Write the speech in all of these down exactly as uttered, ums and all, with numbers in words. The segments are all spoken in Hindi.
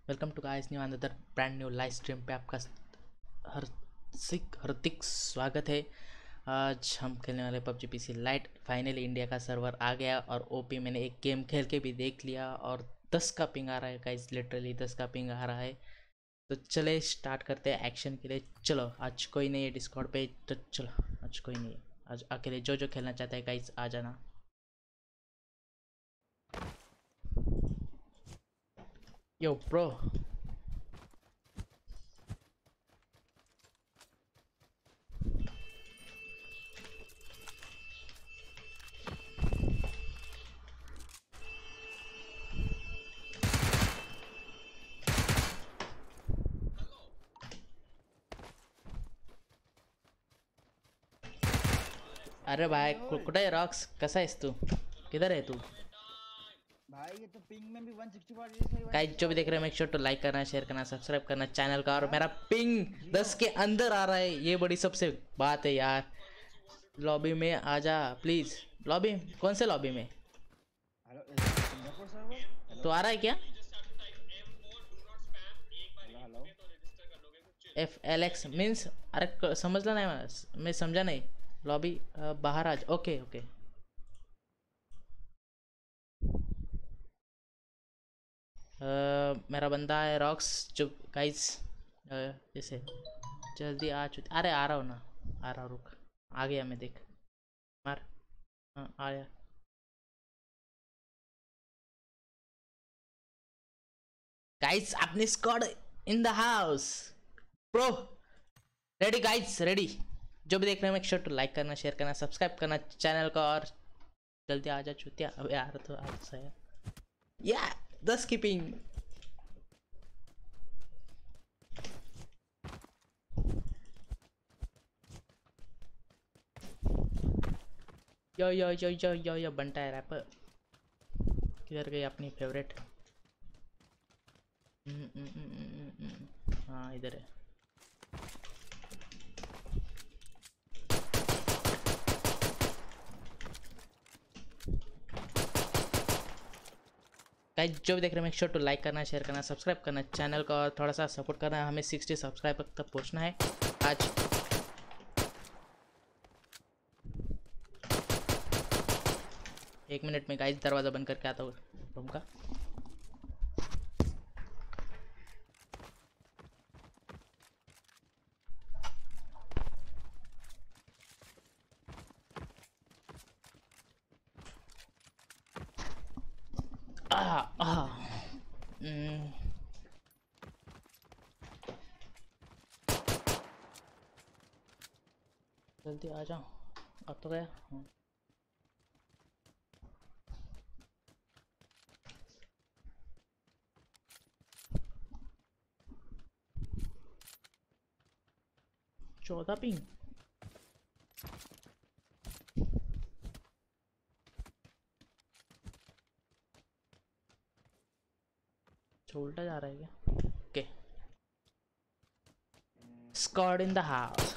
Welcome to guys new another brand new live stream पे आपका हार्दिक हार्दिक स्वागत है। आज हम खेलने वाले PUBG PC lite. Finally India का सर्वर आ गया और ओपी मैंने एक गेम खेल के भी देख लिया और दस का पिंग आ रहा है गाइस, लिटरली दस का पिंग आ रहा है। तो चले स्टार्ट करते हैं एक्शन के लिए। चलो आज कोई नहीं है डिस्कॉर्ड पे, तो चलो आज कोई नहीं है। आज अकेले जो जो खेलना चाहता है गाइस आ जाना। यो ब्रो, अरे भाई कुठे आहे रॉक्स? कसा आहेस तू? किधर है तू भाई? ये तो पिंग में भी वन सिक्सटी पर गाइस? जो भी देख रहे हैं मेक श्योर टू लाइक करना, शेयर करना, सब्सक्राइब करना चैनल का। और मेरा पिंग दस के अंदर आ रहा है, ये बड़ी सबसे बात है यार। लॉबी में आजा प्लीज। लॉबी कौन से लॉबी में? हेलो सिंगापुर सर्वर तो आ रहा है क्या? Hello F L X means? अरे समझला नहीं मैं, मैं समझा नहीं। लॉबी बाहर आज। ओके ओके मेरा बंदा है रॉक्स। जो गाइस जैसे जल्दी आ चुके। अरे आ रहा हूँ ना, आ रहा हूँ, रुक। आ गया मैं, देख मार। हाँ आया। गाइस अपनी squad in the house bro. Ready guys, ready. जो भी देख रहे हैं मेक श्योर टू लाइक करना, शेयर करना, सब्सक्राइब करना चैनल का। और जल्दी आ जा चुतिया। अब यार तो आज सही है या दस कीपिंग। यो यो यो यो यो यो बनता है रैपर। किधर गई अपनी फेवरेट? हाँ इधर है। गाइस जो भी देख रहे हैं मेक श्योर टू लाइक करना, शेयर करना, सब्सक्राइब करना चैनल का। और थोड़ा सा सपोर्ट करना है, हमें सिक्सटी सब्सक्राइबर तक पहुंचना है आज। एक मिनट में गाइस दरवाज़ा बंद करके आता हूँ रूम का। आ, आ, जल्दी आ जाओ। आ तो गया। चौदह पिंग। उल्टा जा रहा है क्या? Okay squad in the house.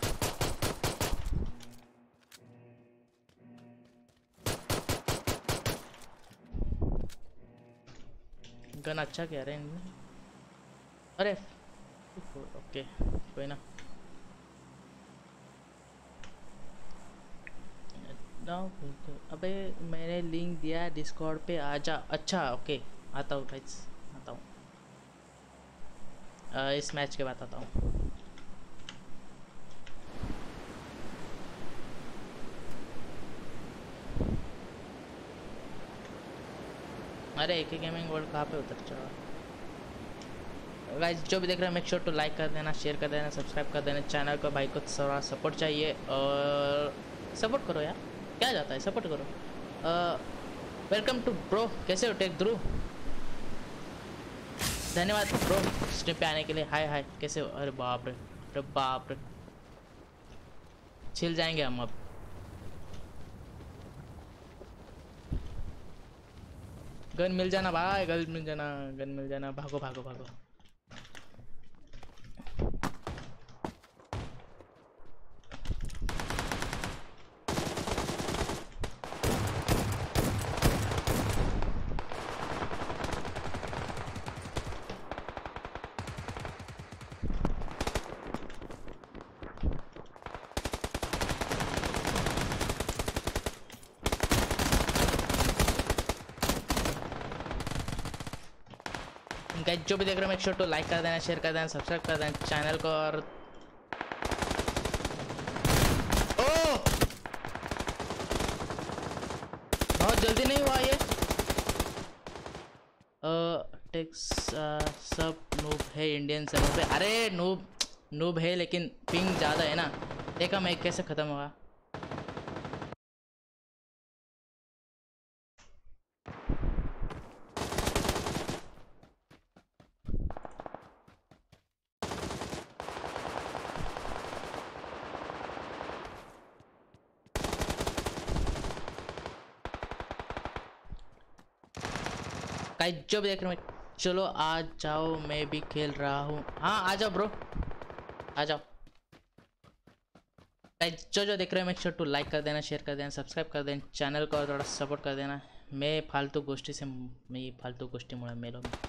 Gun अच्छा कह रहे हैं इनमें। अरे ओके कोई ना। अबे मैंने लिंक दिया डिस्कॉर्ड पे, आजा। अच्छा ओके आता हूँ गाइस, आता हूँ। इस मैच के बाद आता हूँ। अरे एक ही गेमिंग वर्ल्ड कहाँ पे उतर चढ़ा? गाइस जो भी देख रहे हैं मेक श्योर टू लाइक कर देना, शेयर कर देना, सब्सक्राइब कर देना चैनल को। भाई को थोड़ा सपोर्ट चाहिए और सपोर्ट करो यार, क्या जाता है, सपोर्ट करो। वेलकम टू ब्रो, कैसे हो टेक ध्रुव? धन्यवाद ब्रो स्ट्रीम पे आने के लिए। हाय हाय कैसे हो? अरे बाप रे, अरे बाप रे, छिल जाएंगे हम अब। गन मिल जाना भाई, गन मिल जाना, गन मिल जाना। भागो भागो भागो। गाइस जो भी देख रहे हो मेक श्योर टू लाइक कर देना, शेयर कर देना, सब्सक्राइब कर देना चैनल को। और ओ बहुत जल्दी नहीं हुआ ये। टेक्स सब नूब है इंडियन सर्वर पे। अरे नूब नूब है लेकिन पिंग ज़्यादा है ना। देखा मैं कैसे ख़त्म हुआ। गाइस जो भी देख रहे हो चलो आ जाओ, मैं भी खेल रहा हूँ। हाँ आ जाओ ब्रो, आ जाओ। गाइस जो जो देख रहे हो मेक श्योर टू लाइक कर देना, शेयर कर देना, सब्सक्राइब कर देना चैनल को और थोड़ा सपोर्ट कर देना। मैं फालतू गोष्टी से मी फालतू गोष्टीमुळे मेलो मी।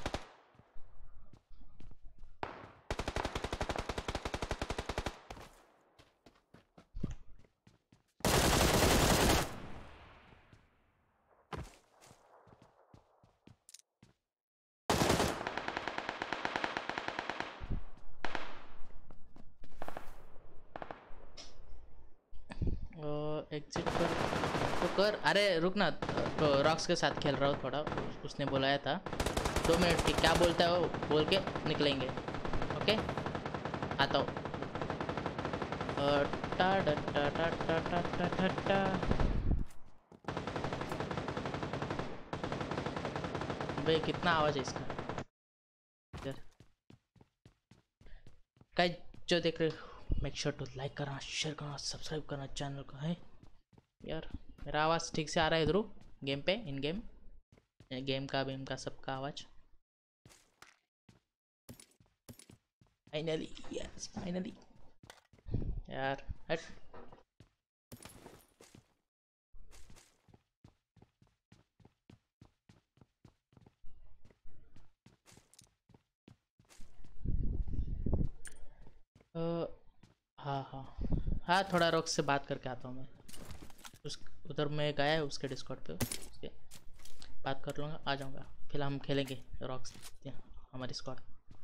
एग्जिट कर तो कर। अरे रुक ना, तो रॉक्स के साथ खेल रहा हूँ थोड़ा, उसने बुलाया था। दो मिनट की क्या बोलता है वो बोल के निकलेंगे। ओके आता हूँ। टा टा टा टा टा टा टा टा टा। भाई कितना आवाज़ है इसका। गाइस जो देख रहे हो मेक श्योर टू लाइक करना, शेयर करना, सब्सक्राइब करना चैनल को। है यार मेरा आवाज़ ठीक से आ रहा है इधर गेम पे, इन गेम गेम का बेम का सबका आवाज़। फाइनली यस फाइनली यार हट। हाँ हाँ हाँ थोड़ा रॉक से बात करके आता हूँ मैं। उस उधर मैं गया है उसके डिस्कॉर्ड पे, उसके बात कर लूँगा, आ जाऊँगा। फिर हम खेलेंगे रॉक्स हमारी स्क्वाड।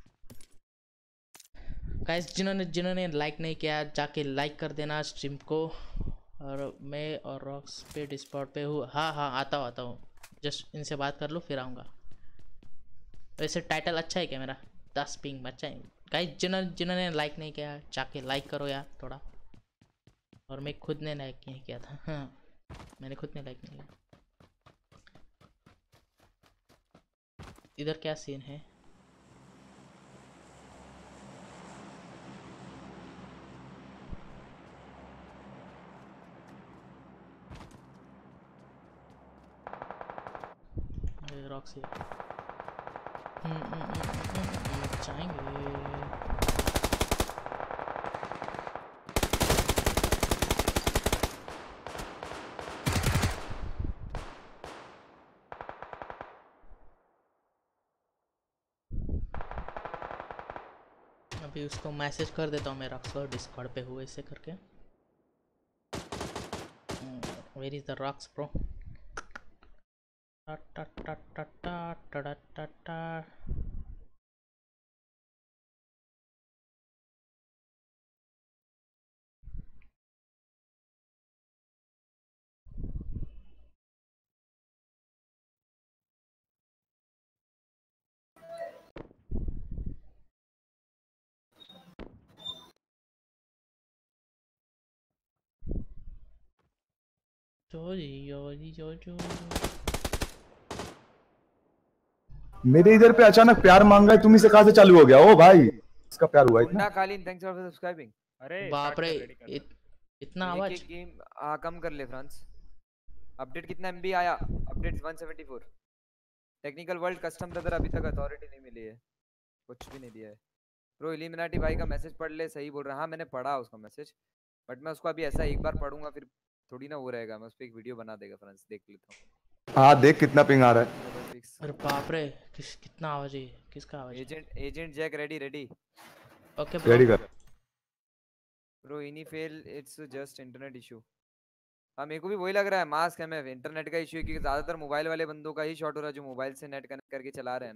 गाइस जिन्होंने जिन्होंने लाइक नहीं किया जाके लाइक कर देना स्ट्रीम को। और मैं और रॉक्स पे डिस्कॉर्ड पे हूँ। हाँ हाँ आता हूँ आता हूँ, जस्ट इनसे बात कर लूँ फिर आऊँगा। वैसे टाइटल अच्छा है क्या मेरा? दस पिंग अच्छा है। गाइस जिन्होंने जिन्होंने लाइक नहीं किया जाके लाइक करो यार थोड़ा। और मैं खुद ने लाइक नहीं किया था। हाँ मैंने खुद ने लाइक नहीं किया। इधर क्या सीन है? रॉक्सी मचाएंगे। अभी उसको मैसेज कर देता हूँ मैं रॉक्स और डिस्कॉर्ड पे हुए ऐसे करके। Where is the rocks bro? टा टा टा टा टा टा टा टा। मेरे इधर पे अचानक प्यार मांगा है, तुम्ही से कहाँ से चालू हो गया? ओ भाई इसका प्यार हुआ इतना? कालीन थैंक्स फॉर सब्सक्राइबिंग। अरे बाप रे रेडी कर इत, इतना एक आवाज। एक गेम आ, कम कर ले फ्रांस। अपडेट कितना एमबी आया? अपडेट एक सौ चौहत्तर। टेक्निकल वर्ल्ड कस्टम ब्रदर अभी तक अथॉरिटी नहीं मिली है, कुछ भी नहीं दिया है। प्रो इल्यूमिनाटी भाई का मैसेज पढ़ ले, सही बोल रहा है। हाँ मैंने पढ़ा उसका मैसेज, बट मैं उसको अभी ऐसा एक बार पढ़ूंगा फिर थोड़ी ना वो रहेगा। मैं उस पे एक वीडियो बना देगा फ्रांस, देख लेता हूँ। हाँ देख कितना पिंग आ रहा है। अरे बाप रे किस कितना आवाज है, किसका आवाज? Agent agent Jack ready ready okay bro ready कर। ब्रो इनी fail it's just internet issue. हाँ मेरे को भी वही लग रहा है, मास्क है मैं इंटरनेट का इशू है, क्योंकि ज्यादातर मोबाइल वाले बंदों का ही शॉट हो रहा है जो मोबाइल से नेट कनेक्ट करके चला रहे हैं ना।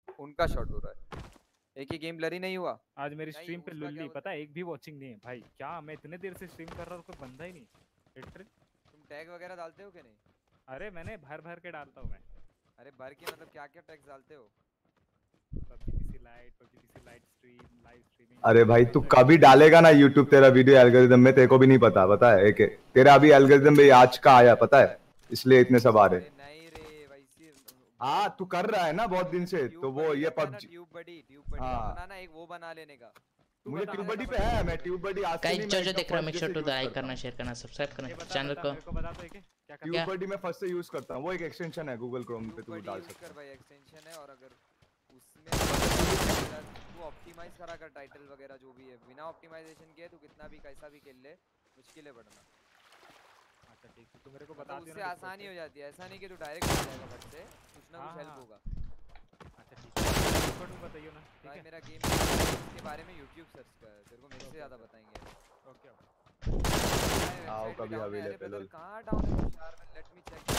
उनका शॉट हो रहा है, एक ही गेम ब्लर ही नहीं हुआ। आज मेरी नहीं, स्ट्रीम पे उसका क्या लुल्ली बोलते- पता है एक भी वॉचिंग नहीं है भाई। क्या मैं इतने देर से स्ट्रीम कर रहा हूँ, कोई बंदा ही नहीं। Literally। तुम टैग वगैरह डालते हो कि नहीं? अरे मैंने भर भर के डालता हूँ मैं। अरे भर के मतलब क्या क्या टैग्स डालते हो? PUBG PC lite, PUBG PC lite stream, live streaming. अरे भाई तू कभी डालेगा ना यूट्यूब तेरा वीडियो एल्गोरिदम में, तेरे को भी नहीं पता, पता है एक तेरा अभी एल्गोरिदम में आज का आया पता है, इसलिए इतने सब आ रहे। अरे नहीं रे वैसे हाँ तू कर रहा है ना बहुत दिन से, तो वो ये PUBG tube buddy tube buddy हाँ। बनाना, एक वो बना लेने का। मुझे ट्यूब बडी पे है, मैं ट्यूब बडी आज से गाइस नहीं, जो मैं जो एकदम देख रहा है first मेक day श्योर से टू use लाइक करता करना, शेयर करना, सब्सक्राइब ये करना बता चैनल बता को। मेरे को बता तो एक है क्या हूँ। करना ट्यूब बडी मैं फर्स्ट से यूज करता हूँ, वो एक एक्सटेंशन है गूगल क्रोम पे, तू ट्यूब डाल बडी यूज सकता कर है। भाई, एक्सटेंशन है। और अगर उसमें तू ऑप्टिमाइज करा कर टाइटल वगैरह जो भी है, बिना ऑप्टिमाइजेशन के तू कितना भी कैसा भी खेल ले, मुश्किल है बढ़ना। अच्छा ठीक है, तू मेरे को बता मतलब दियो उससे ना आसानी हो जाती है, ऐसा नहीं कि तू डायरेक्ट आ जाएगा फट से, कुछ ना हाँ, कुछ हेल्प हाँ। होगा। अच्छा ठीक है, डिस्कॉर्ड में बताइयो ना। ठीक भाई है मेरा गेम के बारे में यूट्यूब सर्च कर, तेरे को मेरे से ज्यादा बताएंगे। Okay okay. आओ कभी available हो। कहां डाउन है यार, let me check.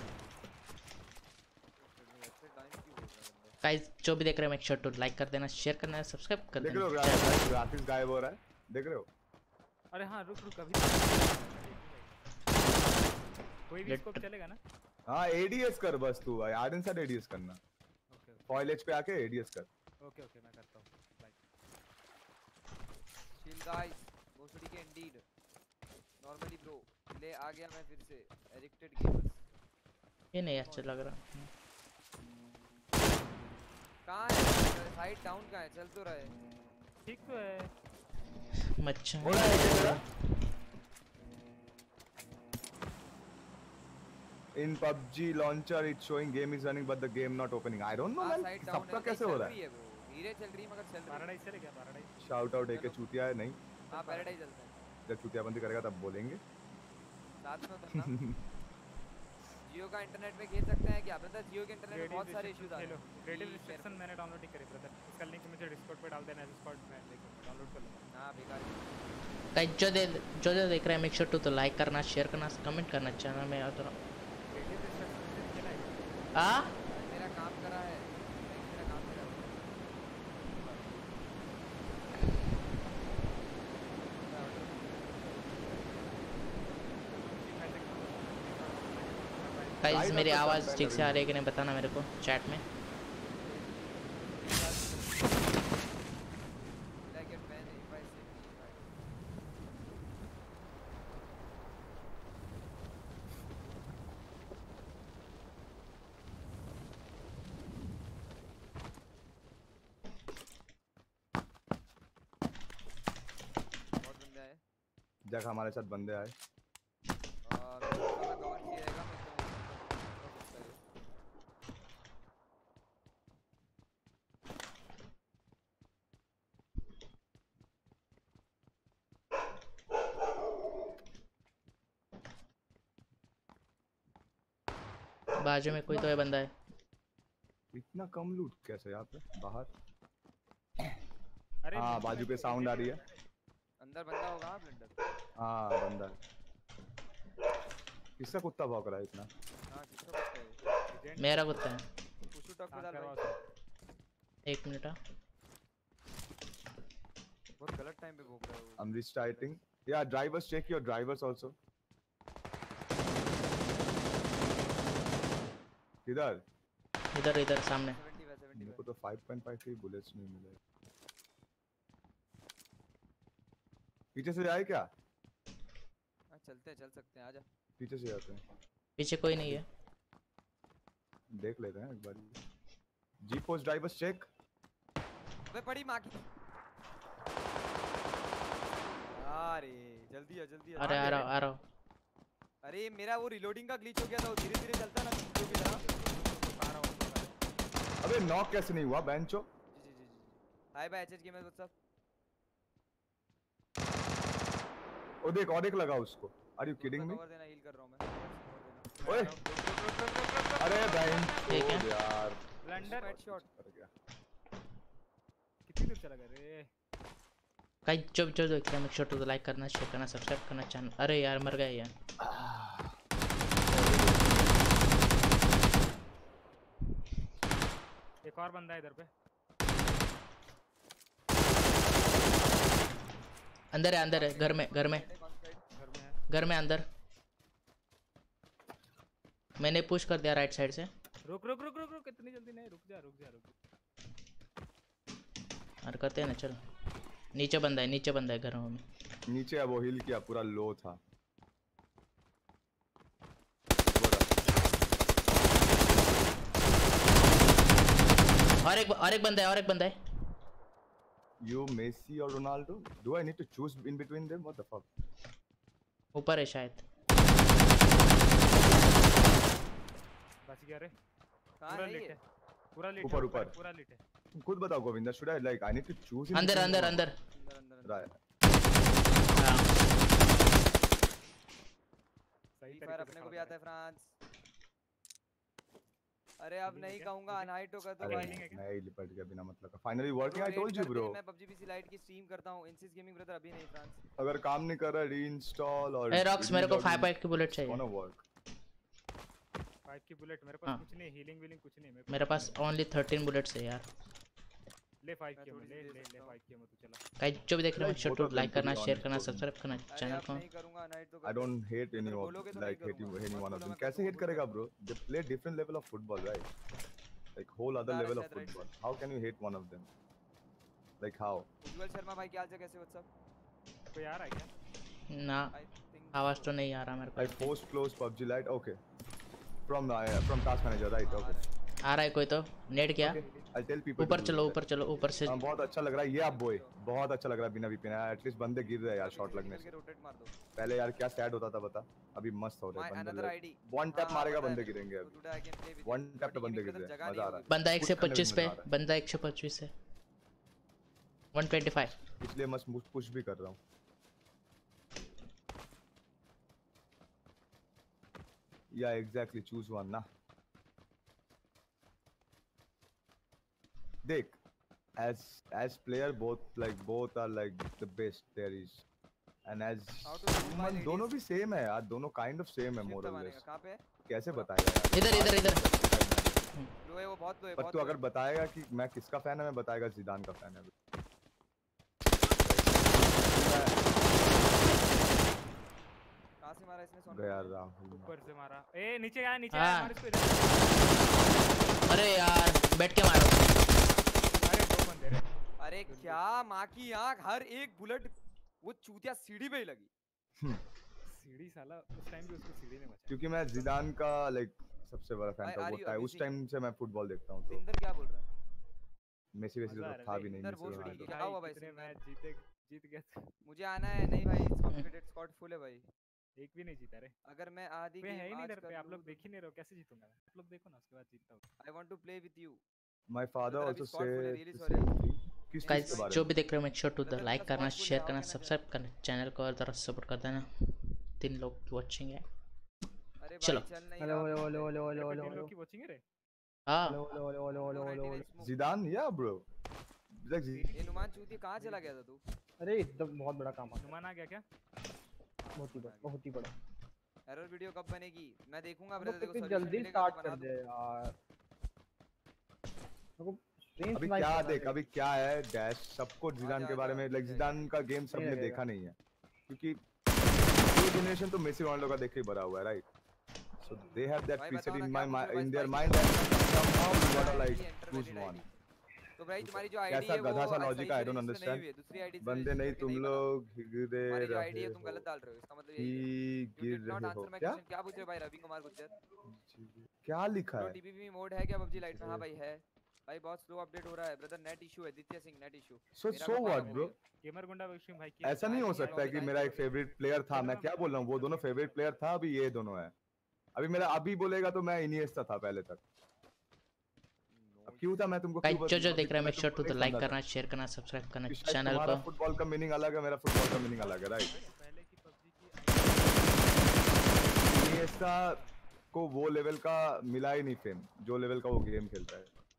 Website down क्यों हो रहा है बंदा? गाइस जो भी देख रहे हैं मेक श्योर टू लाइक कर देना, शेयर करना, सब्सक्राइब कर देख रहे हो देना। ग्राफिक्स गायब हो रहा है, देख रहे हो? अरे हाँ रुक रुक अभी कोई भी Let- स्कोप चलेगा ना? हाँ एडीएस कर बस तू भाई, आर्यन साथ एडीएस करना, ओके फॉइल एच पे आके एडीएस कर। ओके ओके मैं करता हूँ लाइक। चिल गाइस, भोसड़ी के इंडीड नॉर्मली ब्रो ले आ गया मैं फिर से, एडिक्टेड गेमर्स। ये नहीं अच्छा लग रहा। कहां है साइड डाउन, कहां है? चल तो रहा है। ठीक तो है। मच्छा हो रहा है क्या तेरा? In P U B G launcher it's showing game is running but the game not opening. I don't know हां man, साइड डाउन सबका है, कैसे हो रहा है? वो धीरे चल रही है मगर चल रही है। पैराडाइज चलेगा पैराडाइज। शाउट आउट एक चूतिया है नहीं, हां पैराडाइज चलता है, जब चूतिया बंदी करेगा तब बोलेंगे। साथ में उतरना। जियो का इंटरनेट पे खेल सकते हैं क्या ब्रदर? जियो के इंटरनेट में बहुत सारे इश्यूज आ रहे हैं। क्रिएटिव रिस्ट्रिक्शन मैंने डाउनलोड नहीं करी ब्रदर, इसका लिंक मुझे डिस्कॉर्ड पे डाल देना, डिस्कॉर्ड में लिंक डाउनलोड कर लूंगा। हां बेकार है। गाइस जो दे जो जो देख रहे हैं मेक श्योर टू तो लाइक करना, शेयर करना, कमेंट करना चैनल में। और क्रिएटिव रिस्ट्रिक्शन खेला है। आ मेरा काम करा है, मेरा काम करा है। गाइस मेरी आवाज़ ठीक से आ रही है कि नहीं बताना मेरे को चैट में। Like it when if I say बहुत बंदे आए जब हमारे साथ बंदे आए और वाला कवर किया रहेगा मैं तो बाजू में कोई तो है बंदा है। इतना कम लूट कैसे यहाँ पे बाहर? अरे हाँ बाजू पे साउंड आ रही है। अंदर बंदा होगा हाँ ब्लेंडर। हाँ बंदा है। किसका कुत्ता भौंक रहा है इतना? हाँ किसका पता है? मेरा कुत्ता है। पुशू टॉक पे हाँ, डाल करवा भाई। सकते। एक मिनट। हाँ बहुत गलत टाइम पे भोग रहा है वो। I'm restarting. Yeah, drivers check your drivers also. किधर? इधर इधर सामने। सेवेंटी बाय सेवेंटी मेरे को तो फाइव पॉइंट फाइव की बुलेट्स नहीं मिले। पीछे से जाए क्या? हाँ चलते हैं, चल सकते हैं, आजा। पीछे से जाते हैं। पीछे कोई नहीं है। देख लेते हैं एक बार। जी पोस्ट ड्राइवर्स चेक। अबे पड़ी माँ की। अरे जल्दी आ जल्दी आ। अरे आ रहा हूँ, आ रहा हूँ। अरे मेरा वो रिलोडिंग का ग्लिच हो गया था, वो धीरे धीरे चलता है ना जो की तरह। अबे नॉक कैसे नहीं हुआ बेंचो? जी जी जी जी। Hi bye HH gamers what's up. ओ देख और एक लगा उसको। Are you kidding me? Cover देना, हील कर रहा हूं मैं। ओए अरे बहन ठीक है। यार ब्लेंडर हेडशॉट कर गया। कितनी दूर चला गया रे? गाइस जो जो देख रहे हैं मेक श्योर टू लाइक करना, शेयर करना, सब्सक्राइब करना चैनल। अरे यार मर गए यार। एक एक और बंदा है इधर पे। अंदर है अंदर है घर में घर में घर में है। घर में अंदर। मैंने पुश कर दिया राइट साइड से। रुक रुक रुक रुक रुक इतनी जल्दी नहीं, रुक जा रुक जा रुक हरकत है ना, चल। नीचे बंदा है नीचे बंदा है घरों में। नीचे है वो, हिल किया पूरा लो था। और एक और एक बंदा है और एक बंदा है। You Messi or Ronaldo? Do I need to choose in between them? What the fuck? ऊपर है शायद। बच गया रे। कहां पूरा है लिट ये? है पूरा लिट ऊपर, है ऊपर। पूरा लिट है। तुम खुद बताओ Govinda, should I like I need to choose in अंदर between अंदर them? अंदर। अंदर अंदर अंदर। Right. हाँ। सही फ्री तरीके फायर से अपने को पकड़ भी रहा आता है फ्रांस। अरे अब Healing नहीं है क्या? कहूंगा अनाइटो का तो अरे भाई। healing है क्या? मैं ही लिपट गया बिना मतलब का। Finally working, Bro, I told rate you करते bro. हैं, मैं पबजी पीसी लाइट की स्ट्रीम करता हूं। इंसिस गेमिंग ब्रदर अभी नहीं फ्रांस। अगर काम नहीं कर रहा रीइंस्टॉल और ए रॉक्स मेरे को फाइव पॉइंट की बुलेट चाहिए। wanna work. फाइव की बुलेट मेरे हाँ। पास कुछ नहीं, हीलिंग वीलिंग कुछ नहीं मेरे मेरे पास ओनली थर्टीन बुलेट्स है यार। ले फाइव मैं की थोड़ी ले सी दे ले सकता ले हूं। फाइव की मत चला। गाइस जो भी देख रहे हो Like make sure both to of them, like to be करना शेयर honest, करना both of them. सब्सक्राइब करना अरे चैनल अब को। नहीं करूंगा अनाइटो का। I don't hate any अगर of बोलोगे तो like नहीं hating करूंगा। any मत one of बोलो them. मैं कैसे कर hate दूंगा, करेगा बोल bro? They play different level of football, right? Like whole other बता रहा level of शायद right football. How can you hate one of them? Like how? उज्जवल शर्मा भाई क्या हाल चाल, कैसे हो सब? कोई आ रहा है क्या? ना आई थिंक आवाज तो नहीं आ रहा मेरे I को। post close P U B G Lite. Okay. From uh, yeah, from Task Manager, right? Okay. आ रहा है कोई तो नेट क्या? Okay. I'll tell people. ऊपर to do चलो that. ऊपर चलो ऊपर से। हाँ, बहुत अच्छा लग रहा है ये आप बोए, बहुत अच्छा लग रहा है बिना वीपीएन। एटलीस्ट बंदे गिर रहे हैं यार शॉट लगने से। रोटेट मार दो। पहले यार क्या सैड होता था बता, अभी मस्त हो रहा माय है अनदर बंदे। आईडी। वन टैप मारेगा बंदे गिरेंगे तो अभी। Today I can play with one tap पे बंदे गिर रहे हैं, मजा आ रहा है। बंदा एक सौ Push करने में पच्चीस पे मजा आ रहा है। बंदा एक सौ पच्चीस है। One twenty five. इसलिए मस्त पुश भी कर रहा हूँ। या एग्जैक्टली चूज वन ना। देख as as player both like both are like the best there is, and as How to do my human ladies? दोनों भी सेम है यार, दोनों काइंड ऑफ सेम है more or दबाने less। का कहां पे है? कैसे बताएगा यार? इधर इधर इधर। लो है वो बहुत लो है पर बहुत तू लो अगर है। बताएगा कि मैं किसका फैन है, मैं बताएगा जिदान का फैन है। कहां से मारा इसने सोन? गया राहुल। ऊपर से मारा। ए नीचे आया नीचे हाँ। आया हमारे इसको इधर। अरे यार बैठ के मारो। अरे दो बंदे रे। अरे क्या मां की आंख, हर एक बुलेट वो चूतिया सीढ़ी पे ही लगी। सीढ़ी साला उस टाइम भी उसको सीढ़ी ने बचाया। क्योंकि मैं जिदान का लाइक सबसे बड़ा फैन Are- था are वो you टाइम, उस amazing? टाइम से मैं फुटबॉल देखता हूँ। तो इंदर क्या बोल रहा है? मेसी वेसी मजा आ तो रहा था है भी नहीं। इंदर मेसी वो रोनाल्डो। छोड़ी क्या हुआ भाई कितने इसमें? मैच जीते जीत गए थे। मुझे आना है नहीं भाई, कॉम्पिटेटिव स्क्वाड फुल है भाई। एक भी नहीं जीता रे। अगर मैं आधी कोई है ही गेम नहीं आज इधर कर पे, आप लूं लोग तो देख ही नहीं रहे हो, कैसे जीतूंगा मैं? आप लोग देखो ना उसके बाद जीतता हूँ। I want to play with you. My father Brother, also अभी squad full है, really से sorry. किस चीज गाइस के बारे जो में? भी देख रहे हो make sure to the Brother, like मेरा करना squad full शेयर है, करना how can I सब्सक्राइब करना चैनल को और जरा सपोर्ट कर देना। तीन लोग की वॉचिंग है। अरे चलो। भाई चल नहीं हेलो रहा। हेलो हेलो हेलो मेरे हेलो पे तीन हेलो लोग की वॉचिंग है रे। हाँ hello hello hello hello hello hello hello. Zidane या ब्रो लाइक ये नुमान चूतिया कहां चला गया था तू? अरे एकदम बहुत बड़ा काम आ गया, नुमान आ गया क्या? बहुत ही बड़ा बहुत ही बड़ा। एरर वीडियो कब बनेगी? मैं देखूंगा हम ब्रदर, लोग देखो कितनी solution जल्दी मिलेगा तो स्टार्ट बना कर दो। दे यार। मेरे को स्ट्रीम अभी स्नाइप क्या करना देख, है। अभी क्या है डैश सबको जिदान आजा, के बारे आजा, में लाइक मिल जिदान का गेम नहीं सबने लगेगा। देखा नहीं है, क्योंकि ये जनरेशन तो मेसी रोनाल्डो का देख के ही बड़ा हुआ है, right? So they have that भाई फीचर बताओ ना इन क्या माय पूछ रहे हो इन भाई, there spike mind and somehow we gotta ID, like enter choose valid one. I D। तो भाई तुम्हारी जो आईडी कैसा है वो गधा सा सही लॉजिक से आई डोंट register नहीं हुई अंडरस्टैंड। है, दूसरी आईडी से बंदे register नहीं करके तुम नहीं बना। लोग गिर तुम्हारी जो आईडी रहे है तुम गलत हो डाल रहे हो, इसका मतलब यही है। कि You गिर did not रहे हो answer my क्या? question। क्या पूछ रहे हो भाई रवि कुमार गुज्जर? क्या लिखा ब्रो है? टीपीपी मोड है क्या पबजी लाइट में? हां भाई है भाई, बहुत स्लो अपडेट हो रहा है ब्रदर, नेट इशू है। दित्य Singh net issue. So so what bro? Gamer गुंडा विश्व भाई की ऐसा नहीं हो सकता है कि मेरा एक फेवरेट प्लेयर था, मैं क्या बोल रहा हूँ, वो दोनों फेवरेट प्लेयर था, अभी ये दोनों है। अभी मेरा अभी बोलेगा तो मैं इनिएस्टा था पहले तक। अब क्यों था मैं तुमको क्यों गाइस जो जो बताऊं? देख रहे हैं मैं मेक श्योर टू तुमको द नहीं लाइक समझा करना शेयर करना सब्सक्राइब करना कि शायद चैनल तुम्हारा को। फुटबॉल का मीनिंग अलग है, मेरा फुटबॉल का मीनिंग अलग है, राइट? पहले की पबजी की इनिएस्टा को वो लेवल का मिला ही नहीं फेम जो लेवल का वो गेम खेलता है।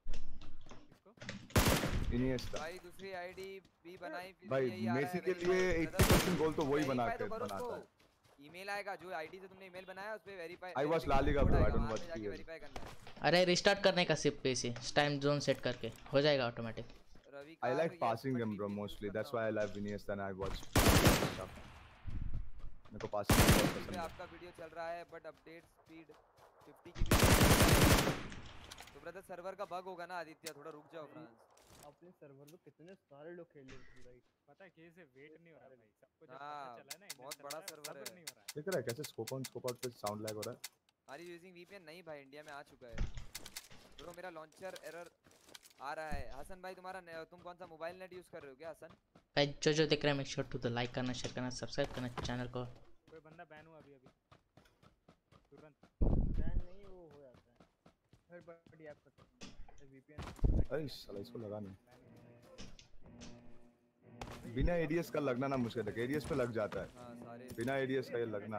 किसको? इनिएस्टा भाई दूसरी आईडी भी बनाई फिर भाई भी यही आ रहा मेसी है के रवि लिए भाई, अस्सी परसेंट गोल तो वही बना verify के तो करो बनाता उसको। है। ईमेल आएगा जो आईडी से तुमने ईमेल बनाया उस पे verify I watch La Liga, bro. I don't watch P L. Verify करना है। अरे रिस्टार्ट करने का सिर्फ पीसी टाइम जोन सेट करके हो जाएगा automatic. Ravi I car like ये passing game, bro. But Mostly. TP That's use why I करता love Iniesta and I watch stuff. मेरे को passing game बहुत हूँ। पसंद पे है। आपका वीडियो चल रहा है बट अपडेट स्पीड फिफ्टी की भी तो ब्रदर सर्वर का बग होगा ना आदित्य, थोड़ा रुक जाओ फ्रांस। अपने सर्वर पे कितने सारे लोग खेल रहे हैं भाई। पता है कि से वेट नहीं हो रहा भाई, सबको जब हाँ, पता चला ना इंडियन बहुत बड़ा सर्वर सर्वर है। नहीं हो रहा है। देख रहा है कैसे स्कोप ऑन स्कोप आउट पे साउंड लैग हो रहा है। Are you using VPN? नहीं भाई, इंडिया में आ चुका है ब्रो। मेरा लॉन्चर एरर आ रहा है। हसन भाई तुम्हारा न- तुम कौन सा मोबाइल नेट यूज कर रहे हो क्या हसन? गाइस जो जो देख रहे हैं make sure to the like करना, शेयर करना, सब्सक्राइब करना चैनल को। कोई बंदा बैन हुआ अभी अभी तुरंत। बैन नहीं वो हो जाता है थर्ड पार्टी ऐप का वीपीएन। अरे साला इसको लगा नहीं। बिना एडीएस का लगना ना मुश्किल है। एडीएस पे लग जाता है। हाँ सारे बिना एडीएस का ये लगना।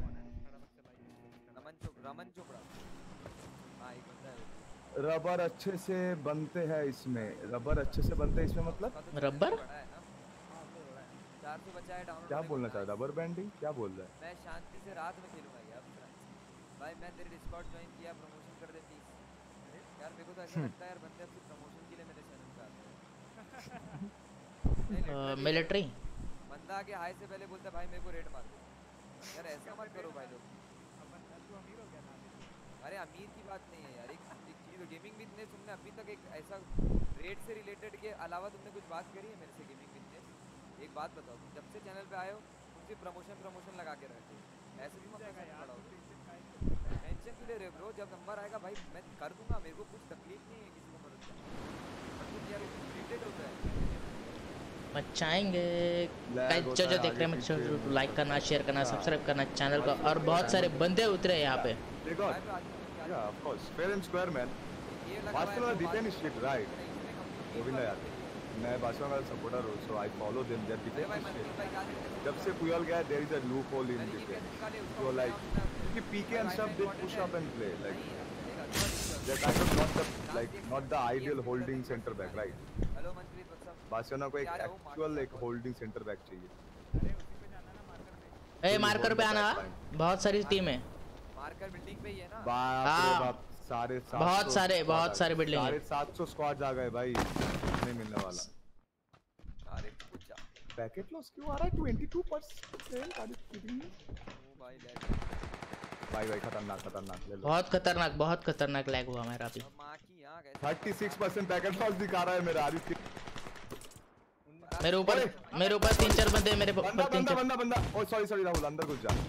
रमन चोपड़ा रमन चोपड़ा हाँ एक बंदा है। रबर अच्छे से बनते हैं इसमें। रबर अच्छे से बनते हैं इसमें मतलब उसका तो रबर? बड़ा है ना। चार सौ बचा है डाउनलोड। क्या बोलना चाह रहा है? रबर बैंडिंग क्या बोल रहा है? मैं शांति से रात में खेलूंगा यार भाई। मैं तेरे डिस्कॉर्ड ज्वाइन किया, प्रमोशन कर दे प्लीज यार। मेरे को तो ऐसा लगता है यार बंदे अपनी प्रमोशन के लिए मेरे चैनल पे आते हैं। नहीं, literally मिलिट्री बंदा आके हाय से पहले बोलता है भाई मेरे को रेट मार दो यार। ऐसा मत करो भाई लोग। अपन तू अमीर हो गया ना अभी? अरे अमीर की बात नहीं है यार। एक एक चीज गेमिंग बिजनेस तुमने अभी तक एक ऐसा रेट से रिलेटेड के अलावा तुमने कुछ बात करी है मेरे से गेमिंग बिजनेस? एक बात बताओ, तुम जब से चैनल पे आए हो तुम सिर्फ प्रमोशन प्रमोशन लगा के रहते हो। ऐसे भी मत जाएगा ऐसा यार, पड़ा तू टेंशन काहे ले? हो। टेंशन क्यों ले रहे हो ब्रो? जब नंबर आएगा भाई मैं कर दूंगा। मेरे को कुछ तकलीफ नहीं है किसी को मदद करने में। यार रिलेटेड होता है। मचाएंगे। Lag गाइस होता जो जो है देख रहे हैं आगे मेक श्योर पीछे। टू लाइक करना, शेयर करना, हाँ। सब्सक्राइब करना चैनल को। और बहुत सारे बंदे उतरे हैं यहाँ पे। देखो भाई तो आदमी को क्या yeah of course fair and square man. ये लगा हुआ है Barcelona तो defend बात- is shit right. इसमें complete गोविंदा यार मैं बार्सिलोना का सपोर्टर हूँ so I follow them their अरे defense भाई is मनदीप shit. भाई क्या देखते हो? जब से पुयल गया there is a loophole in तरीके defense. कैसे निकाले उसको? So like अपना- क्योंकि P K and stuff they push up and play like नहीं यार, चलेगा, थोड़ा दिक्कत। they're kind of not the like not the ideal holding center back right. Hello Manpreet what's up? Barcelona को एक क्या है वो actual एक holding center back चाहिए. अरे उसी पे जाना ना मार्कर पे। ए मार्कर पे आना, बहुत सारी टीम है। मार्कर बिल्डिंग पे ही है ना? बाप रे हाँ। बाप सारे सात बहुत सौ सारे- squad बहुत आ सारे गए। building है। साढ़े सात सौ स्क्वाड आ गए भाई नहीं मिलने वाला। अरे कुछ जा। पैकेट लॉस क्यों आ रहा है बाईस percent? Are you kidding me? ओ भाई ले। भाई भाई खतरनाक खतरनाक ले लो। बहुत खतरनाक बहुत खतरनाक लैग हुआ मेरा अभी। अब मां की आंख ऐसे छत्तीस परसेंट पैकेट लॉस दिखा रहा है मेरा। Are you kidding? मेरे ऊपर मेरे ऊपर तीन चार बंदे मेरे बंदा ऊपर तीन बंदा चार। बंदा बंदा ओ सॉरी सॉरी राहुल अंदर घुस जा।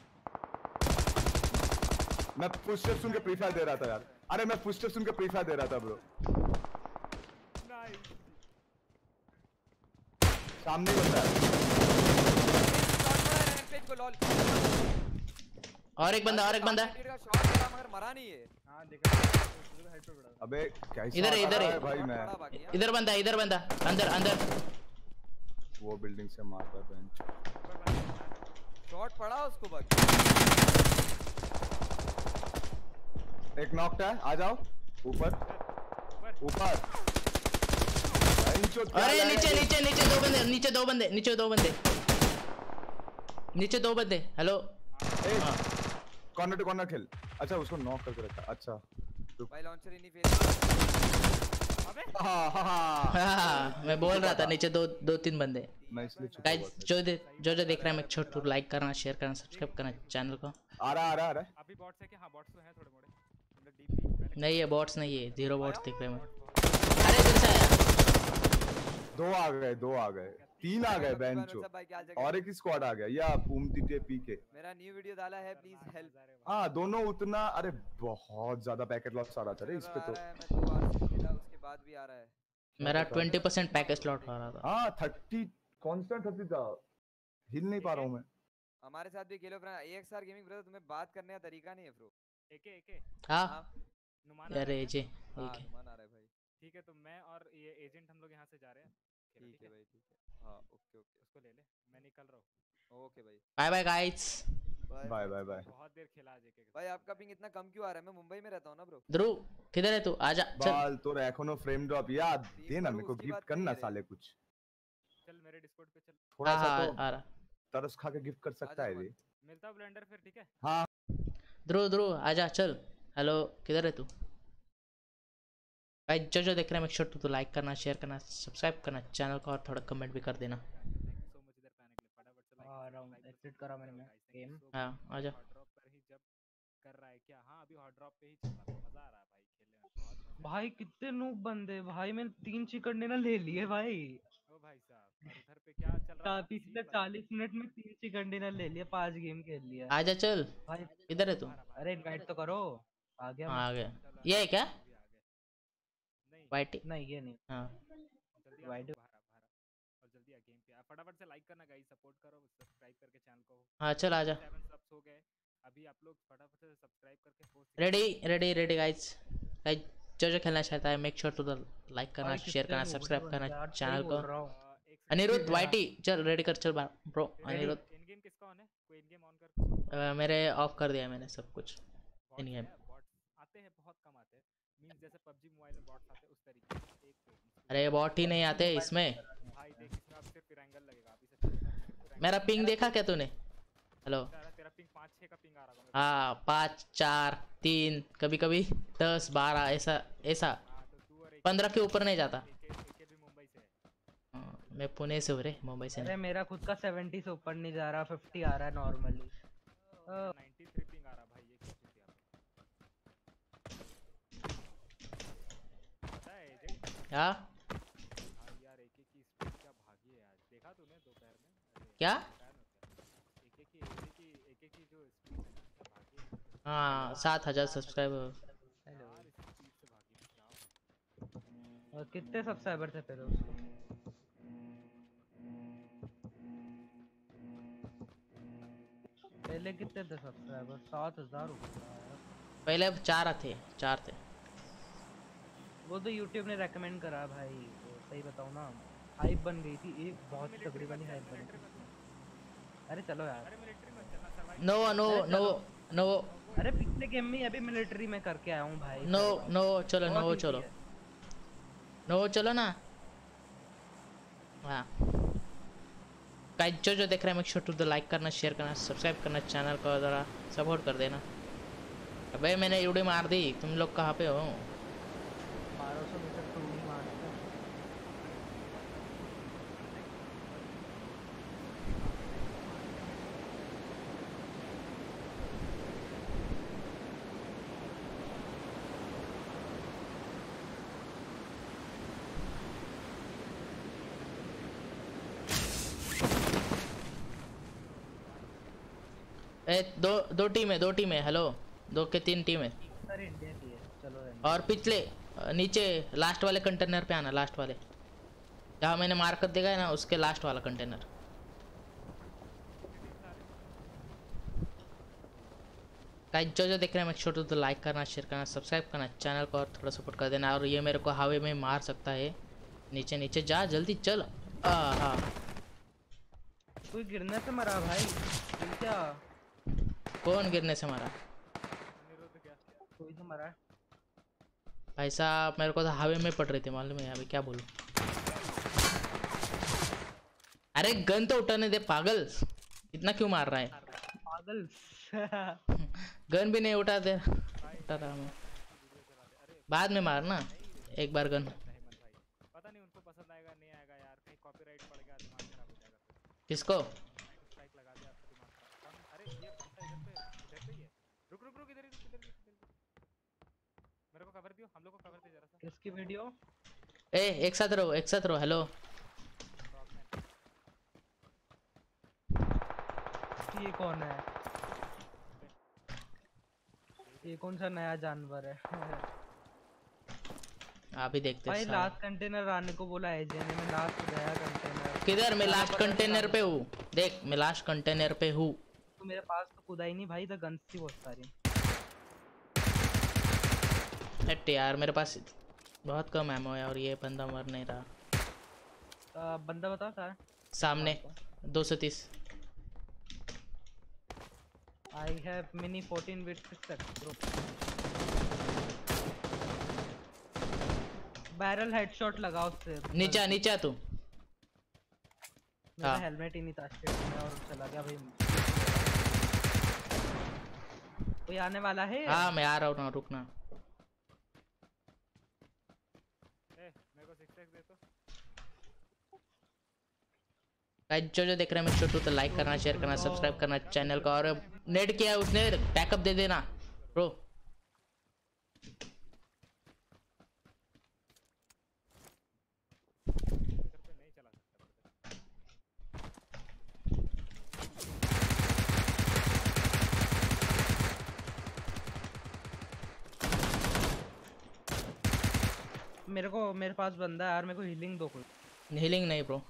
मैं फुटस्टेप सुन के प्री फायर दे रहा था यार। अरे मैं फुटस्टेप सुन के प्री फायर दे रहा था ब्रो। नाइस। सामने ही बंदा है। पेज को लॉल। और एक बंदा और एक बंदा का शॉट लगा मगर मरा नहीं है। हाँ देख रहा हूँ हाइट पे पड़ा। अबे कैसा इधर है, आता इधर है। है भाई मैं बड़ा बाकी है। इधर बंदा इधर बंदा अंदर अंदर। वो बिल्डिंग से मारता है बेंच। शॉट पड़ा उसको बग। एक नॉक्ड है आ जाओ ऊपर ऊपर। बेंचो क्या अरे लगा नीचे है? नीचे नीचे दो बंदे नीचे दो बंदे नीचे दो बंदे नीचे दो बंदे। हेलो ए, कॉर्नर टू कॉर्नर खेल। अच्छा उसको नॉक करके रखा। अच्छा भाई लॉन्चर ही नहीं फेल। अबे हाँ हाँ हाँ हाँ मैं बोल रहा था नीचे दो दो तीन बंदे। मैं इसलिए छुपा हुआ गाइस था। जो दे, जो जो देख रहा है मैं छोटू लाइक करना शेयर करना सब्सक्राइब करना चैनल को। आ रहा आ रहा आ रहा है। अभी बॉट्स है कि हाँ बॉट्स तो हैं थोड़े मोड़े मतलब डीपली मैंने नहीं ये बॉट्स नहीं है जीरो बॉट्स दिख रहे हैं। अरे इधर से आया। दो आ गए दो आ गए तीन आ गए बेंचो भाई क्या जगह? और एक ही स्क्वाड आ गया या पूमती टे पी के। मेरा न्यू वीडियो डाला है प्लीज हेल्प। हाँ दोनों उतना। अरे बहुत ज्यादा पैकेट लॉस आ रहा था रे इस पे तो। मैं दो बार से खेला उसके बाद भी आ रहा है। मेरा ट्वेंटी परसेंट पैकेज स्लॉट हो रहा था। हाँ थर्टी कांस्टेंट थर्टी था। हिल नहीं पा रहा हूँ मैं। हमारे साथ भी खेलो फ्रेंड। एएक्सआर गेमिंग ब्रदर तुम्हें बात करने का तरीका नहीं है ब्रो। एके एके हाँ नुमान अरे जी हाँ ठीक है। नुमान आ रहा है भाई। ठीक है तो मैं और ये एजेंट हम लोग यहाँ से जा रहे हैं। खेलो, ठीक है भाई ठीक है। हाँ ओके ओके उसको ले ले मैं निकल रहा हूँ। ओके भाई bye bye guys. Bye bye bye. बहुत देर खेला आज एके के भाई आपका पिंग इतना कम क्यों आ रहा है? मैं मुंबई में रहता हूँ ना ब्रो। ध्रुव किधर है तू आजा चल। बाल तो एखोनो फ्रेम ड्रॉप याद दे ना मेरे को उसकी गिफ्ट बात करना नहीं है रे। साले कुछ। साथ। चल मेरे डिस्कॉर्ड पे चल। थोड़ा हाँ सा हाँ तो आ रहा। तरस खा के गिफ्ट कर सकता है ये। मिलता हूँ ब्लेंडर फिर, ठीक है? हाँ ध्रुव ध्रुव आजा चल। हेलो किधर है तू भाई? जो जो देख रहे हैं मेक श्योर टू लाइक करना, शेयर करना, सब्सक्राइब करना चैनल को, और थोड़ा कमेंट भी कर देना। थैंक यू सो मच इधर पे आने के लिए। फटाफट से लाइक आ रहा हूँ, एग्जिट करा मैंने मैं गेम। हाँ आजा। हॉट ड्रॉप पर ही जब कर रहा है क्या? हाँ अभी हॉट ड्रॉप पे ही चल रहा है, मजा आ रहा है भाई खेलने में, बहुत मजा है। भाई कितने नूब बंदे भाई, मैंने तीन चिकन डिनर ले लिए भाई। ओ भाई साहब, और उधर पे क्या चल रहा चा- था? पिछले सीन बता। चालीस मिनट में तीन चिकन डिनर ले लिए, पांच गेम खेल लिया आजा चल। भाई। किधर है तू? बाहर आ, बाहर आ, अरे बाहर आ। इनवाइट तो करो। आ गया हाँ मैं। आ गया। चलो, ये है क्या? हम भी आ गए। नहीं वाइटी? नहीं ये नहीं। हाँ जल्दी आ, वाइड। बाहर आ, बाहर आ। और जल्दी आ गेम पे आ, फटाफट से लाइक करना गाइस, सपोर्ट करो, सब्सक्राइब करके चैनल को। हाँ चल आजा। सेवन सब्स हो गए अभी, आप लोग फटाफट से सब्सक्राइब करके four ready ready ready guys. Guys जो जो खेलना चाहता है मेक श्योर टू लाइक करना, भाई शेयर कितने करना, नूब सब्सक्राइब बंदे करना यार, सही चैनल को। बोल रहा हूँ। एक सेकंड। अनिरुद्ध वाइटी चल रेडी कर, चल ब्रो। अनिरुद्ध इन गेम किसका ऑन है? कोई इन गेम ऑन कर। अ, मेरे ऑफ कर दिया मैंने सब कुछ इन गेम। बॉट्स आते हैं, बहुत कम आते हैं, मींस जैसे पबजी मोबाइल में बॉट्स आते हैं उस तरीके से। एक सेकंड। अरे बॉट ही नहीं आते इसमें। भाई देख इसमें अब सिर्फ ट्रायंगल लगेगा अभी से चल रहा है। मेरा पिंग देखा क्या तूने? हेलो। तेरा तेरा पिंग पाँच छः का पिंग आ रहा है। हाँ पाँच चार तीन, कभी कभी दस बारह, ऐसा ऐसा हाँ तो तू और एक पंद्रह के ऊपर नहीं जाता। एक एक भी मुंबई से है। हाँ, मैं पुणे से हूँ रे, मुंबई से अरे नहीं। मेरा खुद का सेवेंटी से ऊपर नहीं जा रहा, फिफ्टी आ रहा है नॉर्मली। नाइंटी थ्री पिंग आ रहा भाई, ये क्या चीज़ है? पता है एजे? क्या हाँ यार एक एक की स्पीड क्या भागी है आज, देखा तूने दोपहर में? अरे क्या? फैन हो क्या? एक एक की एक की एक एक की जो स्पीड है ना क्या भागी है हाँ सात हजार सब्सक्राइबर। यार, इस स्पीड से भागी है क्या? और कितने सब्सक्राइबर थे फिर उसके? पहले कितने थे सब्सक्राइबर? सात हजार हो गया यार। पहले चार थे, चार थे। वो तो यूट्यूब ने रेकमेंड करा भाई, तो सही बताऊं ना, हाइप बन गई थी, एक बहुत ही तगड़ी वाली हाइप बनी थी। अरे चलो यार। अरे मिलिट्री में चलना survive. No no no no अरे पिछले गेम में अभी मिलिट्री में करके आया हूँ भाई। नो नो चलो बहुत नो easy चलो है। नो चलो ना। हाँ गाइस जो जो देख रहे हैं मेक श्योर टू लाइक करना, शेयर करना, सब्सक्राइब करना चैनल को, ज़रा सपोर्ट कर देना। अबे मैंने यूडी मार दी, तुम लोग कहाँ पे हो? बारह सौ मीटर टू ही मारते हैं। ए दो दो टीम है, दो टीम है। हेलो दो के तीन टीम है। सर इंडिया की है, चलो रहने और पिछले अ, नीचे लास्ट वाले कंटेनर पे आना, लास्ट वाले जहाँ मैंने मार कर देगा है ना, उसके लास्ट वाला कंटेनर। गाइस जो जो देख रहे हैं मेक श्योर टू लाइक करना, शेयर करना, सब्सक्राइब करना चैनल को, और थोड़ा सपोर्ट कर देना। और ये मेरे को हावे में मार सकता है, नीचे नीचे जा जल्दी चल। आ हाँ कोई गिरने से मरा भाई क्या? कौन गिरने से मारा? अनिरुद्ध क्या? कोई तो मरा है। भाई साहब मेरे को तो हवा में पड़ रही थी मालूम है, अभी क्या बोलूं। अरे गन तो उठाने दे पागल, इतना क्यों मार रहा है? पागल। गन भी नहीं उठा दे, उठा रहा मैं। बाद में मारना एक बार गन। हेमंत भाई पता नहीं उनको पसंद आएगा नहीं आएगा यार, कहीं कॉपीराइट पड़ेगा, दिमाग खराब हो जाएगा फिर। किसको? स्ट्राइक लगा दिया आपका दिमाग खराब। कौन? अरे ये बंदा इधर पे इधर पे ही है। रुक रुक रुक, इधर ही रुक, इधर ही रुक, इधर ही रुक। मेरे को कवर दियो, हम लोग को कवर दे जरा सा। किसकी वीडियो? ए एक साथ रहो, एक साथ रहो। हेलो ये कौन है? ये कौन सा नया जानवर है? आप ही देखते भाई हैं लास्ट कंटेनर आने को बोला है जेने में, लास्ट गया कंटेनर। किधर? मैं लास्ट कंटेनर पे हूँ, देख मैं लास्ट कंटेनर पे हूँ। तो मेरे पास तो खुदा ही नहीं भाई, तो गन्स थी बहुत सारी। हट यार मेरे पास बहुत कम एमो है और ये बंदा मर नहीं रहा। आ, बंदा बता कहाँ है? सामने दो सौ तीस। I have mini fourteen with bro. Barrel headshot लगाओ उससे। नीचा नीचा तू। मेरा हाँ। हेलमेट ही नहीं था स्टेट में और चला गया भाई। कोई आने वाला है? हाँ मैं आ रहा हूँ ना, रुकना। ए मेरे को सिक्स एक्स दे तो। गाइस जो जो देख रहे हैं मैं छोटू तो लाइक करना, शेयर करना, सब्सक्राइब करना चैनल को। और नेट किया है उसने, बैकअप दे देना ब्रो। इधर पे नहीं चला सकता brother। मेरे को मेरे पास बंदा है यार, मेरे को हीलिंग दो कोई। हीलिंग नहीं ब्रो।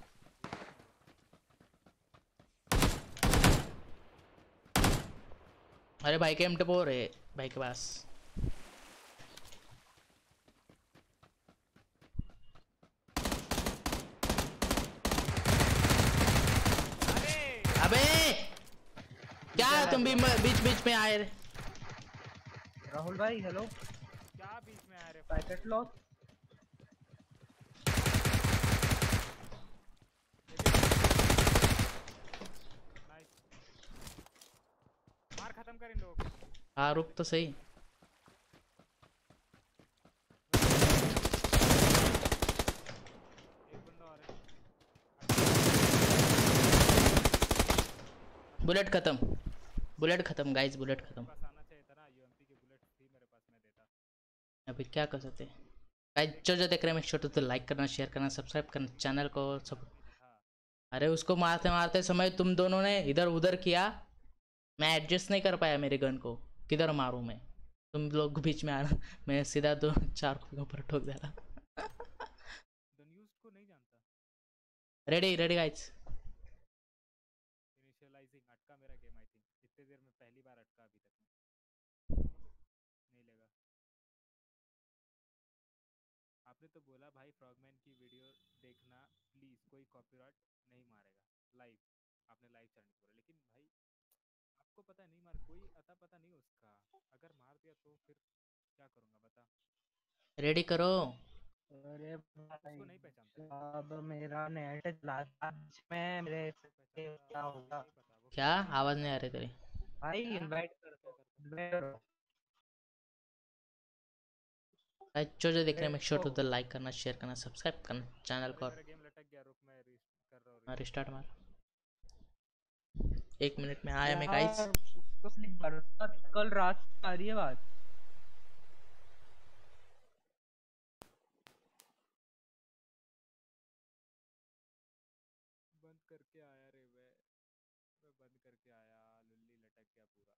अरे भाई के एम टी फोर है भाई के पास। अबे क्या तुम भी बीच बीच में आए? राहुल भाई हेलो। क्या बीच में आ रहे? Packet loss. नाइस। मार खत्म कर इन लोगों को। हाँ रुक तो सही। एक बंदा और है। बुलेट खत्म, बुलेट खत्म गाइस, बुलेट खत्म। मेरे पास आना चाहिए था ना, यूएमपी की बुलेट थी मेरे पास, मैं देता। अभी क्या कर सकते हैं गाइस। जो जो देख रहे हैं मैं छोटू तो लाइक करना, शेयर करना, सब्सक्राइब करना चैनल को सब। आदमी दिखा। अरे उसको मारते मारते समय तुम दोनों ने इधर उधर किया, मैं एडजस्ट नहीं कर पाया मेरे गन को, किधर मारूं मैं? तुम लोग बीच में आना, मैं सीधा दो चार को ऊपर ठोक दे रहा। द न्यूज़ को नहीं जानता। Ready ready guys. इनिशियलाइजिंग अटका मेरा गेम आई थिंक। इतने देर में पहली बार अटका अभी तक में। नहीं लगा। आपने तो बोला भाई फ्रॉगमैन की वीडियो देखना प्लीज, कोई कॉपीराइट नहीं मारेगा। लाइव आपने लाइव चैनल बोला, लेकिन भाई आपको पता नहीं मार, कोई अता पता नहीं उसका, अगर मार दिया तो फिर क्या करूंगा बता। रेडी करो। अरे भाई उसको नहीं पहचानता है। अब मेरा नेट चला आज में मेरे से पहचानता क्या मुझे होगा? नहीं पता वो क्या कैसे आवाज मारेगा। नहीं आ रही तेरी? भाई क्या इनवाइट कर क्या दो, करता invite करो। गाइस जो जो देख रहे हैं मैं देखो छोटू तो लाइक करना, शेयर करना, सब्सक्राइब करना चैनल अरे को। मेरा गेम लटक गया, रुक मैं रीस कर रहा हूँ और रीस्टार्ट। रिस्टार्ट मार। एक मिनट में आया मैं गाइस। यार उसको स्लिप मारो, कल रात से आ रही है बात। बंद करके आया रे मैं मैं बंद करके आया, लुल्ली लटक गया पूरा।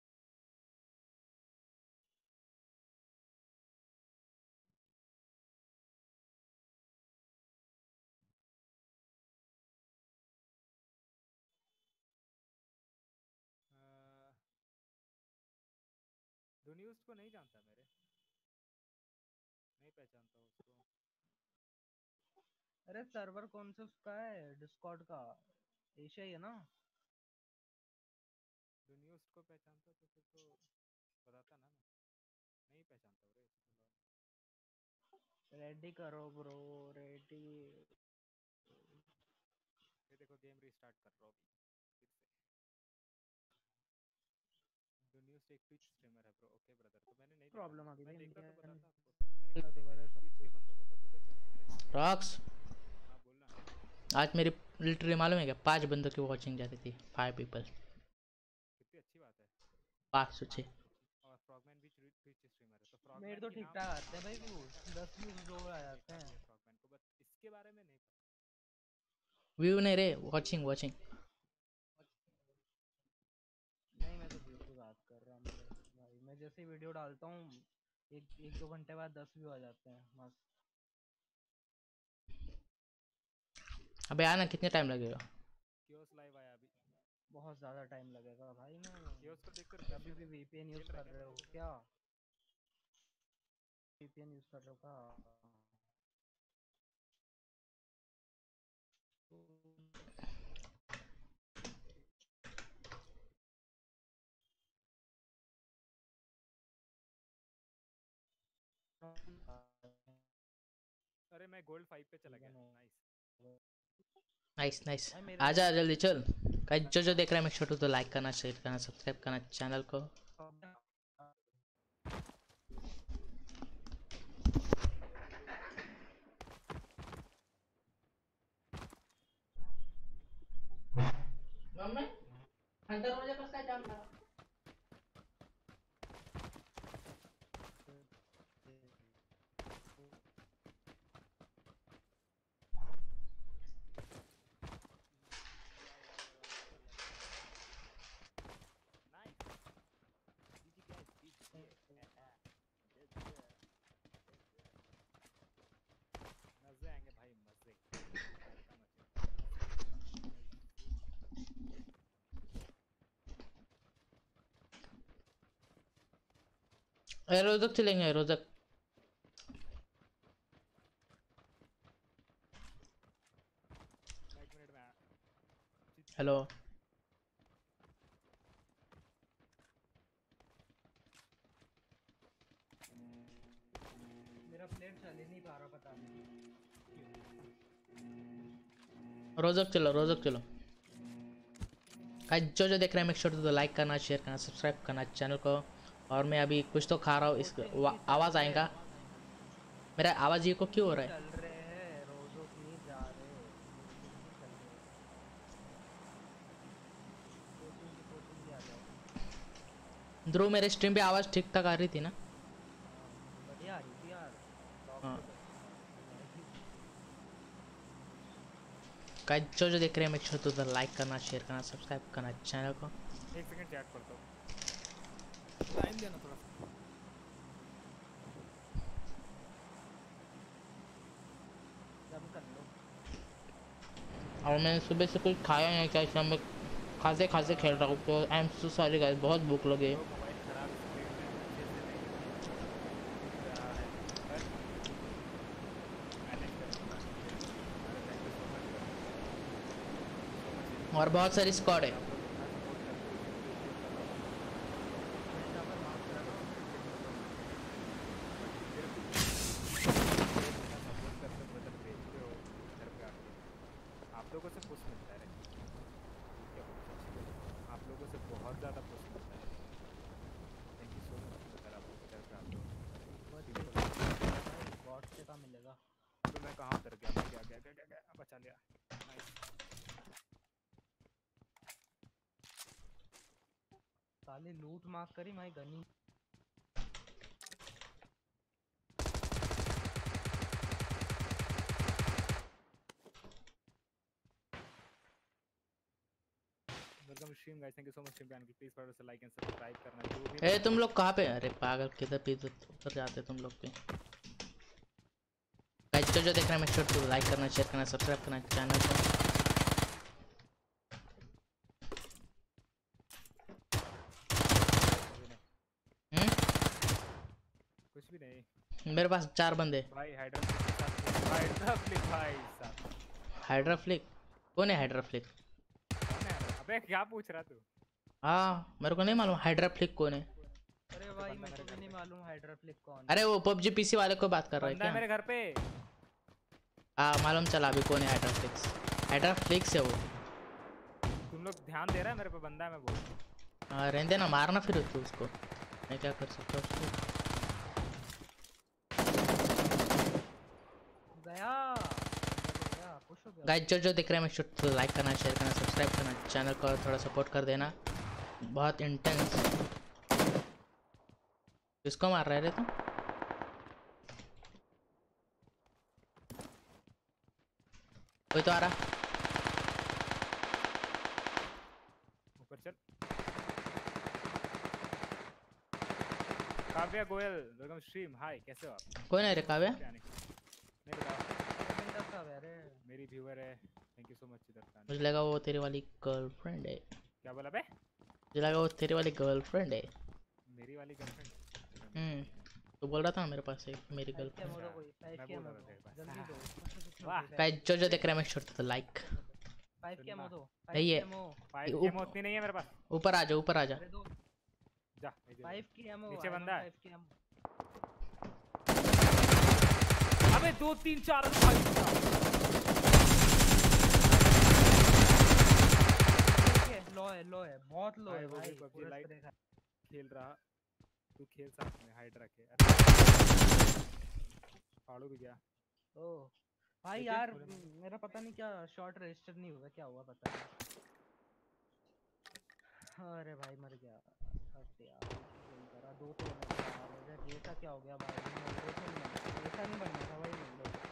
न्यूज़ को नहीं जानता मेरे, नहीं पहचानता हूँ उसको। अरे सर्वर कौन सा उसका है डिस्कॉर्ड का? एशिया ही है ना? न्यूज़ को पहचानता तो फिर तो बताता ना मैं, नहीं पहचानता हूँ रे इसको। रेडी करो ब्रो, रेडी। ये देखो गेम रीस्टार्ट कर रहा हूँ अभी फिर से। न्यूज़ एक ट्विच स्ट्रीमर है ब्रो। ओके ब्रदर, तो मैंने नहीं देखा, प्रॉब्लम आ गई मैं थी देखता तो इंडियन बताता आपको, मैंने कभी देखा दोबारा नहीं सब ट्विच के कुछ। बंदों को कभी उधर जाके मैंने देखा। रॉक्स हाँ बोलना। आज मेरी लिटरली मालूम है क्या, पांच बंदों की वॉचिंग जाती थी, फाइव पीपल, कितनी अच्छी बात है। पाँच सौ छः। और फ्रॉगमैन भी ट्विच स्ट्रीमर है, तो मेरे फ्रॉगमैन तो की ठीक नाम ठाक आते हैं भाई व्यूज, दस व्यूज हाँ दो आ मैंने जाते देखा भी हैं। है फ्रॉगमैन को, बस इसके बारे में नहीं पता। व्यू नहीं रे, वॉचिंग वॉचिंग। नहीं मैं तो व्यूज की बात कर रहा हूँ मेरे भाई, मैं जैसे वीडियो डालता हूँ एक एक दो घंटे बाद दस व्यू आ जाते हैं मस्त। अबे आना, कितने टाइम लगेगा? कियोस लाइव आया अभी। बहुत ज्यादा टाइम लगेगा भाई। मैं कियोस को देख कर रिफ्रेश अभी कर। भी वीपीएन यूज खेल रहा कर है रहे क्या हो मेरे को? क्या? वीपीएन यूज कर रहे हो क्या? अरे मैं गोल्ड फाइव पे चला गया। नाइस। Nice nice. भाई मेरे आजा जल्दी चल। गाइस जो जो देख रहे हैं मैं छोटू तो लाइक करना, शेयर करना, सब्सक्राइब करना चैनल को। मम्मी हंटर मुझे कसं काय जाम झाला मजे आएंगे भाई मजे ए, रोजक चलेंगे रोजक एक मिनट में हेलो मेरा प्लेट चल ही नहीं पा रहा पता नहीं रोजक चलो रोजक चलो गाइस जो जो देख रहे हैं मेक श्योर टू लाइक करना शेयर करना सब्सक्राइब करना चैनल को और मैं अभी कुछ तो खा रहा हूँ इस आवाज़ आएगा मेरा आवाज़ ये को क्यों हो रहा है चल रहे हैं रोजों नहीं जा रहे कोचिंग नहीं चल रहे कोचिंग की कोचिंग भी आ जाओ ध्रुव मेरे स्ट्रीम पे आवाज़ ठीक ठाक आ रही थी ना बढ़िया आ रही थी यार हाँ गाइस जो जो देख रहे हैं मेक श्योर टू लाइक करना शेयर करना सब्सक्राइब करना चैनल को एक सेकंड चैट करता हूँ टाइम देना थोड़ा सा जम कर लो और मैंने सुबह से कुछ खाया नहीं क्या इसलिए मैं खासे खासे खेल रहा हूँ तो I am so sorry guys बहुत भूख लगी है मोबाइल खराब स्क्रीन में अच्छे से नहीं रहा है पर मैनेज करूँगा थैंक यू सो मच और बहुत सारी स्क्वाड है आप लोगों से पुश मिलता है आप लोगों से बहुत ज़्यादा पुश मिलता है थैंक यू सो मच अगर आप लोग पे आप लोग बॉट से कहाँ मिलेगा तो मैं कहाँ उतर गया मैं गया गया गया गया गया बचा लिया नाइस साले लूट मार करी माई गनी welcome stream guys thank you so much stream पे प्लीज फॉलो से लाइक एंड सब्सक्राइब करना जो भी ए तुम लोग कहाँ पे अरे पागल किधर पे उधर जाते तुम लोग पे गाइस जो जो देख रहे हैं मेक श्योर टू लाइक करना शेयर करना सब्सक्राइब करना चैनल को हम्म कुछ भी नहीं मेरे पास चार बंदे भाई हाइड्रोफ्लिक के साथ हाइड्रोफ्लिक भाई साहब हाइड्राफ्लिक कौन है हाइड्राफ्लिक कौन है? अबे क्या पूछ रहा तू हाँ मेरे को नहीं मालूम हाइड्राफ्लिक कौन है अरे भाई मेरे को भी नहीं मालूम हाइड्रोफ्लिक कौन अरे वो पबजी पीसी वाले को बात कर रहा है बंदा है क्या मेरे घर पे हाँ मालूम चला अभी कौन है हाइड्राफ्लिक्स हाइड्राफ्लिक्स है वो तुम लोग ध्यान दे रहा है मेरे पे बंदा है मैं बोल हाँ रहने देना मारना फिर तू उसको मैं क्या कर सकता हूँ उसको गया गया पुश हो गया गाइस जो जो देख रहे हैं मैं शुड लाइक करना शेयर करना सब्सक्राइब करना चैनल को थोड़ा सपोर्ट कर देना बहुत इंटेंस किसको मार रहे रे तुम कोई तो आ रहा ऊपर चल Kavya Goyal welcome stream hi कैसे हो आप कौन है रे काव्या क्या नहीं नहीं बताओ मेरा सब है रे मेरी व्यूअर है थैंक यू सो मच इधर का मुझे लगा वो तेरी वाली गर्लफ्रेंड है क्या बोला बे मुझे लगा वो तेरी वाली गर्लफ्रेंड है मेरी वाली गर्लफ्रेंड हम्म तो बोल रहा था ना मेरे पास एक मेरी क्या गर्लफ्रेंड मोड़ो कोई फाइव मैं क्या बोल रहा मोड़ो था तेरे पास। जल्दी दो वाह। गाइस जो जो देख रहे हैं मैं शुड तो लाइक फाइव क्या मोड़ो नहीं है। फाइव ऊप- गेम उतनी नहीं है मेरे पास ऊपर आ जा ऊपर आ जा अरे दो जा ये दे फाइव की एमओ नीचे बंदा है। फाइव की एमओ अबे दो तीन चार भाई लो है लो है बहुत लो है भाई, वो भी भाई PUBG पूरा लाइट देखा खेल रहा तू खेल साथ में हाइड रखे अरे फाड़ू भी गया ओ भाई लेकिन यार थोड़े मेरा पता नहीं क्या शॉट रजिस्टर नहीं हुआ क्या हुआ पता नहीं अरे भाई मर गया। हट यार गेम करा दो तो होने थे यार। अरे ऐसा क्या हो गया भाई? मेरे को नहीं बनना, ऐसा नहीं बनना था भाई। मेरे को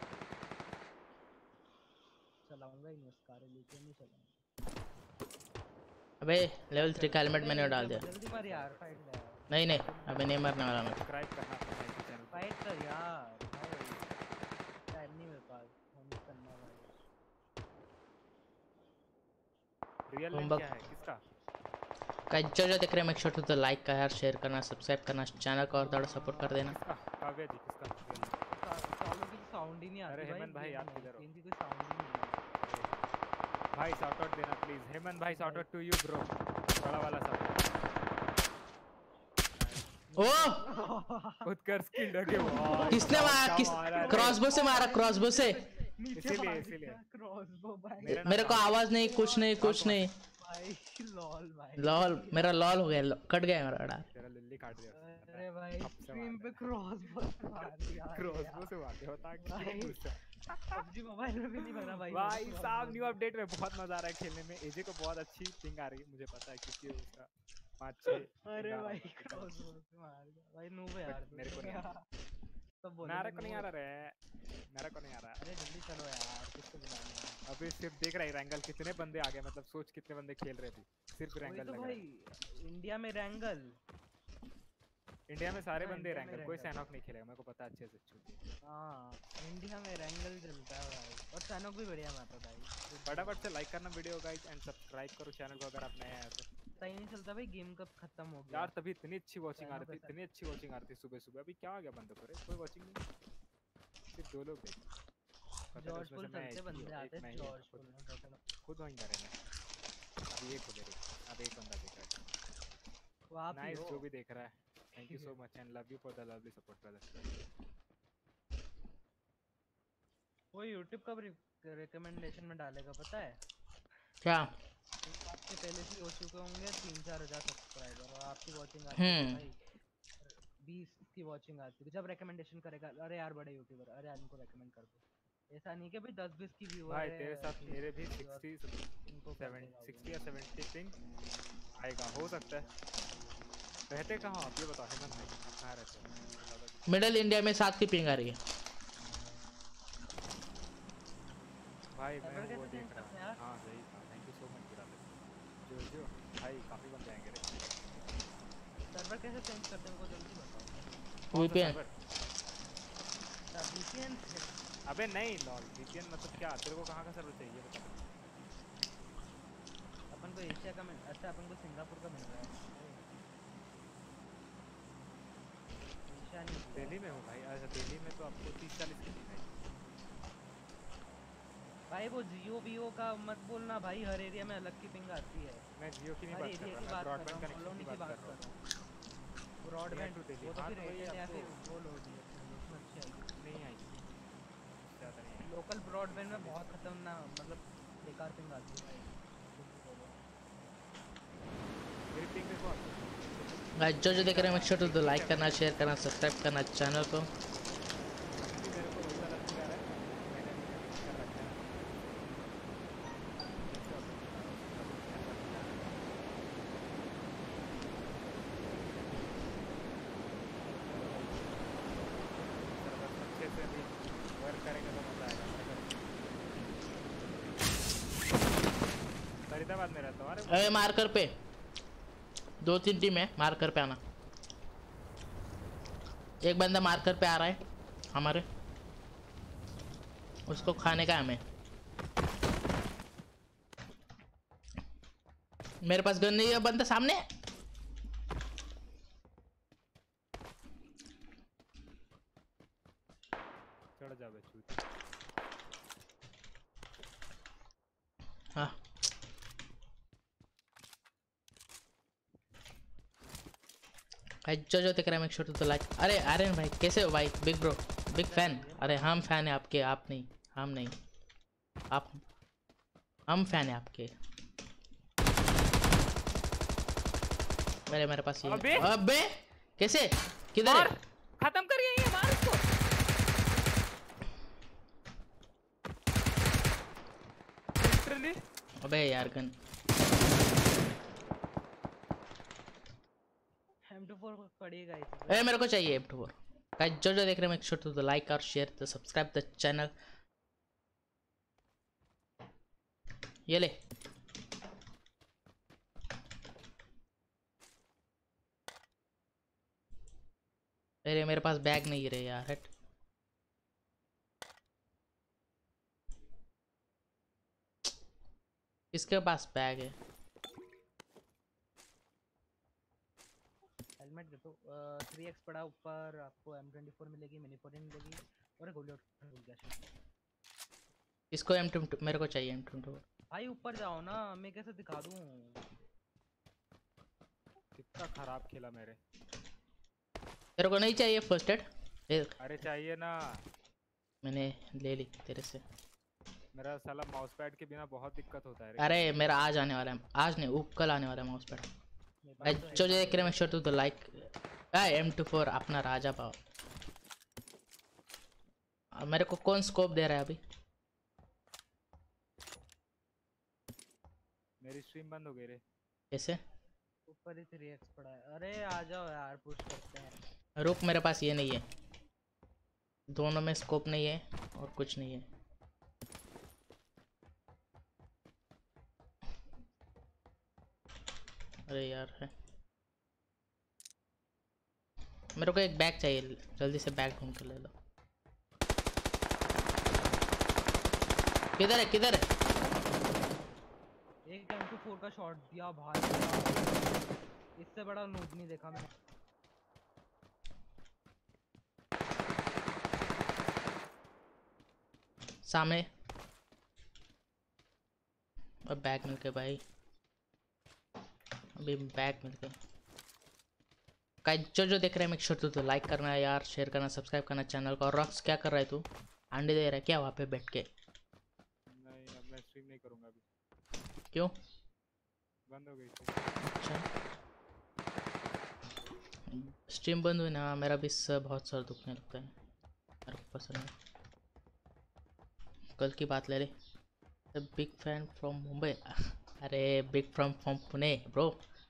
चलाऊंगा ही नहीं उसका, लेके नहीं चलाऊंगा। अबे लेवल थ्री का हेलमेट मैंने डाल दिया। जल्दी मर यार, फाइट ले यार। नहीं नहीं अबे नहीं मरने वाला मैं। सब्सक्राइब करना अपने भाई के चैनल फाइट कर यार भाई, टाइम नहीं मेरे पास होम करना भाई। रियल नेम होमवर्क क्या है किसका? गाइस जो जो देख रहे हैं make sure to the like का यार, शेयर करना, सब्सक्राइब करना, चैनल को और थोड़ा सपोर्ट कर देना। किसका? काव्या जी किसका real name? सालों की साउंड ही नहीं आती अरे भाई। हेमंत भाई, गेम आप में, किधर हो? गेम की कोई साउंड ही नहीं है। भाई शॉट आउट देना प्लीज। हेमंत भाई shout out to you bro, बड़ा वाला शॉट आउट। ओ उत्कर्ष स्किल लगे भाई। किसने मारा? किस क्रॉसबो से मारा? क्रॉसबो से इसीलिए इसीलिए क्रॉसबो भाई। मेरा मेरे को आवाज नहीं, कुछ नहीं कुछ नहीं। भाई लॉल भाई। लॉल मेरा लॉल हो गया, लो- कट गया मेरा डार। तेरा लिल्ली काट दिया उसने, पता है? अरे भाई अब से स्ट्रीम मार पे क्रॉसबो से मार दिया। क्रॉसबो से मारते होता भाई। कि गुस्सा। पबजी मोबाइल में भी नहीं बना भाई। भाई मेरे को साहब crossbow न्यू अपडेट में बहुत मजा आ रहा है खेलने में। एजे को बहुत अच्छी पिंग आ रही है, मुझे पता है क्योंकि उसका पाँच छह अरे ping आ रहा भाई होगा, एकदम क्रॉसबो से मार दिया भाई। नूब है यार तू। मेरे को नहीं आ सब बोले मेरे को नहीं आ रहा रे, मेरे को नहीं आ रहा। अरे जल्दी चलो यार, किसको बुलाना है? अभी सिर्फ देख रहा है रैंगल कितने बंदे आ गए, मतलब सोच कितने बंदे खेल रहे थे, सिर्फ वही रैंगल तो लग रहा भाई, है। इंडिया में रैंगल। इंडिया में सारे हाँ, बंदे इंडिया में रैंगल, कोई रैंगल। सैनॉक नहीं खेलेगा, मेरे को पता है अच्छे से छूटी। हाँ इंडिया में रैंगल चलता है भाई, और सैनोक भी बढ़िया मैप है भाई। फटाफट से लाइक करना वीडियो गाइस एंड सब्सक्राइब करो चैनल को अगर आप नए आए तो। सही नहीं चलता भाई, गेम कब खत्म हो गया यार तभी इतनी अच्छी वॉचिंग आ Channel रही थी, पे इतनी अच्छी वॉचिंग आ रही थी सुबह सुबह। अभी क्या आ गया बंदों को रे? कोई वॉचिंग नहीं, सिर्फ दो लोग थे। पता नहीं जॉर्ज उसमें पुल से मैं चलते एक ही बंदे हूँ, आते एक मैं ही जॉर्ज खुद पुल में बैठना। खुद वहीं मरे मैं। अभी एक हो गया देख, अब एक बंदा देख रहा है। वो आप ही नाइस हो। जो भी देख रहा है, thank you so much and love you for the lovely support brother. वो यूट्यूब कब रिकमेंडेशन में डालेगा पता है? क्या? आपके पहले से ही हो चुके होंगे तीन चार हजार सब्सक्राइबर, और आपकी वॉचिंग आती है हम्म भाई बीस की वॉचिंग आती है। जब रिकमेंडेशन करेगा, अरे यार बड़े यूट्यूबर, अरे इनको रिकमेंड कर दो। ऐसा नहीं कि भाई दस बीस की व्यूअर भाई है, तेरे साथ मेरे भी viewer, सिक्सटी इनको कर सेवन देगा सिक्सटी या सेवेंटी पिंग आएगा, हो सकता है। रहते कहाँ हो आप ये बताओ हेमंत भाई, आप कहाँ रहते हो? मिडिल इंडिया में सात की पिंग आ रही है। भाई सर्वर मैं वो कैसे देख चेंज रहा करते हूँ। हैं यार? हाँ सही था, thank you so much brother. जो जो भाई काफी बंदे आएंगे रे। सर्वर कैसे चेंज करते हैं, उनको जल्दी बताओ। कौन सा वीपीएन सर्वर? वीपीएन से अबे नहीं लॉल, वीपीएन मतलब क्या? तेरे को कहाँ का सर्वर चाहिए बता। अपन को एशिया का मिल, अच्छा अपन को सिंगापुर का मिल रहा है। एशिया नहीं मिल रहा। दिल्ली में हूँ भाई। अच्छा दिल्ली में तो आपको तीस चालीस की है भाई वो जियो वीओ का मत बोलना भाई, हर एरिया में अलग की पिंग आती है। मैं जियो की नहीं हर बात कर एरिया रहा, की मैं बात कर ब्रॉडबैंड रहा हूँ, कनेक्शन कॉलोनी की की बात बात कर कर रहा रहा हूँ। हूँ। ब्रॉडबैंड टू दिल्ली, वो तो हाँ फिर तो वही एयरटेल या आपको फिर वो लो डी उसमें अच्छी आएगी। नहीं आएगी, ज़्यादा नहीं आएगी। लोकल ब्रॉडबैंड में बहुत खतरनाक मतलब बेकार पिंग आती है भाई, कुछ भी बोलो। मेरी पिंग देखो आपको। गाइस जो जो देख रहे हैं मेक श्योर टू लाइक करना, शेयर करना, सब्सक्राइब करना चैनल को। अभी मेरे को वैसा लग रहा है मैंने अभी कनेक्ट कर रखा है। जैसे आप बता रहे हो, अच्छे से भी वर्क करेंगे तो मजा आएगा। फरीदाबाद में रहता हूँ। अरे अरे मार्कर पे दो तीन टीम है, मार्कर पे आना। एक बंदा मार्कर पे आ रहा है हमारे, उसको खाने का है हमें। मेरे पास गन नहीं है, बंदा सामने है। चढ़ जा बे चूती। हाँ भाई जो जो देख रहे हैं मेक श्योर टू लाइक। अरे आर्यन भाई कैसे हो भाई? Big bro, big fan. अरे हम फैन है आपके, आप नहीं, हम नहीं, आप, हम फैन है आपके। मेरे मेरे पास ये अबे अबे कैसे किधर है? खत्म कर ये मार इसको। लिटरली अबे यार गन फोर पड़ेगा इस ए मेरे को चाहिए एम टू फोर। गाइस जो जो देख रहे हैं मेक श्योर टू लाइक और share the subscribe the channel. ये ले अरे मेरे पास बैग नहीं रहे यार, हट। किसके पास बैग है? हेलमेट दे दो। थ्री एक्स पड़ा ऊपर, आपको एम ट्वेंटी फोर मिलेगी, मिनी फोर्टीन मिलेगी और एक गोली आउट मिल गया शायद। इसको एम टू मेरे को चाहिए एम टू। भाई ऊपर जाओ ना, मैं कैसे दिखा दूं? कितना खराब खेला मेरे। तेरे को नहीं चाहिए फर्स्ट एड? अरे चाहिए ना। मैंने ले ली तेरे से। मेरा साला माउस पैड के बिना बहुत दिक्कत होता है रे। अरे मेरा आज आने वाला है, आज नहीं वो कल आने वाला है माउस पैड। जो जो देख रहे हैं sure to like M two four अपना राजा पाओ। मेरे को कौन स्कोप दे रहा है अभी? मेरी स्ट्रीम बंद हो गई रे। कैसे? ऊपर ही थ्री एक्स पड़ा है। अरे आ जाओ यार, पुश करते हैं। रुक मेरे पास ये नहीं है, दोनों में स्कोप नहीं है और कुछ नहीं है। अरे यार है, मेरे को एक बैग चाहिए, जल्दी से बैग ढूंढ कर ले लो। किधर है किधर है? एक एम टू फोर का शॉट दिया भाई, इससे बड़ा नूब नहीं देखा मैंने। सामने अब बैग मिल गए भाई, अभी बैग मिल गए। गाइस जो जो देख रहे हैं मेक श्योर टू तो लाइक करना है यार, शेयर करना, सब्सक्राइब करना चैनल को। और रॉक्स क्या कर रहा है तू? अंडे दे रहा है क्या वहाँ पे बैठ के? नहीं अब मैं स्ट्रीम नहीं करूंगा अभी। क्यों? बंद हो गई थी। अच्छा स्ट्रीम बंद हुई ना, मेरा भी सर बहुत सर दुखने लगता है, मेरे को पसंद है। कल की बात ले ले। Big fan from Mumbai. अरे big from from Pune bro.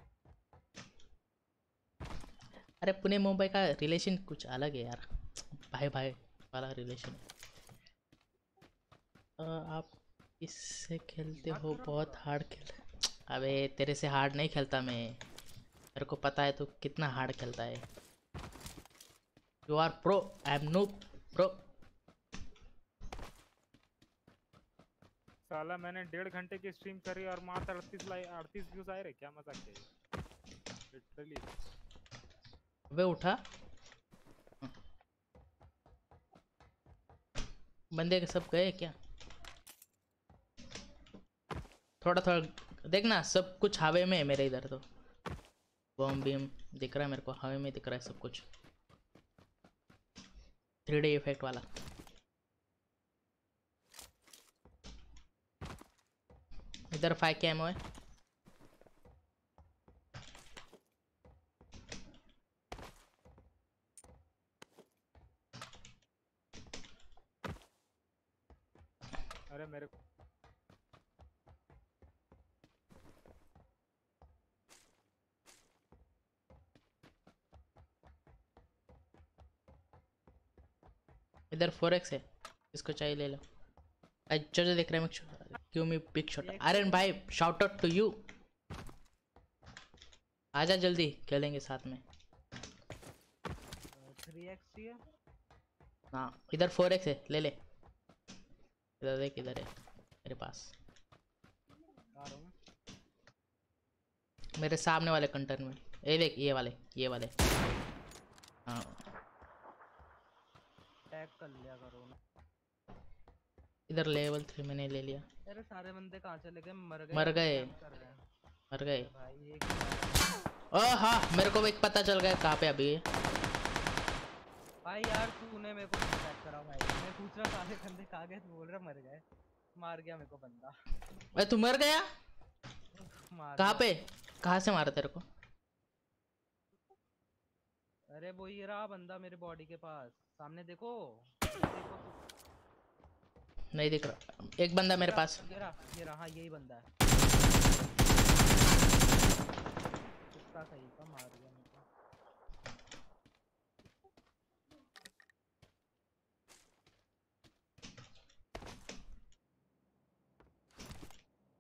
अरे पुणे मुंबई का रिलेशन कुछ अलग है यार, भाई भाई वाला रिलेशन है। आप इससे खेलते हो? बहुत हार्ड खेल। अबे तेरे से हार्ड नहीं खेलता मैं, मेरे को पता है तू कितना हार्ड खेलता है। You are pro, I am noob pro. साला मैंने डेढ़ घंटे की स्ट्रीम करी और मात्र अड़तीस लाइक अड़तीस व्यूज आए रे, क्या मजाक है लिटरली। वे उठा बंदे के सब गए क्या? थोड़ा थोड़ा देखना, सब कुछ हवे में है मेरे इधर। तो बॉम्ब बीम दिख रहा है मेरे को, हवे में दिख रहा है सब कुछ, थ्री डी इफेक्ट वाला। इधर फाइव के एमओ है। अरे मेरे इधर फोर एक्स है, इसको चाहिए ले लो। जो जो देख रहे हैं क्यों मी बिग शॉट। अरे भाई शाउट आउट टू यू, आजा जल्दी खेलेंगे साथ में। थ्री एक्स चाहिए? हाँ इधर फोर एक्स है, ले ले। इधर देख इधर है मेरे पास, आ रहा हूँ। मेरे सामने वाले कंटेनर में। ये देख ये वाले ये वाले। हाँ टैग कर लिया करो ना। इधर लेवल थ्री मैंने ले लिया। अरे सारे बंदे कहाँ चले गए? मर गए? मर गए क्या कर रहे हैं? मर गए। भाई एक ओह हाँ मेरे को एक पता चल गया कहाँ पे अभी है। भाई यार तूने मेरे को अटैक करा भाई, मैं पूछ रहा सारे बंदे कहाँ गए, तू बोल रहा मर गए। मार गया मेरे को बंदा। अरे तू मर गया? मार कहाँ गया। पे? कहाँ से मारा तेरे को? अरे वो ये रहा बंदा मेरे बॉडी के पास, सामने देखो देखो तू। नहीं दिख रहा। एक बंदा मेरे पास। ये रहा ये रहा, हाँ यही बंदा है। कुत्ता सही का मार दिया मेरे को।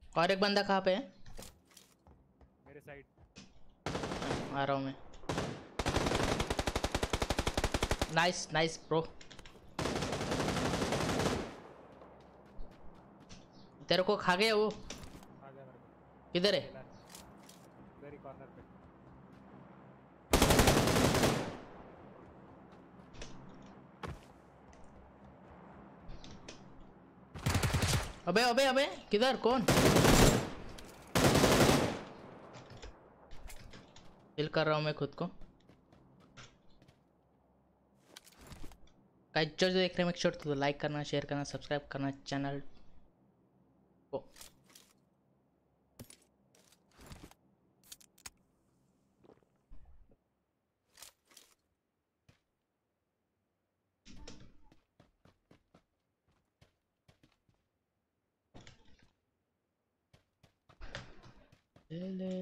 और एक बंदा कहाँ पे है? मेरे साइड। आ रहा हूँ मैं। Nice nice bro. तेरे को खा गया वो? आ गया मेरे को। किधर है? खेला वेरी कॉर्नर पे। अबे अबे अबे किधर? कौन? हिल कर रहा हूँ मैं खुद को। गाइस जो जो देख रहे हैं मेक श्योर तो लाइक करना, शेयर करना, सब्सक्राइब करना चैनल को। ले ले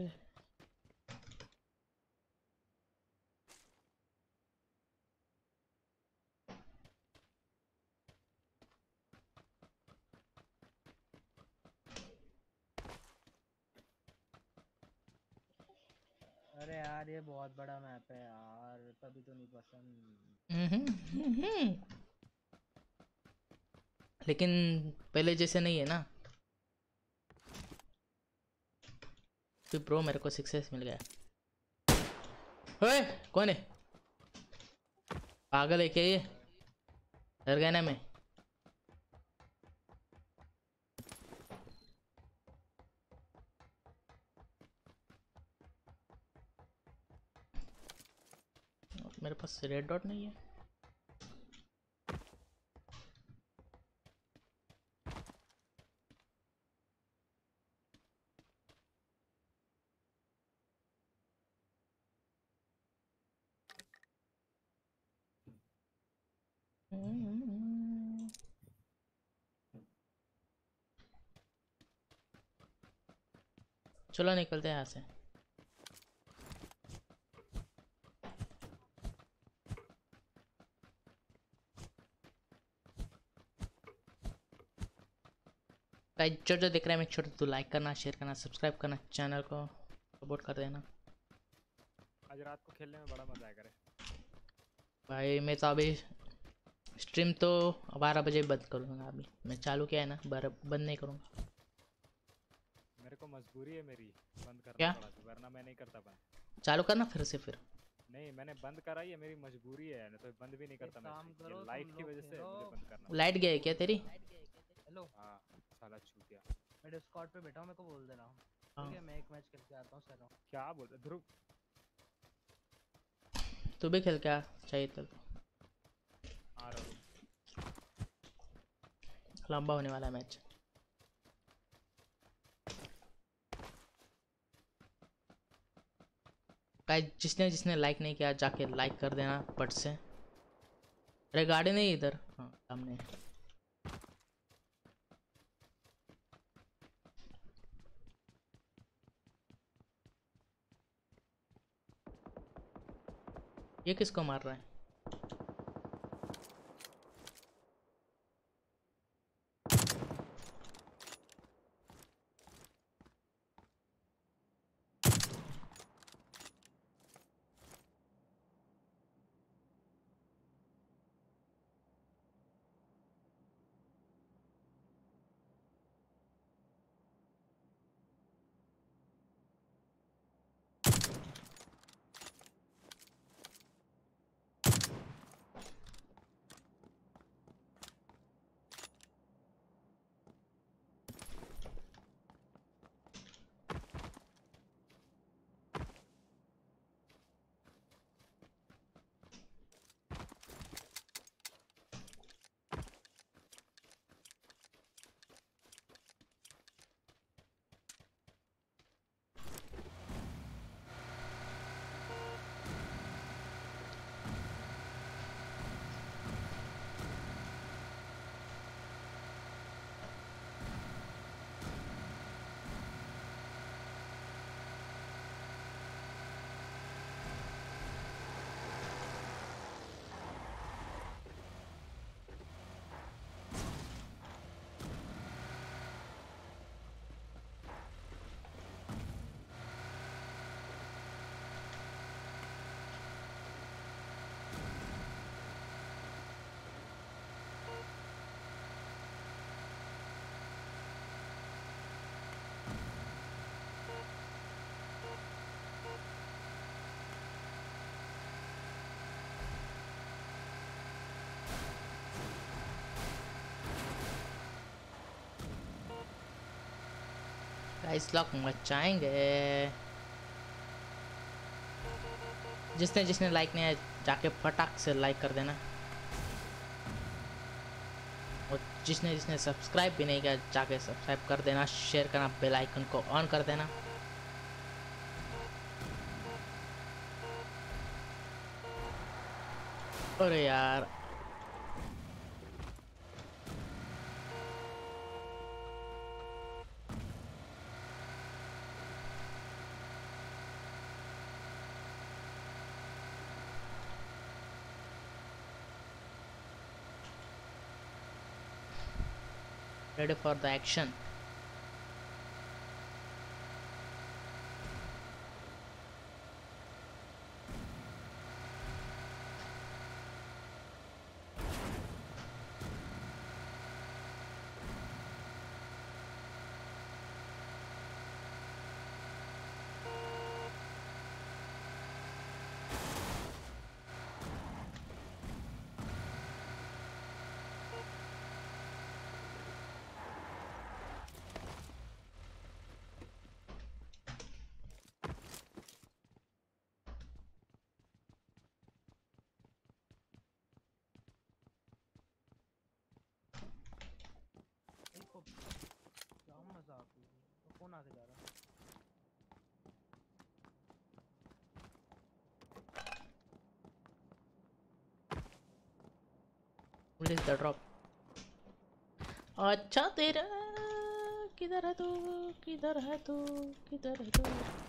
अरे यार ये बहुत बड़ा मैप है यार, तभी तो नहीं पसंद। हम्म, हम्म। लेकिन पहले जैसे नहीं है ना। तो ब्रो मेरे को सक्सेस मिल गया। ओए कौन है? पागल है क्या ये? डर गया ना मैं। मेरे पास रेड डॉट नहीं है। चलो निकलते हैं यहाँ से। गाइस जो जो देख रहे हैं मेक श्योर तो लाइक करना, शेयर करना, सब्सक्राइब करना, चैनल को सपोर्ट कर देना। आज रात को खेलने में बड़ा मजा आएगा रे। भाई मैं तो अभी स्ट्रीम तो बारह बजे बंद करूँगा। अभी मैं चालू किया है ना, बारह बंद नहीं करूँगा। मेरे को मजबूरी है मेरी बंद करना क्या? पड़ा, तो वरना मैं नहीं करता बंद। चालू करना फिर से फिर। नहीं मैंने बंद करा, ये मेरी मजबूरी है, नहीं तो बंद भी नहीं करता एक काम मैं। करो, ये लाइट तुम की लोग वजह से खेलो। मुझे बंद करना। लाइट गया है क्या तेरी? हेलो, हाँ साला छूटिया। मैं डिस्कॉर्ड पे बैठा हूँ, मेरे को बोल देना। हाँ। ठीक है, मैं एक मैच खेल के आता हूँ सर। क्या बोल रहे ध्रुव? तू भी खेल क्या चाहिए तो। आ रहा हूँ। लंबा होने वाला है मैच। गाइस जिसने जिसने लाइक नहीं किया जाके लाइक कर देना पट से। अरे गाड़ी नहीं इधर, हाँ सामने। ये किसको मार रहा है? गाइस लॉक मचाएंगे। जिसने जिसने लाइक नहीं है जाके फटाक से लाइक कर देना, और जिसने जिसने सब्सक्राइब भी नहीं किया जाके सब्सक्राइब कर देना, शेयर करना, बेल आइकन को ऑन कर देना। अरे यार ready for the action. इसको क्या मजाक है, तो कौन आगे जा रहा है? Where is the drop? अच्छा तेरा किधर है तू, किधर है तू, किधर है तू?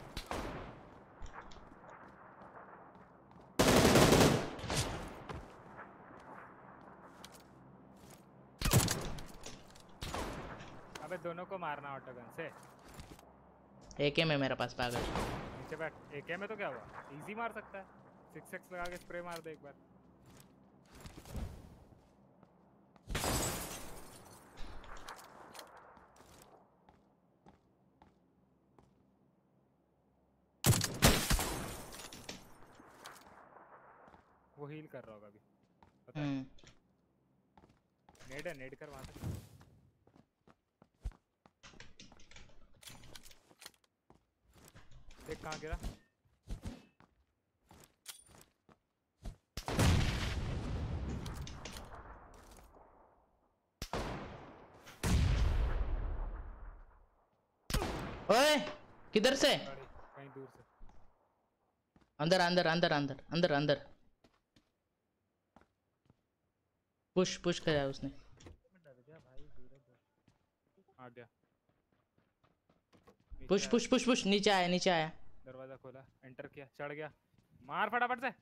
अबे दोनों को मारना ऑटोगन से। एके में मेरे पास पागल। नीचे बैठ। एके में तो क्या हुआ, इजी मार सकता है। सिक्स एक्स लगा के स्प्रे मार दे एक बार। वो हील कर रहा होगा अभी, पता है। हम्म नेड है, नेड कर वहां से। देख कहाँ गिरा। ओए किधर से? गाड़ी कहीं दूर से। अंदर अंदर अंदर अंदर अंदर अंदर पुश पुश कराया उसने। मैं डर गया भाई, धीरे धीरे आ गया। पुश नीचे पुश पुश पुश नीचे आया, नीचे आया। आया, दरवाजा खोला, एंटर किया, चढ़ गया। मार फटाफट से।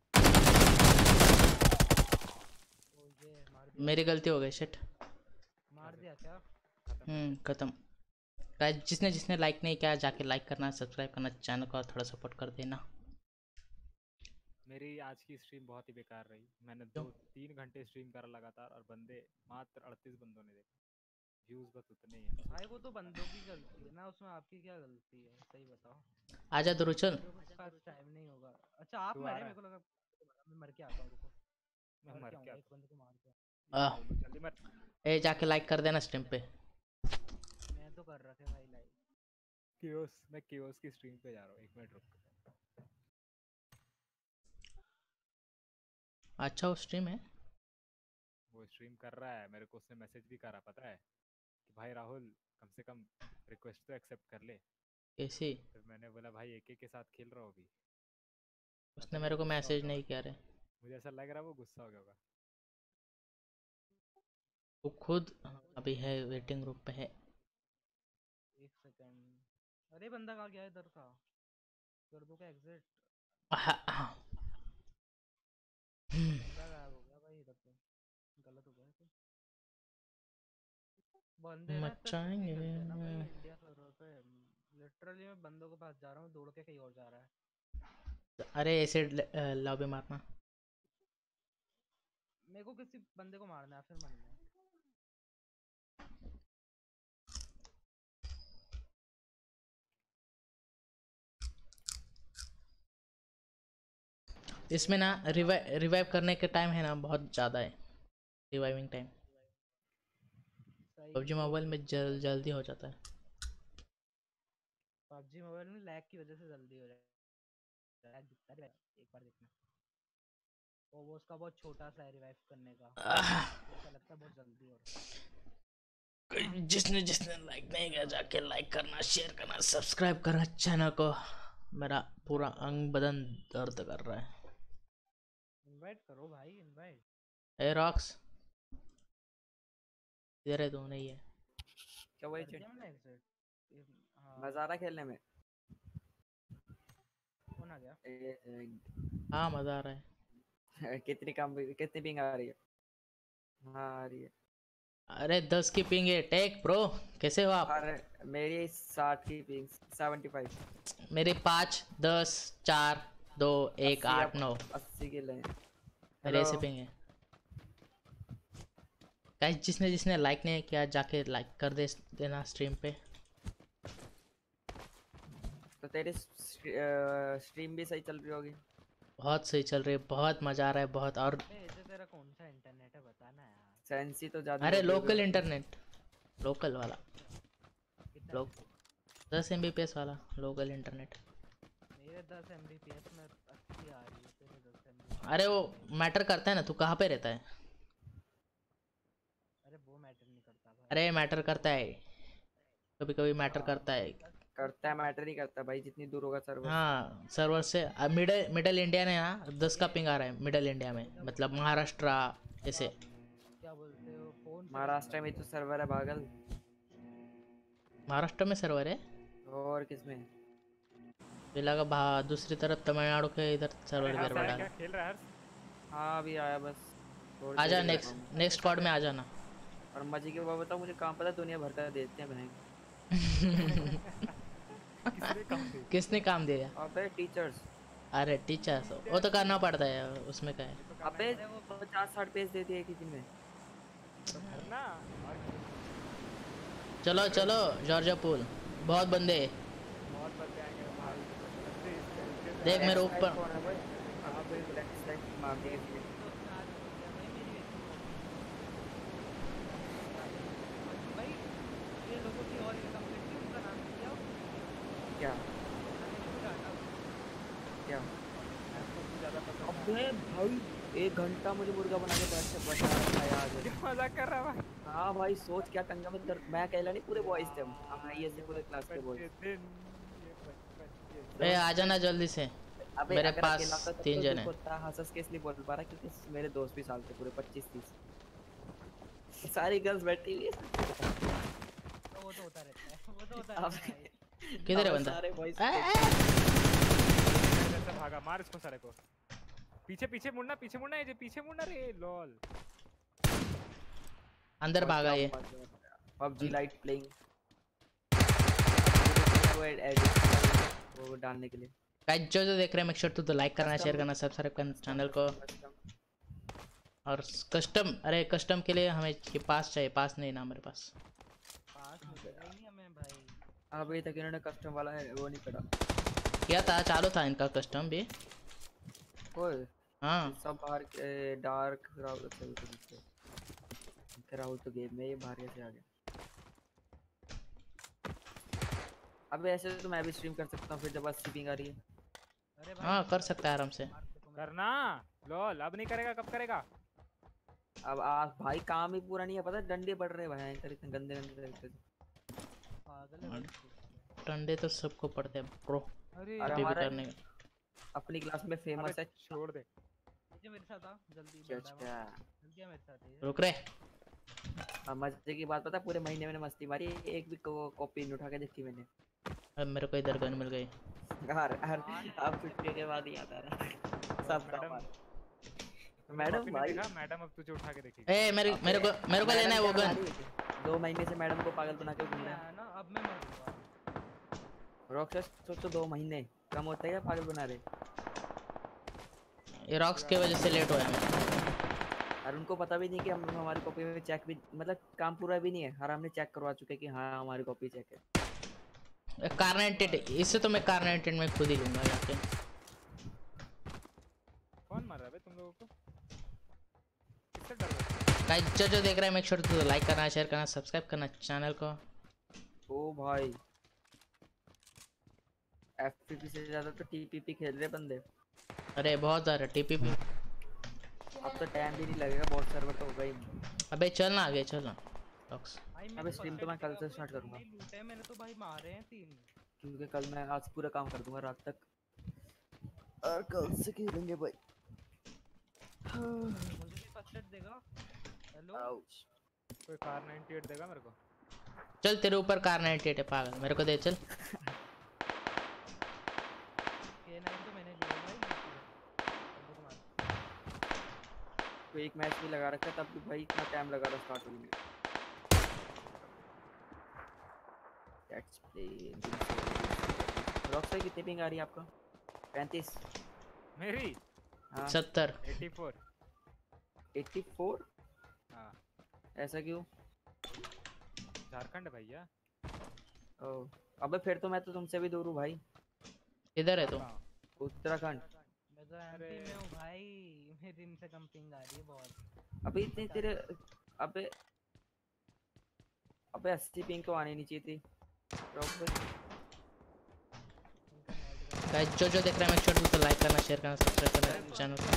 ओ ये मार दिया, मेरी गलती हो गई शिट। मार दिया क्या? हम्म खत्म। गाइस जिसने जिसने लाइक नहीं किया जाके लाइक करना, सब्सक्राइब करना, चैनल को थोड़ा सपोर्ट कर देना। मेरी आज की स्ट्रीम बहुत ही बेकार रही। मैंने दो तीन घंटे स्ट्रीम करा लगातार और बंदे मात्र अड़तीस बंदों ने देखा। व्यूज बस उतने ही हैं। भाई वो तो बंदों की गलती है ना, उसमें आपकी क्या गलती है, सही बताओ। आजा दुरुचल। मेरे को पास टाइम नहीं होगा। अच्छा आप तू आ मरे, रहा मेरे को है? लगा मैं मर के आता हूँ, रुको मैं मर मर के के आऊंगा, एक आता बंदे को मार के। हूँ। आ, बोलो जल्दी मर। ए जाके लाइक कर देना स्ट्रीम पे। मैं तो कर रखे भाई लाइक। कियोस, मैं कियोस की स्ट्रीम पे जा रहा हूँ, एक मिनट रुक। अच्छा वो स्ट्रीम है। वो स्ट्रीम कर रहा है, मेरे को उसने मैसेज भी करा, पता है कि भाई राहुल कम से कम रिक्वेस्ट तो एक्सेप्ट कर ले। कैसी? फिर मैंने बोला भाई एक एक के साथ खेल रहा हूँ अभी। पता उसने नहीं मेरे वो को गुस्सा हो मैसेज गया नहीं होगा। किया रे। मुझे ऐसा लग रहा है वो गुस्सा हो गया होगा। वो खुद अभी है वेटिंग रूम पे है। एक सेकंड, अरे बंदा कहाँ गया इधर का, कर दो क्या एग्जिट? आहा, आहा। हम्म, बंदा गायब हो गया भाई इधर पे, गलत हो गया तो। बंदे ना इतना चुकी मचाएंगे। करते हैं ना भाई इंडिया सर्वर पे। लिटरली मैं बंदों के पास जा रहा हूँ, दौड़ के कहीं और जा रहा है। अरे ऐसे लॉबी मारना। मेरे को किसी बंदे को मारना है फिर मरना है। इसमें ना रिवाइव रिवाइव करने के टाइम है ना बहुत ज़्यादा है। रिवाइविंग टाइम सही पबजी तो मोबाइल में जल, जल्दी हो जाता है। पबजी मोबाइल में लैग की वजह से जल्दी हो जाए लैग दिखता है एक बार देखना वो वो उसका बहुत छोटा सा रिवाइव करने का तो ऐसा लगता है बहुत जल्दी हो रहा है जिसने जिसने लाइक नहीं किया जाके लाइक करना, शेयर करना, सब्सक्राइब करना चैनल को। मेरा पूरा अंग बदन दर्द कर रहा है। इनवाइट करो भाई इनवाइट ए रॉक्स इधर है, तू नहीं है? क्या वही कर चिट दिया मैंने एग्जिट हाँ मजा आ रहा खेलने में। कौन आ गया ए, हाँ मजा आ रहा है। ए, कितनी कम कितनी पिंग आ रही है? हाँ आ रही है। अरे दस की पिंग है टेक ब्रो, कैसे हो आप? अरे मेरी साठ की पिंग सेवेंटी फाइव। मेरे पाँच दस चार दो एक अस्सी आठ अब- नौ अस्सी के लिए। मेरे ऐसे पिंग है। गाइस जिसने जिसने लाइक नहीं किया जाके लाइक कर दे देना स्ट्रीम पे। तो तेरी स्ट्रीम भी सही चल रही होगी। बहुत सही चल रही है, बहुत मजा आ रहा है बहुत। और ए ये तेरा कौन सा इंटरनेट है बताना यार सेंसी तो ज्यादा अरे होगी लोकल उधर। इंटरनेट, लोकल वाला, कितना लोग दस एम बी पी एस वाला लोकल इंटरनेट। मेरे दस एमबीपीएस में अस्सी आ रही है तेरे दस एमबीपीएस अरे वो मैटर करता है ना, तू कहाँ पे रहता है? अरे वो मैटर नहीं करता भाई अरे मैटर करता है, कभी कभी मैटर हाँ, करता है। करता है मैटर ही करता है भाई जितनी दूर होगा सर्वर। हाँ सर्वर से। अब मिडल मिडल इंडिया ने ना दस का पिंग आ रहा है मिडल इंडिया में, मतलब महाराष्ट्र ऐसे। क्या बोलते हो फोन महाराष्ट्र में तो सर्वर है पागल। महाराष्ट्र में सर्वर है? और किसमें? मुझे लगा भा दूसरी तरफ तमिलनाडु के इधर सर्वर हर्ष गड़बड़ आया डाला। क्या खेल रहा है हर्ष? हाँ अभी आया बस। थोड़ी आजा देर ही नेक्स्ट लगा हूँ। नेक्स्ट स्क्वाड में आ जाना। और मजी की बात बताओ मुझे काम पता दुनिया भर का देते हैं बहन। किसने काम दे? किसने काम दिया? अबे टीचर्स। अरे टीचर्स वो तो करना पड़ता है, उसमें क्या है। अबे पचास साठ पेज देती है एक ही दिन में। तो करना और चलो चलो जॉर्जिया पूल, बहुत बंदे। बहुत बंदे आएंगे भाई। बंदे इसके- इसके देख मेरे Black Slide ऊपर। कौन है भाई? हाँ भाई Black Slide मार दिया किसी ने। भाई ये लोगों की और इनकम थी उनका नाम क्या क्या क्या? ज्यादा पसंद अबे भाई एक घंटा मुझे मुर्गा बना के बैठ से बचा रखा है आज। क्या मजाक कर रहा है भाई? हाँ भाई सोच क्या टंगा में दर्द। मैं अकेला नहीं पूरे बॉयज थे हम। हम ये से पूरे क्लास के बॉयज। बच्चे दिन ये बचपन ये ए आ जाना जल्दी से। अबे मेरे अगर पास अकेला होता तब तीन तो जन दुख हैं। होता, हंस के इसलिए बोल पा रहा क्योंकि मेरे दोस्त भी साल थे पूरे पच्चीस तीस। सारी गर्ल्स बैठी हुई है। तो वो तो होता रहता है वो तो होता रहता है भाई। किधर है अब बंदा? सारे boys ए, ए, कैसे भागा? मार इसको सारे को। पीछे पीछे मुड़ना, पीछे मुड़ना, ये जो पीछे मुड़ना रे लॉल। अंदर भागा ये। पबजी लाइट प्लेइंग वो डालने के लिए। गाइस जो जो देख रहे हैं मेक श्योर टू लाइक करना, शेयर करना, सब्सक्राइब करना चैनल को। और कस्टम, अरे कस्टम के लिए हमें ये पास चाहिए। पास नहीं ना मेरे पास। पास में तो है नहीं हमें भाई अभी तक इन्होंने कस्टम वाला है वो नहीं करा। किया था, चालू था इनका कस्टम भी। कोई हाँ सब बाहर के डार्क राहुल चल के राहुल तो गेम में ये बाहर कैसे आ गया? अब ऐसे तो मैं भी स्ट्रीम कर सकता हूँ फिर जब बस स्ट्रीमिंग आ रही है। अरे भाई हाँ कर सकता है आराम से। करना लॉल। अब नहीं करेगा, कब करेगा? अब आज भाई काम ही पूरा नहीं है पता डंडे पड़ रहे हैं भाई इतने गंदे गंदे तरीके से। पागल है भाई। टंडे तो सबको पड़ते हैं ब्रो, अरे अरे अभी भी हमारा करने का। अपनी क्लास में अबे फेमस है। छोड़ दे। ये मेरे साथ आ जल्दी क्या बंदा क्या वो जल्दी आ मेरे साथ ये रुक रे। अब मजे की बात पता पूरे महीने मैंने मस्ती मारी एक भी कॉपी नहीं उठा के देखी मैंने। अब मेरे को इधर गन मिल गई। हर हर अब छुट्टी के बाद ही आता रहा सब मैडम काम मैडम भाई देखा, मैडम अब तुझे उठा के देखेगी। ए मेरे मेरे को मेरे को लेना है वो गन। दो महीने से मैडम को पागल बना के घूम रहा है ना अब मैं मर दूंगा। रॉक्सस सोचो दो महीने कम होता है क्या पागल बना रहे। ये रॉक्स की वजह से लेट हुआ है। और उनको पता भी नहीं कि हम हमारी कॉपी में चेक भी मतलब काम पूरा भी नहीं है। हर हमने चेक करवा चुके कि हाँ हमारी कॉपी चेक है। कारनेटेड, इससे तो मैं कारनेटेड में खुद ही लूंगा जाके। कौन मार रहा है बे तुम लोगों को? किससे डर रहे हो? गाइस जो जो देख रहे हैं मेक श्योर टू लाइक करना, शेयर करना, सब्सक्राइब करना चैनल को। ओ भाई एफपीपी से ज्यादा तो टीपीपी खेल रहे बंदे। अरे बहुत ज़्यादा टीपीपी। अब तो टाइम भी नहीं लगेगा, बहुत सर्वर तो होगा ही नहीं। अबे चल ना आगे चल ना बॉक्स। भाई अबे मैंने स्ट्रीम first तो मैं aid कल किया, से कोई स्टार्ट करूंगा, नहीं लूटे मैंने तो भाई मारे हैं तीन। क्योंकि कल मैं आज पूरा काम कर दूंगा रात तक और कल से खेलेंगे भाई। मुझे भी फर्स्ट एड देगा। Hello ouch. कोई कार अट्ठानवे देगा मेरे को? चल तेरे ऊपर कार नाइनटी एट है पागल, मेरे को दे चल। के नाइन तो मैंने लिया भाई। बंदे को मार। तो एक मैच भी लगा रखा तब भी भाई इतना टाइम लगा रहा स्टार्ट होने में। Let's play. रॉकस्टार कितनी पिंग आ रही है आपका? पैंतीस। मेरी हाँ सत्तर। चौरासी। चौरासी। हाँ ऐसा क्यों? झारखंड भैया। ओह अबे फिर तो मैं तो तुमसे भी दूर हूँ भाई। किधर है तू? कहाँ? उत्तराखंड। मैं तो एमपी में हूँ भाई, मेरी इनसे कम पिंग आ रही है बहुत। अबे इतनी तेरे अबे अबे अस्सी पिंग तो आनी नहीं चाहिए थी प्रॉपर। इनका नेट गाइस जो जो देख रहा है मैं छोड़ तो लाइक करना, शेयर करना, सब्सक्राइब करना चैनल को।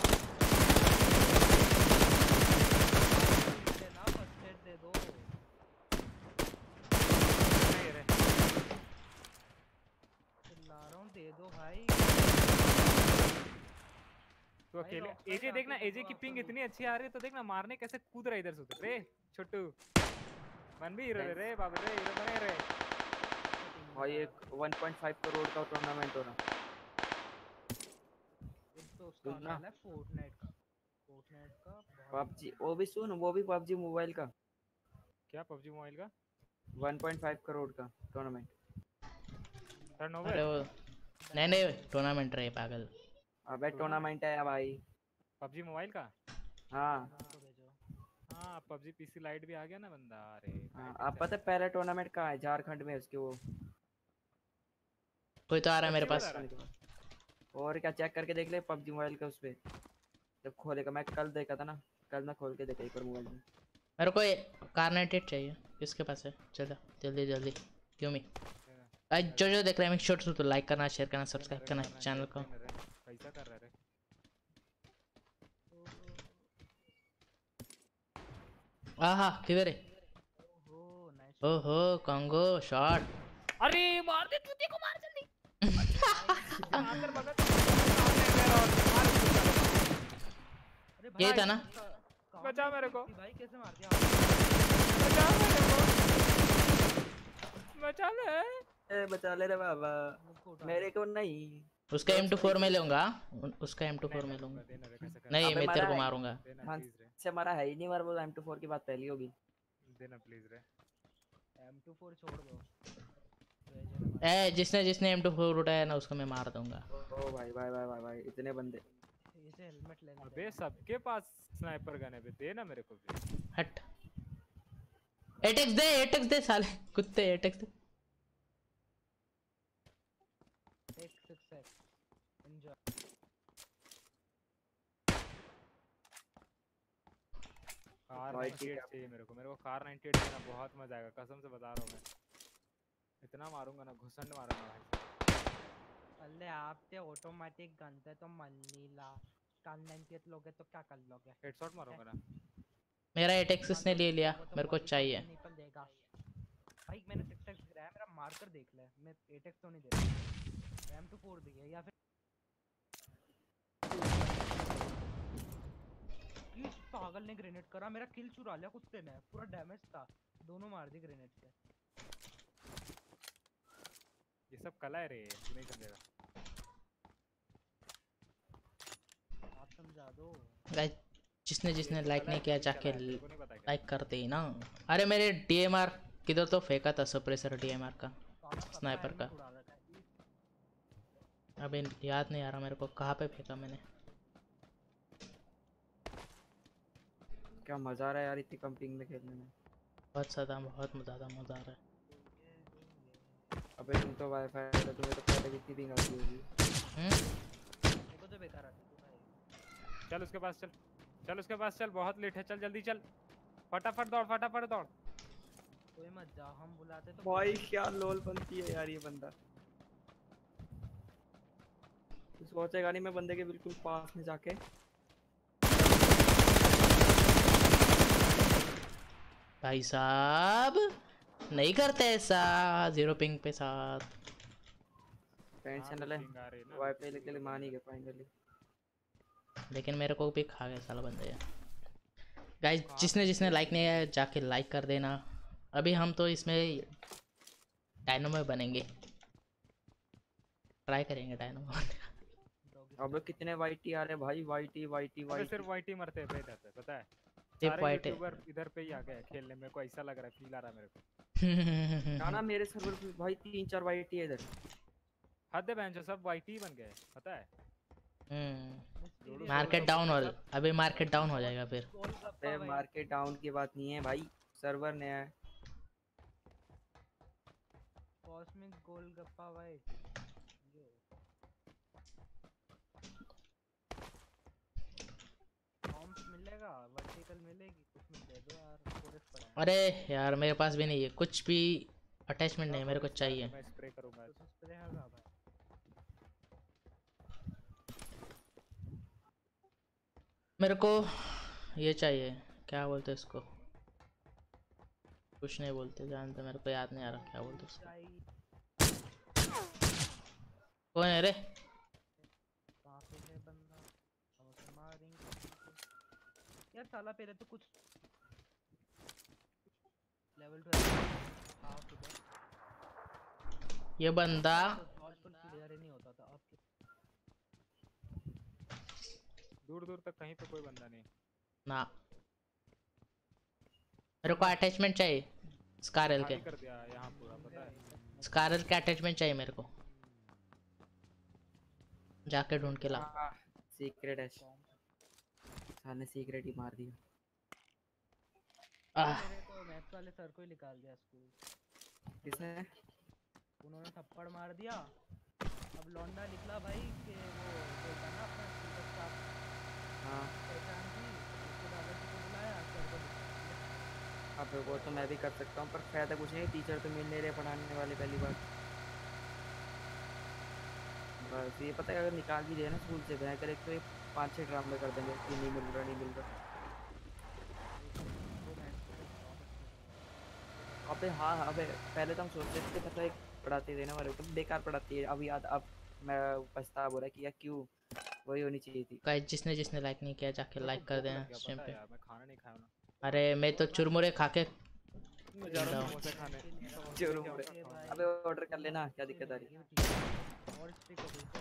ना फर्स्ट एड दे दो। नहीं रे। चिल्ला रहा हूँ दे दो भाई। तो भाई अकेले Rockstar एजे का देखना, आके एजे देखो की आप पिंग लोग। इतनी अच्छी आ रही है तो देखना मारने कैसे कूद रहा है इधर से उधर। रे छोटू मन भी हीरो रे रे बाबू रे हीरो बने रे। भाई एक वन पॉइंट फाइव करोड़ का टूर्नामेंट हो रहा। एक तो उसका सुन ना। वाला है फोर्टनाइट का। फोर्टनाइट का बहुत पबजी वो भी सुन, वो भी पबजी मोबाइल का क्या पबजी मोबाइल का वन पॉइंट फाइव करोड़ का टूर्नामेंट। टर्नओवर? अरे वो नहीं नहीं टूर्नामेंट रहे पागल। अबे टूर्नामेंट है भाई। पबजी मोबाइल का? हाँ को भेजो। हाँ पबजी पीसी लाइट भी आ गया ना बंदा। अरे हाँ आप पता है पहला टूर्नामेंट कहाँ है? झारखंड में उसके वो। कोई तो आ रहा है मेरे सच्ची पास। बता रहा है? और क्या चेक करके देख ले पबजी मोबाइल का उस पे जब खोलेगा। मैं कल देखा था ना, कल मैं खोल के देखा एक बार मोबाइल में। मेरे को कार नाइनटी एट चाहिए, किसके पास है? चलो जल्दी जल्दी क्यों मी। आज जो जो देख रहे हैं मैं छोड़ तो लाइक करना, शेयर करना, सब्सक्राइब करना चैनल को। पैसा कर रहा है। आहा किधर है? ओहो नाइस। ओहो कॉन्गो शॉट। अरे मार दे तूती को, मार जल्दी। अंदर भगत। अरे ये भाई था ना? कहाँ बचा पे मेरे को। थी भाई कैसे मार दिया? बचा मेरे को, बचा ले। ए बचा ले रे बाबा, मुझको उठा मेरे को नहीं। उसका एम टू फोर में लूंगा, उसका एम टू फोर में लूंगा। देना रे कैसे कर। नहीं अबे मैं मारा तेरे को है। मारूंगा। देना हाँ प्लीज रे, से मारा है ही नहीं, मार वो एम टू फोर की बात पहली होगी। देना प्लीज रे। एम टू फोर छोड़ दो। तो ये जो ना ए जिसने जिसने एम टू फोर उठाया ना उसको मैं मार दूंगा। ओ भाई भाई भाई भाई भाई इतने बंदे। मार- इसे हेलमेट लेने अबे देना। सबके पास स्नाइपर गन है बे, देना मेरे को भी। हट एटेक्स दे, एटेक्स दे साले कुत्ते, एटेक्स दे। एक सिक्स एक्स एंजॉय। कार भाई अट्ठानवे ठीक है। चाहिए मेरे को, मेरे को कार अट्ठानवे देना बहुत मजा आएगा, कसम से बता रहा हूँ मैं। इतना मारूंगा ना, घुसंड मारूंगा भाई। अल्ले आप ते ऑटोमेटिक गन थे तो मनीला कान नाइनटी लोगे तो क्या कर लोगे? हेडशॉट मारूंगा ना। मेरा एटेक्स ने ले लिया, मेरे को चाहिए। निकल देगा भाई। मैंने सिक्स एक्स गिराया, मेरा मार कर देख ले। मैं एट एक्स तो नहीं दे रहा, एम टू फोर दिया या फिर इस पागल ने ग्रेनेड करा, मेरा किल चुरा लिया कुत्ते ने। पूरा डैमेज था, दोनों मार दी ग्रेनेड से। ये सब कला है रे, तू नहीं समझेगा। आप समझा दो। गाइस जिसने जिसने ये तो लाइक कला नहीं है, किया तू भी जाके कला है, तेरे को नहीं पता क्या? लाइक करते ही ना। अरे मेरे डीएमआर किधर तो फेंका था, सप्रेसर डीएमआर का, साला सबका स्नाइपर का। helmet उड़ा रखा है। अभी याद नहीं आ रहा मेरे को कहाँ पे फेंका मैंने। क्या मजा आ रहा है यार इतनी कम पिंग में खेलने में। बहुत ज़्यादा बहुत ज़्यादा मज़ा आ रहा है। अबे तुम तो वाईफाई है, तुम्हें तो पहले कितनी पिंग आती होगी। हम्म मेरे को तो बेकार आती थी भाई। चल उसके पास चल, चल उसके पास चल, बहुत लेट है, चल जल्दी चल, फटाफट दौड़ फटाफट दौड़। कोई मत जाओ, हम बुलाते तो भाई क्या लोल बनती है यार ये बंदा। तू सोचेगा नहीं मैं बंदे के बिल्कुल पास में जाके भाई साहब नहीं करते ऐसा जीरो पिंग पे साथ। फ्रेंड चैनल है पिंग आ रही है ना, वाईफाई लेके लिए मान ही गए फाइनली। लेकिन मेरे को भी खा गया साला बंदे यार। गाइस जिसने जिसने लाइक नहीं किया जाके लाइक कर देना। अभी हम तो इसमें डायनामो बनेंगे, ट्राई करेंगे डायनामो। अब कितने वाईटी आ रहे हैं भाई, वाईटी वाईटी अबे वाईटी। सिर्फ वाईटी मरते हैं इधर पे, पता है सिर्फ सारे वाइट है। यूट्यूबर इधर पे ही आ गए खेलने। मेरे को ऐसा लग रहा है, फील आ रहा है मेरे को। ना ना मेरे सर्वर पे भाई तीन चार वाईटी है इधर। हद है बहन, सब वाईटी ही बन गए, पता है। हम्म मार्केट डाउन हो अभी मार्केट डाउन हो जाएगा फिर। अरे मार्केट डाउन की बात नहीं है भाई, सर्वर नया है। कॉस्मिक गोलगप्पा भाई कॉम्प मिलेगा, वर्टिकल मिलेगी, कुछ में दे दो यार, कोरस पड़ा है। अरे यार मेरे पास भी नहीं है कुछ भी अटैचमेंट नहीं, मेरे को चाहिए। मैं स्प्रे करूंगा। तो स्प्रे होगा भाई। मेरे को ये चाहिए, क्या बोलते हैं इसको, कुछ नहीं बोलते जानते, मेरे को याद नहीं आ रहा क्या बोलते उसको। कौन है रे? कहाँ पे है बंदा, हम उसे मारेंगे यार। साला पहले तो कुछ लेवल ट्वेल्व हाफ इधर ये बंदा आजकल क्लियर ही नहीं होता था। अब दूर दूर तक कहीं पे कोई बंदा नहीं ना। मेरे को अटैचमेंट चाहिए स्कारल के, खाली कर दिया यहाँ पूरा, पता है। स्कारल के अटैचमेंट चाहिए मेरे को, जाके ढूंढ के ला। सीक्रेट है, साले सीक्रेट ही मार दिया। आह मेरे तो मैथ्स वाले सर को ही निकाल दिया स्कूल। किसने? उन्होंने थप्पड़ मार दिया। अब लौंडा निकला भाई कि वो बोलता ना अपना स्कूल स्टाफ हाँ पहचान थी, उसके बाद को बुलाया सर को निकाल। अब वो तो मैं भी कर सकता हूँ, पर फायदा कुछ नहीं, टीचर तो मिल नहीं रहे पढ़ाने वाले। पहली बात बस ये पता है, अगर निकाल भी दिया ना स्कूल से भयंकर, एक तो ये पाँच छः ड्रामे कर देंगे कि नहीं मिल रहा नहीं मिल रहा। अबे हाँ हाँ अबे पहले तो हम सोचते थे पता है पढ़ाते थे ना हमारे तो बेकार पढ़ाती है। अब याद अब मैं पछता हो रहा कि यार क्यों वही होनी चाहिए थी। गाइस जिसने जिसने लाइक नहीं किया जाके लाइक कर देना स्ट्रीम पे। यार मैं खाना नहीं खाया ना। अरे मैं तो चुरमुरे खा के मैं जा रहा हूँ समोसे खाने। जरूर अबे ऑर्डर कर लेना, क्या दिक्कत आ रही है। और स्ट्रिक हो गई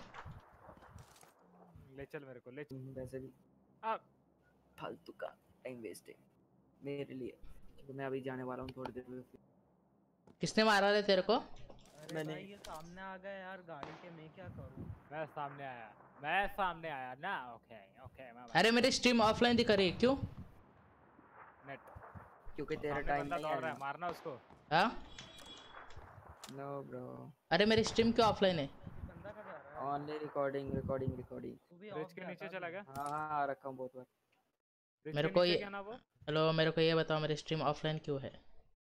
ले चल मेरे को ले चल। वैसे भी आ फालतू का टाइम वेस्ट है मेरे लिए, तो मैं अभी जाने वाला हूँ थोड़ी देर में। किसने मारा रे तेरे को? अरे मैंने भाई ये सामने आ गया यार गाड़ी के, मैं क्या करूँ। मैं सामने आया, मैं सामने आया ना। ओके ओके मैं अरे मेरी स्ट्रीम ऑफलाइन दिखा रही है क्यों? नेट क्योंकि तेरा सामने टाइम बंदा नहीं दौड़ रहा है, है। मारना उसको। हाँ नो ब्रो अरे मेरी स्ट्रीम क्यों ऑफलाइन है? बंदा कब आ रहा है? Only recording recording recording. तू भी ब्रिज ऑफ के नीचे चला गया। हाँ हाँ रखा हूँ बहुत बार। ब्रिज मेरे के को नीचे ये क्या ना वो। हेलो मेरे को ये बताओ मेरी स्ट्रीम ऑफलाइन क्यों है?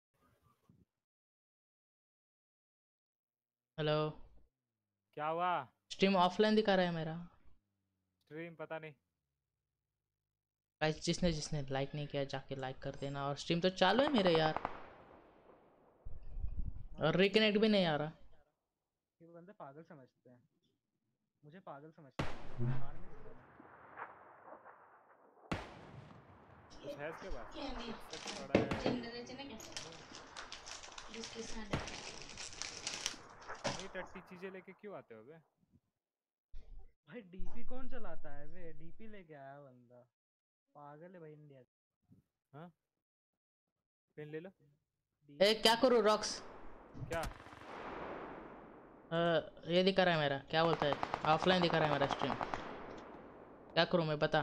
हेलो क्या हुआ? स्ट्रीम ऑफलाइन दिखा रहा है मेरा। स्ट्रीम पता नहीं। गाइस जिसने जिसने लाइक नहीं किया जाके लाइक कर देना। और स्ट्रीम तो चालू है मेरे यार, और रिकनेक्ट भी नहीं आ रहा। ये बंदे पागल समझते हैं, मुझे पागल समझते हैं। मार नहीं दूंगा मैं। कुछ है इसके पास? कुछ पड़ा है। ये टट्टी चीजें लेके क्यों आते हो बे? भाई डीपी कौन चलाता है बे? डीपी लेके आया बंदा, पागल है भाई इंडिया। हाँ पेन ले लो। ए क्या करूँ रॉक्स? क्या अ, ये दिखा रहा है मेरा, क्या बोलता है, ऑफलाइन दिखा रहा है मेरा स्ट्रीम। क्या करूँ मैं बता?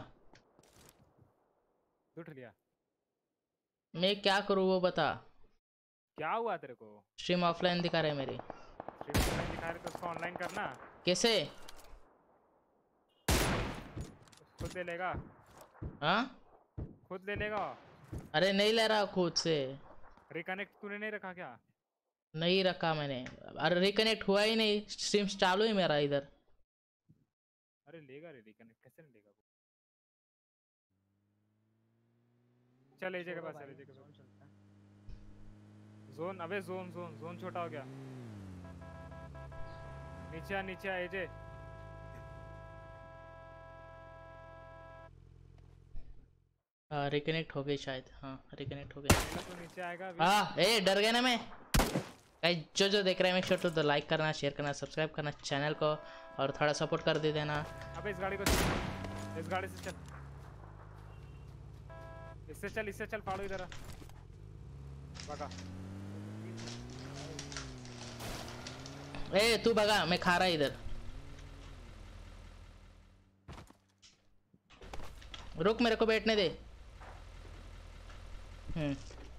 उठ लिया? मैं क्या करूँ वो बता। क्या हुआ तेरे को? स्ट्रीम ऑफलाइन दिखा रहा है मेरी। स्ट्रीम ऑनलाइन दिखा रहे तो उसको ऑनलाइन करना। कैसे? खुद ले लेगा, हाँ खुद ले लेगा। अरे नहीं ले रहा खुद से, रिकनेक्ट तूने नहीं रखा क्या? नहीं रखा मैंने। अरे रिकनेक्ट हुआ ही नहीं, स्ट्रीम चालू है मेरा इधर। अरे लेगा रे रिकनेक्ट कैसे नहीं लेगा वो। चल एजे के छोड़ो पास भाई, चल एजे के जोन पास। चलता है। जोन अबे जोन जोन जोन छोटा हो गया। नीचे आ नीचे आ एजे। हाँ रिकनेक्ट हो गई शायद, हाँ रिकनेक्ट हो गई। पहले तो नीचे आएगा अभी। हाँ ए डर गया ना मैं। गाइस जो जो देख रहे हैं मेक श्योर टू लाइक करना, शेयर करना, सब्सक्राइब करना चैनल को और थोड़ा सपोर्ट कर दे देना। अबे इस गाड़ी को चल, इस गाड़ी से चल, इससे चल इससे चल फाड़ो इधर आ। भगा। ए तू भगा, मैं खा रहा इधर। रुक मेरे को बैठने दे। हम्म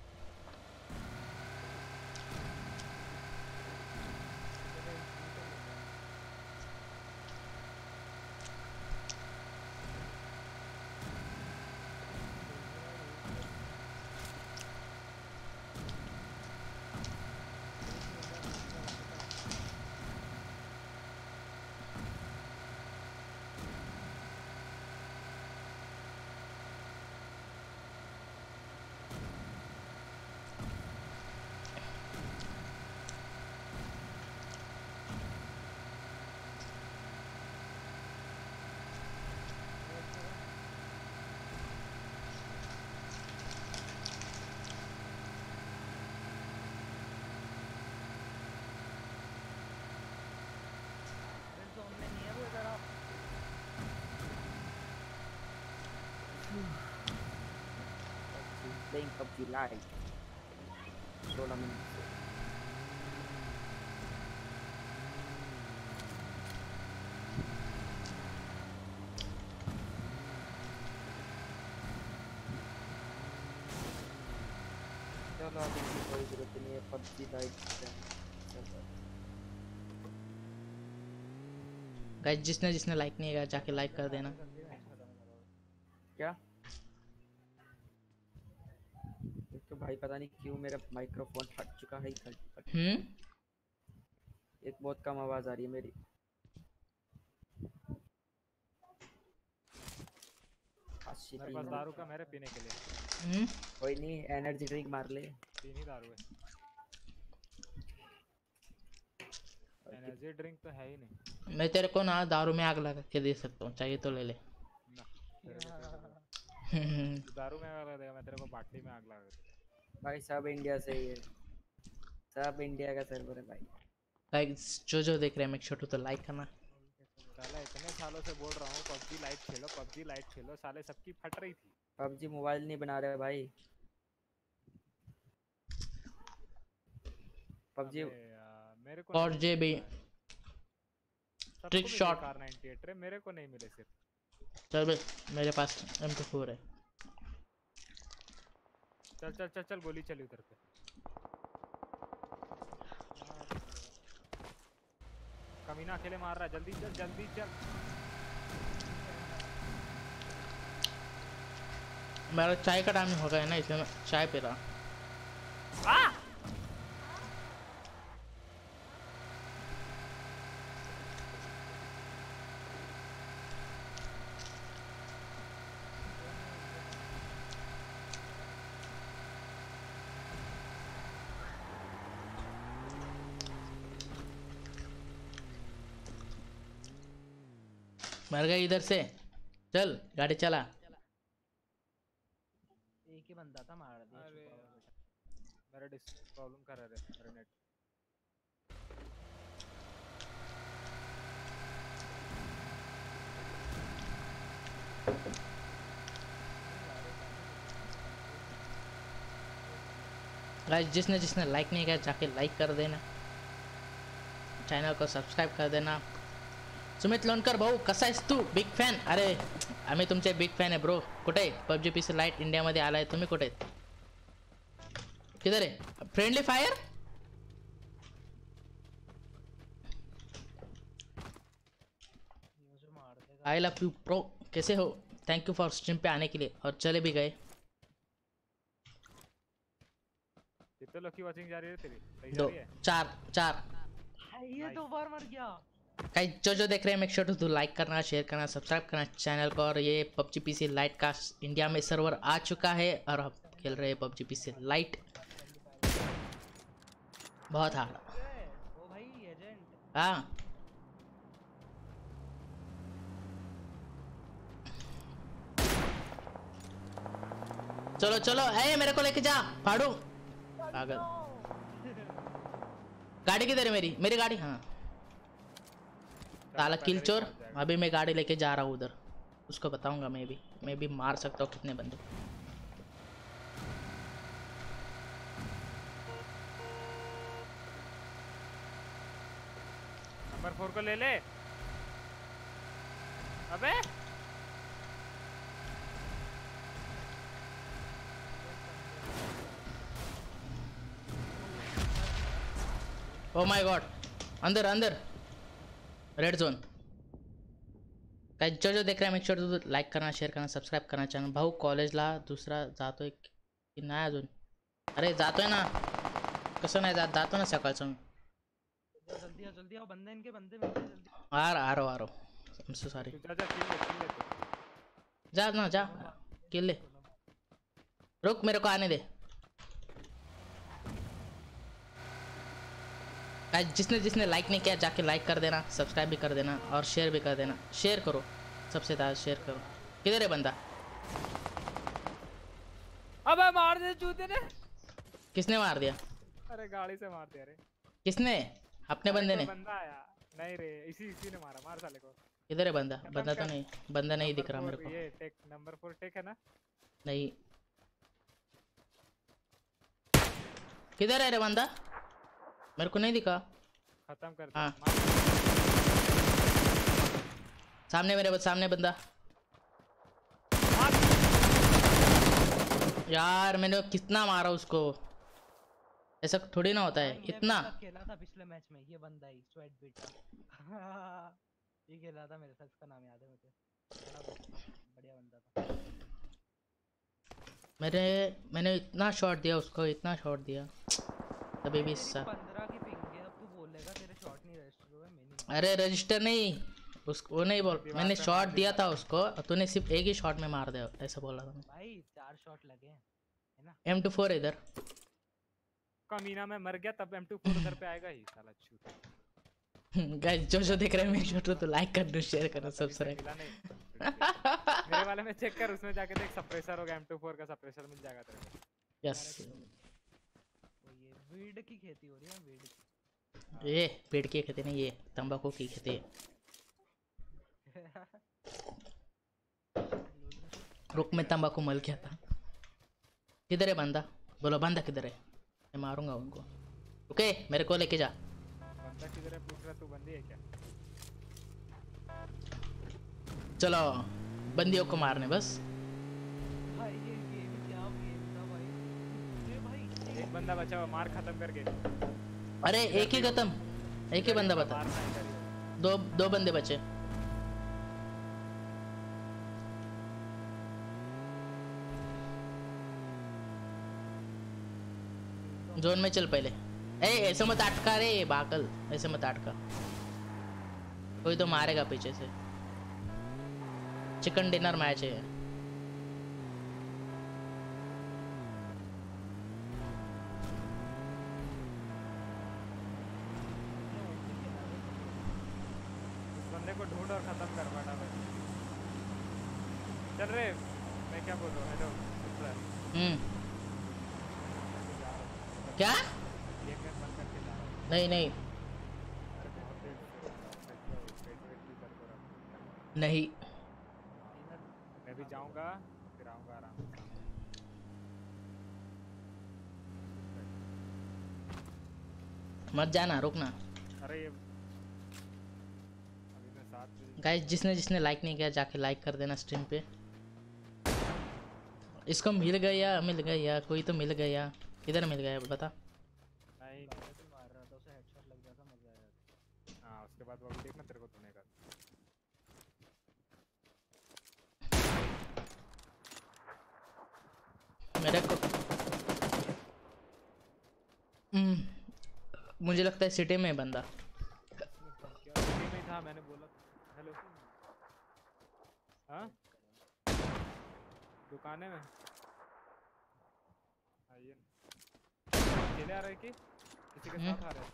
रेड जोन में नहीं है वो, इधर आओ। Playing P U B G Lite. सोलह मिनट से। चलो अभी इसकी कोई जरूरत नहीं है, पबजी लाइट गाइस जिसने जिसने लाइक नहीं किया जाके लाइक कर देना। क्या। एक तो भाई पता नहीं क्यों मेरा माइक्रोफोन फट चुका है कल। हम्म एक बहुत कम आवाज आ रही है मेरी। अस्सी मेरे तीन पास मिनट। दारू का मेरे पीने के लिए। हम्म कोई नहीं, एनर्जी ड्रिंक मार ले। तीन ही दारू है। एनर्जी ड्रिंक तो है ही नहीं मैं तेरे को ना दारू में आग लगा के दे सकता हूँ, चाहिए तो ले ले। ना। तेरे को क्या दूंगा? हम्म तू दारू में आग लगा देगा, मैं तेरे को बाटली में आग लगा दूंगा। भाई सब इंडिया से ही है, सब इंडिया का सर्वर है भाई। गाइस जो जो देख रहे हैं मेक श्योर टू लाइक करना। साला इतने सालों से बोल रहा हूँ पबजी लाइट खेलो पबजी लाइट खेलो, साले सबकी फट रही थी। पबजी मोबाइल नहीं बना रहे भाई। पबजी अबे यार, मेरे को और नहीं जे भी मिला है। सबको ट्रिक मिले शॉट। कार नाइंटी एट रे, मेरे को नहीं मिले सिर्फ। चल बे मेरे पास एम टू फोर है। चल चल चल चल गोली चली उधर पे। कमीना अकेले मार रहा है, जल्दी चल जल्दी चल। मेरा चाय का टाइम हो गया है ना, इसलिए मैं चाय पी रहा। मर गए इधर से, चल गाड़ी चला। एक ही बंदा था, मार दिया अरे छुपा हुआ था। मेरा डिस प्रॉब्लम कर रहा है मेरा नेट। गाइस जिसने जिसने लाइक नहीं किया जाके लाइक कर देना, चैनल को सब्सक्राइब कर देना। सुमित लोणकर भाऊ कसा आहेस तू, बिग फॅन। अरे आम्ही तुमचे बिग फॅन आहे ब्रो। कुठे पबजी पी सी लाईट इंडियामध्ये आलाय तुम्ही, कुठे किधर आहे फ्रेंडली फायर। ये मुझे मार देगा। आई लव यू प्रो, कैसे हो, थैंक यू फॉर स्ट्रीम पे आने के लिए। और चले भी गए। कितने लोग की वाचिंग जा रही है तेरी? सही जा दो रही है? चार चार। ये दो बार मर गया। गाइस जो जो देख रहे हैं मेक श्योर टू लाइक करना, शेयर करना, सब्सक्राइब करना चैनल को। और ये पबजी पीसी लाइट का इंडिया में सर्वर आ चुका है और हम खेल रहे हैं पबजी पीसी लाइट। बहुत हार्ड। ओ भाई एजेंट। हाँ चलो चलो, ए मेरे को लेके जा फाड़ू पागल। गाड़ी किधर है मेरी? मेरी गाड़ी, हाँ साला किल चोर। अभी मैं गाड़ी लेके जा रहा हूँ उधर, उसको बताऊंगा मैं भी मैं भी मार सकता हूँ कितने बंदे। नंबर फोर को ले ले। अबे ओ माय गॉड, अंदर अंदर रेड जोन। जो जो देख रहे हैं मेक श्योर टू लाईक करना, शेअर करना, सबस्क्राईब करना चॅनल। भाऊ कॉलेजला दुसरा जातोय की नाही अजून? अरे जातोय ना, कसं नाही जात? जातो ना सकाळचं। जल्दी आओ जल्दी आओ, बंदे इनके बंदे मिलते हैं जल्दी। आ रहा आ रहा आ रहा आई एम सो सॉरी। तू जा जा किल ले किल ले तू। जा ना जा, किल ले। रुक मेरे को आने दे। गाइस जिसने जिसने लाइक नहीं किया जाके लाइक कर देना, सब्सक्राइब भी कर देना और शेयर भी कर देना। शेयर करो, सबसे ज़्यादा शेयर करो। किधर है बंदा? अबे मार दे चूते ने। किसने मार दिया? अरे गाड़ी से मार दिया रे। किसने? अपने बंदे अरे ने? कोई बंदा आया नहीं रे, इसी इसी ने मारा। मार साले को। किधर है बंदा? खत्म बंदा तो कर। नहीं, बंदा नहीं दिख रहा नंबर मेरे फोर, को। ये टेक नंबर फोर टेक है ना? नहीं, किधर है रे बंदा? मेरे को नहीं दिखा। खत्म कर दे। हाँ। मार। सामने मेरे सामने बंदा। यार मैंने कितना मारा उसको, ऐसा थोड़ी ना होता है ये इतना। बंदा खेला था पिछले मैच में, ये बंदा ही स्वेट बीट। ये खेला था मेरे साथ, इसका नाम याद है मुझे। बढ़िया बंदा था। मेरे मैंने इतना शॉट दिया उसको, इतना शॉट दिया तभी भी सा... पंद्रह की पिंग है। अब तू बोलेगा तेरे शॉट नहीं रजिस्टर हुए। मैंने अरे रजिस्टर नहीं, उसको वो नहीं बोल, मैंने शॉट दिया था उसको, तूने सिर्फ एक ही शॉट में मार दिया, ऐसा बोल रहा था मैं। भाई चार शॉट लगे हैं है ना। एम टू फोर इधर। कमीना में मर गया तब एम टू फोर उधर पे आएगा ही साला चूत। गाइस जो जो देख रहे हैं मेक श्योर टू लाइक करना, शेयर करना, सब्सक्राइब। मिला नहीं। मेरे वाले में चेक कर, उसमें जाके देख सप्रेसर होगा, एम टू फोर का सप्रेसर मिल जाएगा तेरे को। यस, तो ये वीड की खेती हो रही है। वीड ये पेड़ की खेती नहीं, ये तंबाकू की खेती है। रुक मैं तंबाकू मल गया था। किधर है बंदा? बोलो बंदा किधर है, मैं मारूंगा उनको। ओके मेरे को लेके जा। बंदा किधर है पूछ रहा, तू बंदी है क्या? चलो बंदियों को मारने बस। भाई ये गेम क्या गेम था भाई। ये भाई एक बंदा बचा हुआ, मार खत्म करके। अरे एक ही खत्म, एक ही बंदा बता। मारना है इधर ही। दो दो बंदे बचे। जोन में चल पहले। ए ऐसे मत अटका रे बाकल, ऐसे मत अटका, कोई तो मारेगा पीछे से। चिकन डिनर मैच है। उस बंदे को ढूंढ और खत्म कर फटाफट। चल रे, मैं क्या बोल रहा हूँ। हेलो हम्म क्या? गेम में बंद करके जा रहा हूँ। नहीं नहीं अरे बहुत देर से वेट वेट वेट भी कर को रहा। नहीं, मैं भी जाऊंगा फिर आऊंगा आराम से। मत जाना, रुकना। अरे ये अभी मैं सात बजे गाइस जिसने जिसने लाइक नहीं किया जाके लाइक कर देना स्ट्रीम पे। इसको मिल गया मिल गया कोई तो मिल गया। किधर मिल गया बता? नहीं मार रहा था, उसे हेडशॉट लग जाता, मजा आया। हाँ उसके बाद वो अभी देखना तेरे को धुनेगा। मेरे को हम्म, मुझे लगता है सिटी में है बंदा। क्या सिटी में था था मैंने बोला हेलो हाँ दुकाने में आइए अकेले आ रहे कि किसी के साथ आ रहे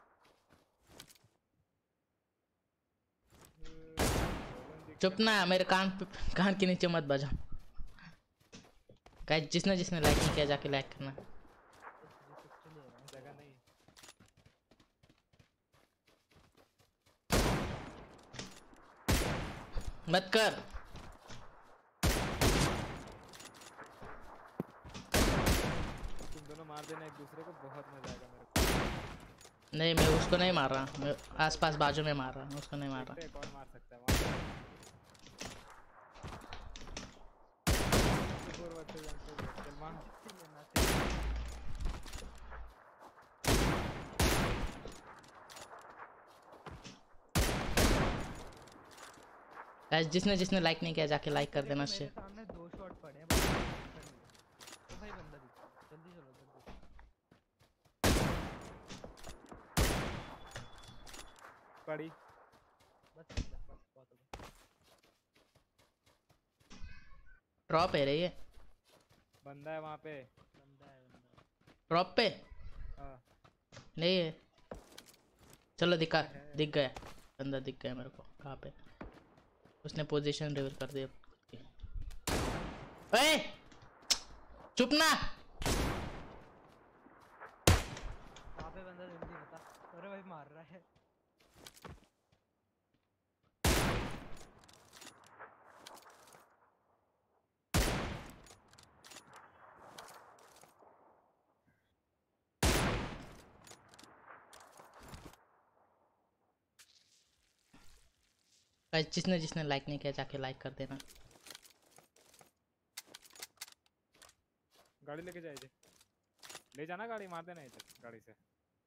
चुप ना मेरे कान पे- कान के नीचे मत बजा। गाइस जिसने जिसने लाइक नहीं किया जाके लाइक करना। जगह नहीं मत कर। तुम दोनों मार देना एक दूसरे को बहुत मजा आएगा मेरे को। नहीं मैं उसको नहीं मार रहा, मैं आसपास बाजू में मार रहा हूँ, उसको नहीं मार देखते रहा। हैं कौन मार सकता है वहाँ forward से जाते हुए। चल मार गाइस जिसने जिसने लाइक नहीं किया जाके लाइक कर देना। मेरे शेयर सामने दो शॉट पड़े हैं, बस एक कर लिया। ओ भाई बंदा दिखा, जल्दी चलो जल्दी। पड़ी बस बस बस बहुत हो गया। ड्रॉप है रे ये, बंदा है वहाँ पे। बंदा है बंदा है। ड्रॉप पे हाँ नहीं है। चलो दिखा, दिख गया बंदा, दिख गया मेरे को। कहाँ पे? उसने पोजीशन रिवील कर दिया। ओए चुप ना। वहाँ पे बंदा जल्दी बता। अरे भाई मार रहा है। गाइस जिसने जिसने लाइक नहीं किया जाके लाइक कर देना। गाड़ी लेके जाए जे। ले जाना गाड़ी, मार देना इधर गाड़ी से।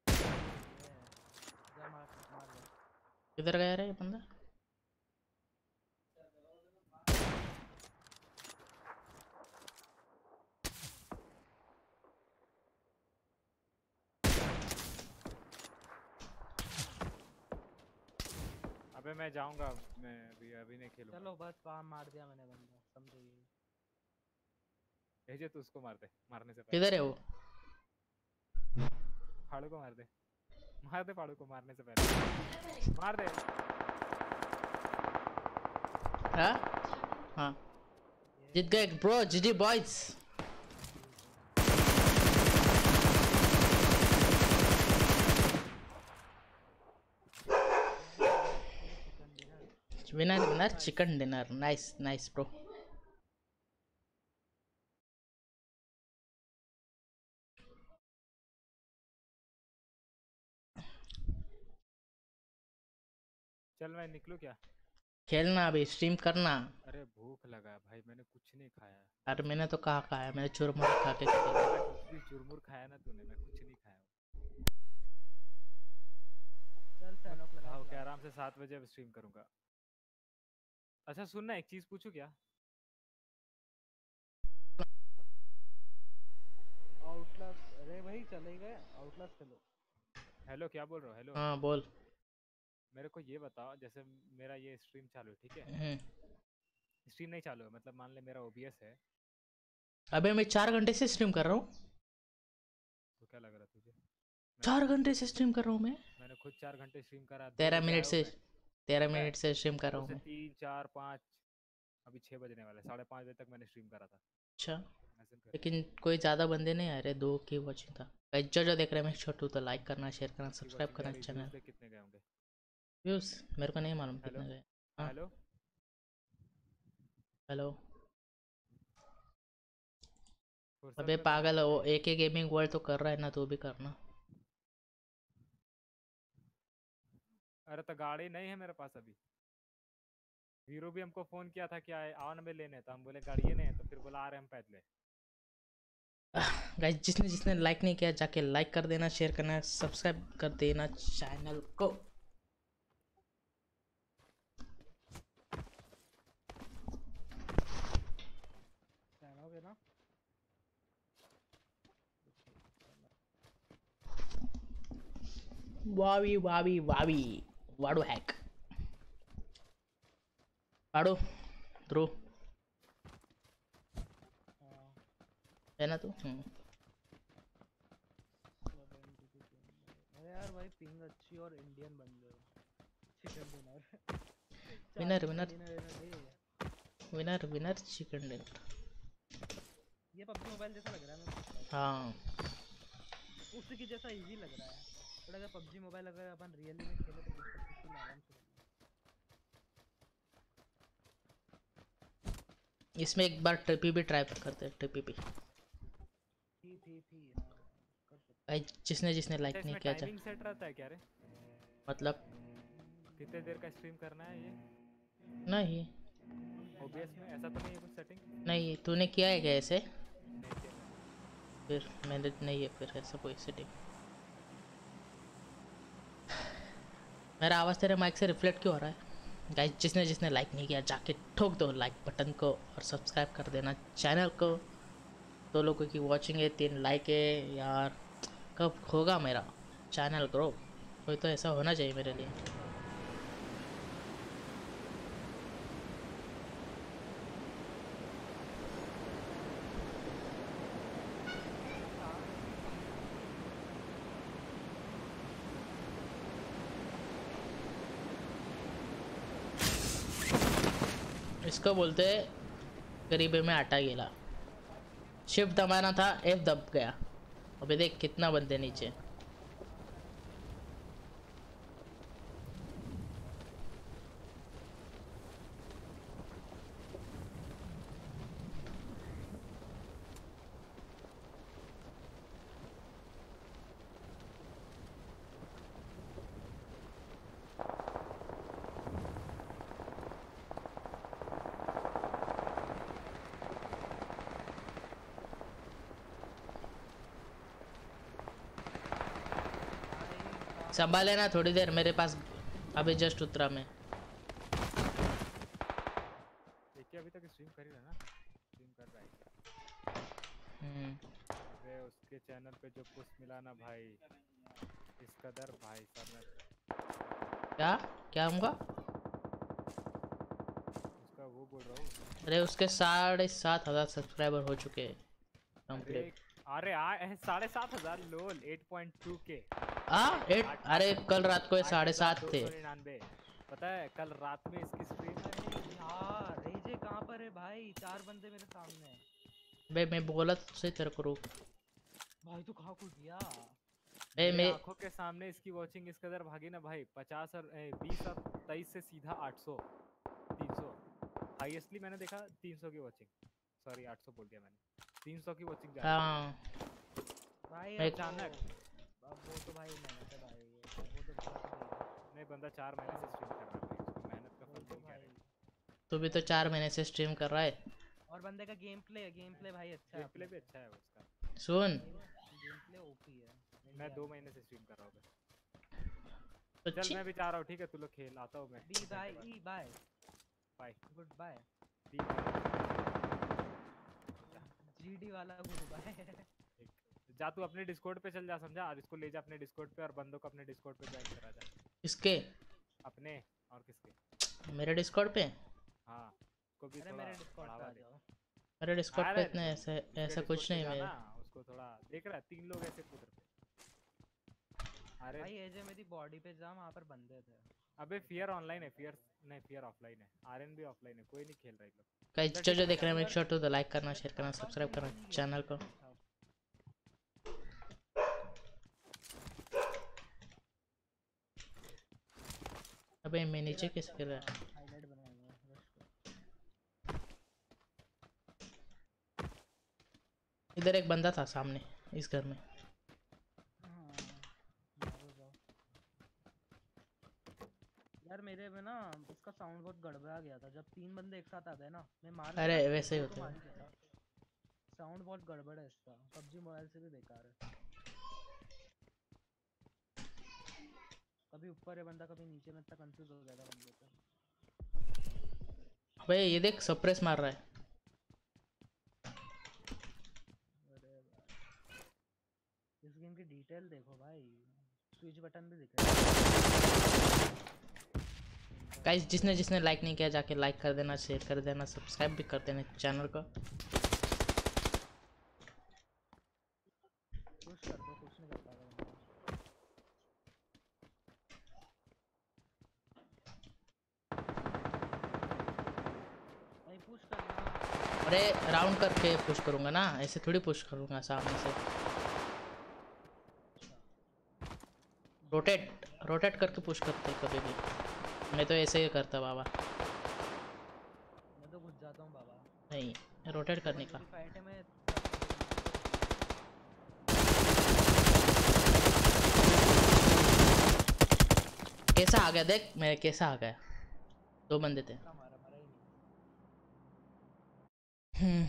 जा मार मार दे। किधर गया रे ये बंदा? अबे मैं जाऊंगा, मैं अभी अभी नहीं खेलूंगा। चलो बस वहाँ मार दिया मैंने बंदा, समझिए। भेजे तो उसको मार दे, मारने से पहले। किधर है वो? फाड़ू को मार दे, मार दे फाड़ू को मारने से पहले। मार दे। हाँ हाँ जीत गए bro, GG boys. Winner winner chicken dinner. Nice nice bro. चल मैं निकलूं क्या? खेलना अभी, स्ट्रीम करना। अरे भूख लगा है भाई, मैंने कुछ नहीं खाया। अरे मैंने तो कहा खाया, मैंने चूरमुर खा के खाया। कुछ भी चुरमुर खाया ना तूने, मैं कुछ नहीं खाया। चल फैन ऑफ लगा हाँ के क्या आ। आराम से सात बजे अब स्ट्रीम करूंगा। अच्छा सुन ना, एक चीज पूछूं क्या? आउटलास्ट, अरे भाई चले गए। आउटलास्ट खेलो। हेलो क्या बोल रहे हो? हेलो हाँ बोल। मेरे को ये बताओ, जैसे मेरा ये स्ट्रीम चालू है ठीक है, हम्म। स्ट्रीम नहीं चालू है मतलब मान ले मेरा ओबीएस है, अबे मैं चार घंटे से स्ट्रीम कर रहा हूँ। तो क्या लग रहा है तुझे? चार घंटे से स्ट्रीम कर रहा हूँ मैं। मैंने खुद चार घंटे स्ट्रीम करा। दो तेरह बजे मिनट आया से हूँ मैं, तेरह पता है? मिनट से स्ट्रीम कर रहा दो हूँ से मैं। तीन चार पाँच, अभी छः बजने वाले, साढ़े पाँच बजे तक मैंने स्ट्रीम करा था। अच्छा ऐसे कर। लेकिन कोई ज़्यादा बंदे नहीं आ रहे, दो की वॉचिंग था। गाइस जो जो देख रहे हैं मैं छोटू, तो लाइक करना, शेयर करना, किसकी सब्सक्राइब watching करना जा रही? चैनल। व्यूज देख कितने गए होंगे। व्यूज मेरे को नहीं मालूम हेलो कितने गए। हाँ हेलो हेलो। फुर्सत अबे में तो पागल है हो, भाई। ए के गेमिंग वर्ल्ड तो कर रहा है ना, तू भी करना। अरे तो गाड़ी नहीं है मेरे पास अभी। हीरो भी हमको फोन किया था कि आए आओ ना, मैं लेने, तो हम बोले गाड़ी नहीं है, तो फिर बोला आ रहे हम पैदले। गाइस जिसने जिसने लाइक नहीं किया जाके लाइक कर देना, शेयर करना, सब्सक्राइब कर देना चैनल को। फैन ऑफ है ना। वावी वावी वावी वाडू हैक। पाड़ो ध्रुव हाँ है ना तू? हम्म। अरे यार भाई पिंग अच्छी और इंडियन बन गए chicken dinner winner winner dinner winner winner chicken dinner. ये पबजी मोबाइल जैसा लग रहा है मेरे को। हाँ उसी की जैसा इजी लग रहा है बट अगर पबजी मोबाइल अगर अपन रियली में खेले तो बीस पच्चीस किल आराम से इसमें एक बार टीपी भी ट्राई करते हैं। टीपी भी थी थी थी हाँ कर सकते भाई जिसने जिसने लाइक नहीं इसमें किया जा टाइमिंग सेट रहता है क्या रे? मतलब कितने देर का स्ट्रीम करना है ये? नहीं ओबीएस में ऐसा तो नहीं है कुछ सेटिंग? नहीं तूने किया है क्या ऐसे? नहीं किया मैंने। फिर मैंने नहीं है फिर ऐसा कोई सेटिंग। मेरा आवाज़ तेरे माइक से रिफ्लेक्ट क्यों हो रहा है? गाइस जिसने जिसने लाइक नहीं किया जाके ठोक दो लाइक बटन को और सब्सक्राइब कर देना चैनल को। दो लोगों की वॉचिंग है, तीन लाइक है यार। कब होगा मेरा चैनल ग्रो? कोई तो ऐसा होना चाहिए मेरे लिए। इसको बोलते गरीबी में आटा गीला। शिफ्ट दबाना था, एफ दब गया। अबे देख कितना बंदे नीचे। संभाले ना थोड़ी देर, मेरे पास अभी जस्ट उतरा मैं। देखिए अभी तक स्ट्रीम कर ही रहा ना? स्ट्रीम कर रहा है क्या? हम्म अरे उसके चैनल पे जो पोस्ट मिला ना भाई, इस कदर भाई साहब मैं क्या क्या होगा? उसका वो बोल रहा हूँ। अरे उसके साढ़े सात हजार सब्सक्राइबर हो चुके हैं अरे कंप्लीट। अरे आ साढ़े सात हजार लोल एट पॉइंट टू के। आ एट अरे कल रात को ये साढ़े सात थे। निन्यानवे पता है कल रात में इसकी स्ट्रीम अरे यार एजे कहाँ पर है भाई? चार बंदे मेरे सामने हैं। बे मैं बोला तुझसे तेरे को रुक। भाई तू कहाँ कूद गया? बे मैं आंखों के सामने इसकी वॉचिंग इस कदर भागी ना भाई। पचास और बीस और तेईस से सीधा आठ सौ तीन सौ हाईएस्टली मैंने देखा तीन सौ की वॉचिंग। सॉरी आठ सौ बोल दिया मैंने, तीन सौ की वॉचिंग जा रही है। हाँ भाई मैं- अब तो- अचानक अब वो तो भाई मेहनत है भाई, वो तो बहुत है। नहीं बंदा चार महीने से स्ट्रीम कर रहा है भाई, उसको मेहनत का फल वो तो मिल गया भाई है। तू भी तो चार महीने से स्ट्रीम कर रहा है। और बंदे का गेम प्ले गेम प्ले भाई अच्छा है। गेम प्ले भी अच्छा है उसका। सुन गेम प्ले ओपी है। मैं दो महीने से स्ट्रीम कर रहा हूँ। तो चल ची- मैं भी जा रहा हूँ, ठीक है? तू लोग खेल, आता हूँ मैं। B bye E bye bye good bye. D GD वाला गुड बाय। जा तू अपने डिस्कॉर्ड पे चल जा, समझा? आज इसको ले जा अपने डिस्कॉर्ड पे और बंदों को अपने डिस्कॉर्ड पे ज्वाइन करा जा। किसके? अपने और किसके? मेरे डिस्कॉर्ड पे? हाँ को भी अरे थोड़ा मेरे डिस्कॉर्ड पे बढ़ावा आ दे। जाओ। मेरे डिस्कॉर्ड पे अरे इतने ऐसे उसके ऐसा Discord कुछ पे नहीं जाना, मेरे। उसको थोड़ा देख रहा है, तीन लोग ऐसे कूद रहे थे। अरे भाई एजे मेरी बॉडी पे जा, वहाँ पर बंदे थे। अबे फियर ऑनलाइन है, फियर नहीं फियर ऑफलाइन है, आरएन भी ऑफलाइन है, कोई नहीं खेल रहा है लोग। गाइस जो जो देख रहे हैं make sure to the like करना, शेयर करना, सब्सक्राइब करना चैनल को। अबे मैं नीचे कैसे गिर रहा? हाईलाइट बनाऊंगा रश को। इधर एक बंदा था सामने इस घर में। हाँ, जाओ जाओ। यार मेरे में ना उसका साउंड बहुत गड़बड़ा गया था। जब तीन बंदे एक साथ आते हैं ना, मैं मार अरे देता, वैसे ही दो तो होता मार है। ही देता। साउंड बहुत गड़बड़ है इसका, पबजी मोबाइल से भी बेकार है। कभी ऊपर है बंदा, कभी नीचे में, इतना कंफ्यूज हो गया था बंदे से। अबे ये देख सप्रेस मार रहा है। अरे भाई इस गेम की डिटेल देखो भाई, स्विच बटन भी दिख रहा है। गाइस जिसने जिसने लाइक नहीं किया जाके लाइक कर देना, शेयर कर देना, सब्सक्राइब भी कर देना चैनल को। पुश कर दो, कुछ नहीं कर पाएगा बंदा। भाई पुश करना। अरे राउंड करके पुश करूंगा ना, ऐसे थोड़ी पुश करूंगा सामने से। रोटेट रोटेट करके पुश करते कभी भी, मैं तो ऐसे ही करता बाबा। मैं तो घुस जाता हूँ बाबा। नहीं, रोटेट करने का। फाइट है मैं। कैसा आ गया देख, मैं कैसा आ गया। दो बंदे थे। मारा मारा मारा ही नहीं। हम्म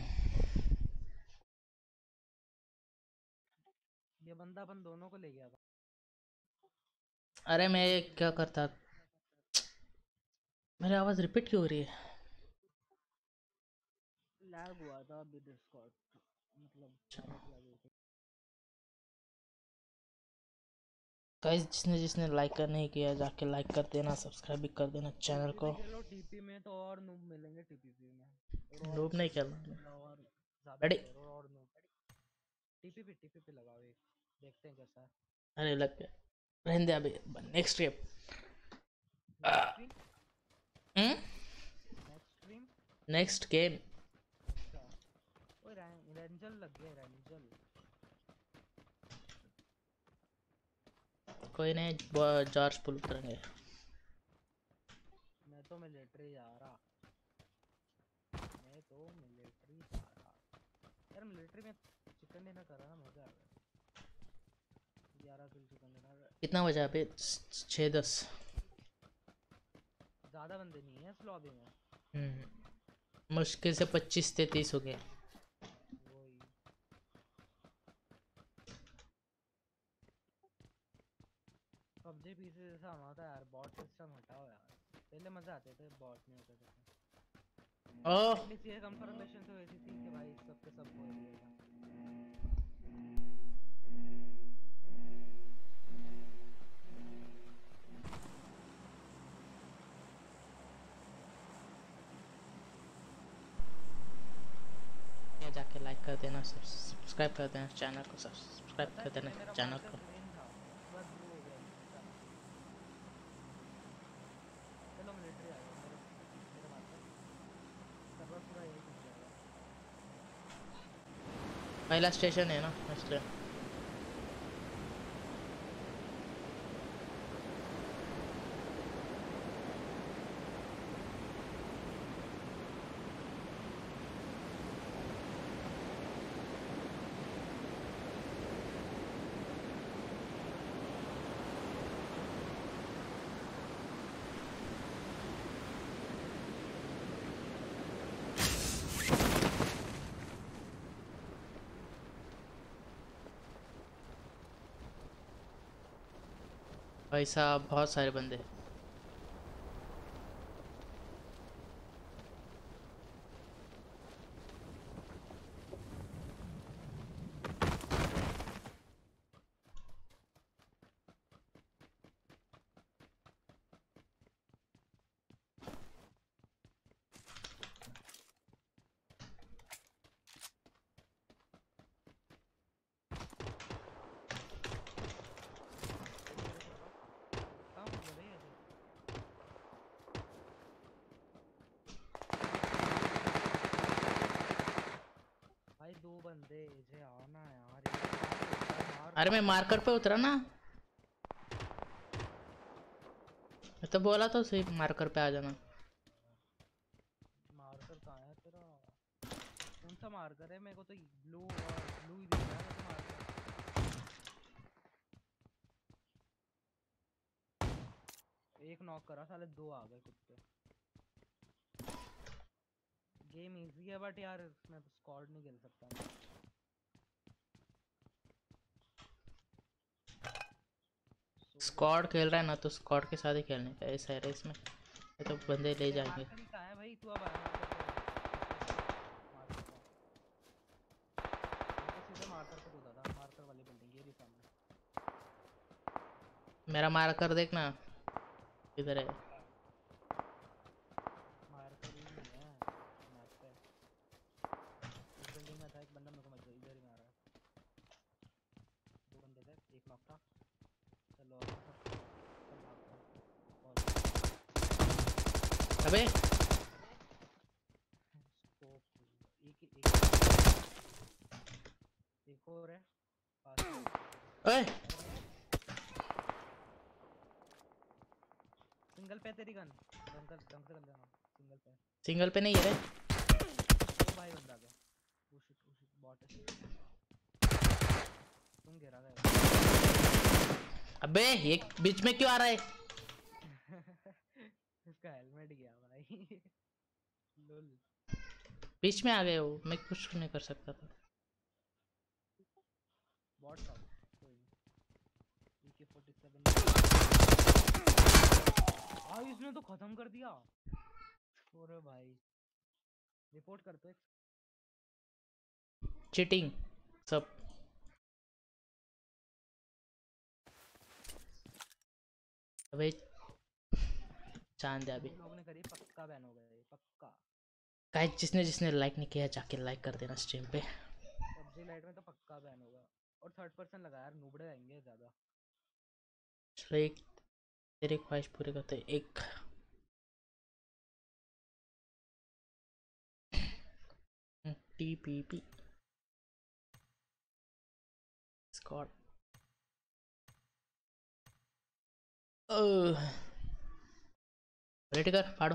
ये बंदा अपन दोनों को ले गया था। अरे मैं क्या करता, मेरी आवाज रिपीट क्यों हो रही है? लैग हुआ था अभी डिस्कॉर्ड, मतलब डायरेक्ट लैग हुई थी। गाइस जिसने जिसने लाइक कर नहीं किया जाके लाइक कर देना, सब्सक्राइब भी कर देना चैनल को। खेलो टीपी में तो और नूब मिलेंगे टीपीपी में। और और नूब नहीं अच्छे खेलना। मतलब और ज्यादा रेडी? player और और नूब। टीपीपी टीपीपी लगाओ एक, देखते हैं कैसा है। अरे लग गया, रहने दे अभी। Next stream. Next stream hmm next stream next game. अच्छा। ओए रैं- रेंजल लग गया, रेंजल। कोई नहीं, जॉर्ज पुल करेंगे। मैं तो मिलिट्री जा रहा, मैं तो मिलिट्री जा रहा। यार मिलिट्री में चिकन डिनर करा ना, मजा आ गया। ग्यारह किल चिकन डिनर। कितना बजा अभी? छः दस। ज्यादा बंदे नहीं है इस लॉबी में। हम्म मुश्किल से पच्चीस तैतीस हो गए। वही पबजी पीसी जैसा होना था यार, बॉट सिस्टम हटाओ यार। पहले मजा आते थे, बॉट नहीं होते थे। ओह एटलीस्ट ये कंफर्मेशन तो ऐसी थी कि भाई सबके सब बोल दिएगा। यहाँ जाके लाइक कर देना, सब्सक्राइब कर देना चैनल को, सब्सक्राइब पता कर है देना मेरा चैनल मार्कर को। ग्रीन था, बस ब्लू हो गया। चलो मिलिट्री आ गया मेरे मेरे मार्कर। सर्वर पूरा यही घूम जाएगा। पहला स्टेशन है ना इसलिए। भाई साहब बहुत सारे बंदे। कहाँ घूम रहे हैं ऐसे? भाई दो बंदे इसे आना यार, ये मार अरे मैं मार्कर पे उतरा ना, मैं तो बोला तो सही मार्कर पे आ जाना। मार्कर कहाँ है तेरा? कौन सा मार्कर है? मेरे को तो ब्लू और ब्लू ही दिख रहा है मेरे को मार्कर। एक नॉक करा, साले दो आ गए कुत्ते। गेम इजी है बट यार इसमें स्क्वाड नहीं खेल सकता मैं। स्क्वाड खेल रहा है ना तो स्क्वाड के साथ ही खेलने का, ऐसा है इसमें। ये तो बंदे ले जाएंगे। मार्कर ही कहाँ है भाई? तू अब आया मार्कर पे। मार्कर पे। मैं तो सीधे मार्कर पे कूदा था, मार्कर वाली बिल्डिंग ये रही सामने। मेरा मार्कर देखना इधर है। था। चलो अब सब सब भागते हैं। और अबे स्कोप एक एक एक और है पास में। ओए सिंगल पे तेरी गन ढंग कर ढंग से कर लेना सिंगल पे। सिंगल पे नहीं है रे। ओ भाई बंदा आ गया। Oh shit oh shit bot है। तुम गिरा गए। अबे ये बीच में क्यों आ रहा है? इसका हेलमेट गया भाई। लुल बीच में आ गए हो, मैं कुछ नहीं कर सकता था। बॉट था वो, कोई नहीं। ए के फोर्टी सेवन भाई इसने तो खत्म कर दिया। अरे भाई रिपोर्ट कर दो। चीटिंग सब। अबे चांद है अभी। जिन लोगों ने करी पक्का बैन हो गया ये पक्का। गाइस जिसने जिसने लाइक नहीं किया जाके लाइक कर देना स्ट्रीम पे। पबजी लाइट में तो पक्का बैन होगा। और थर्ड पर्सन लगा यार नूबड़े आएंगे ज्यादा। चलो एक तेरी ख्वाहिश पूरी करते हैं, एक T P P squad. Ready कर फाड़ो।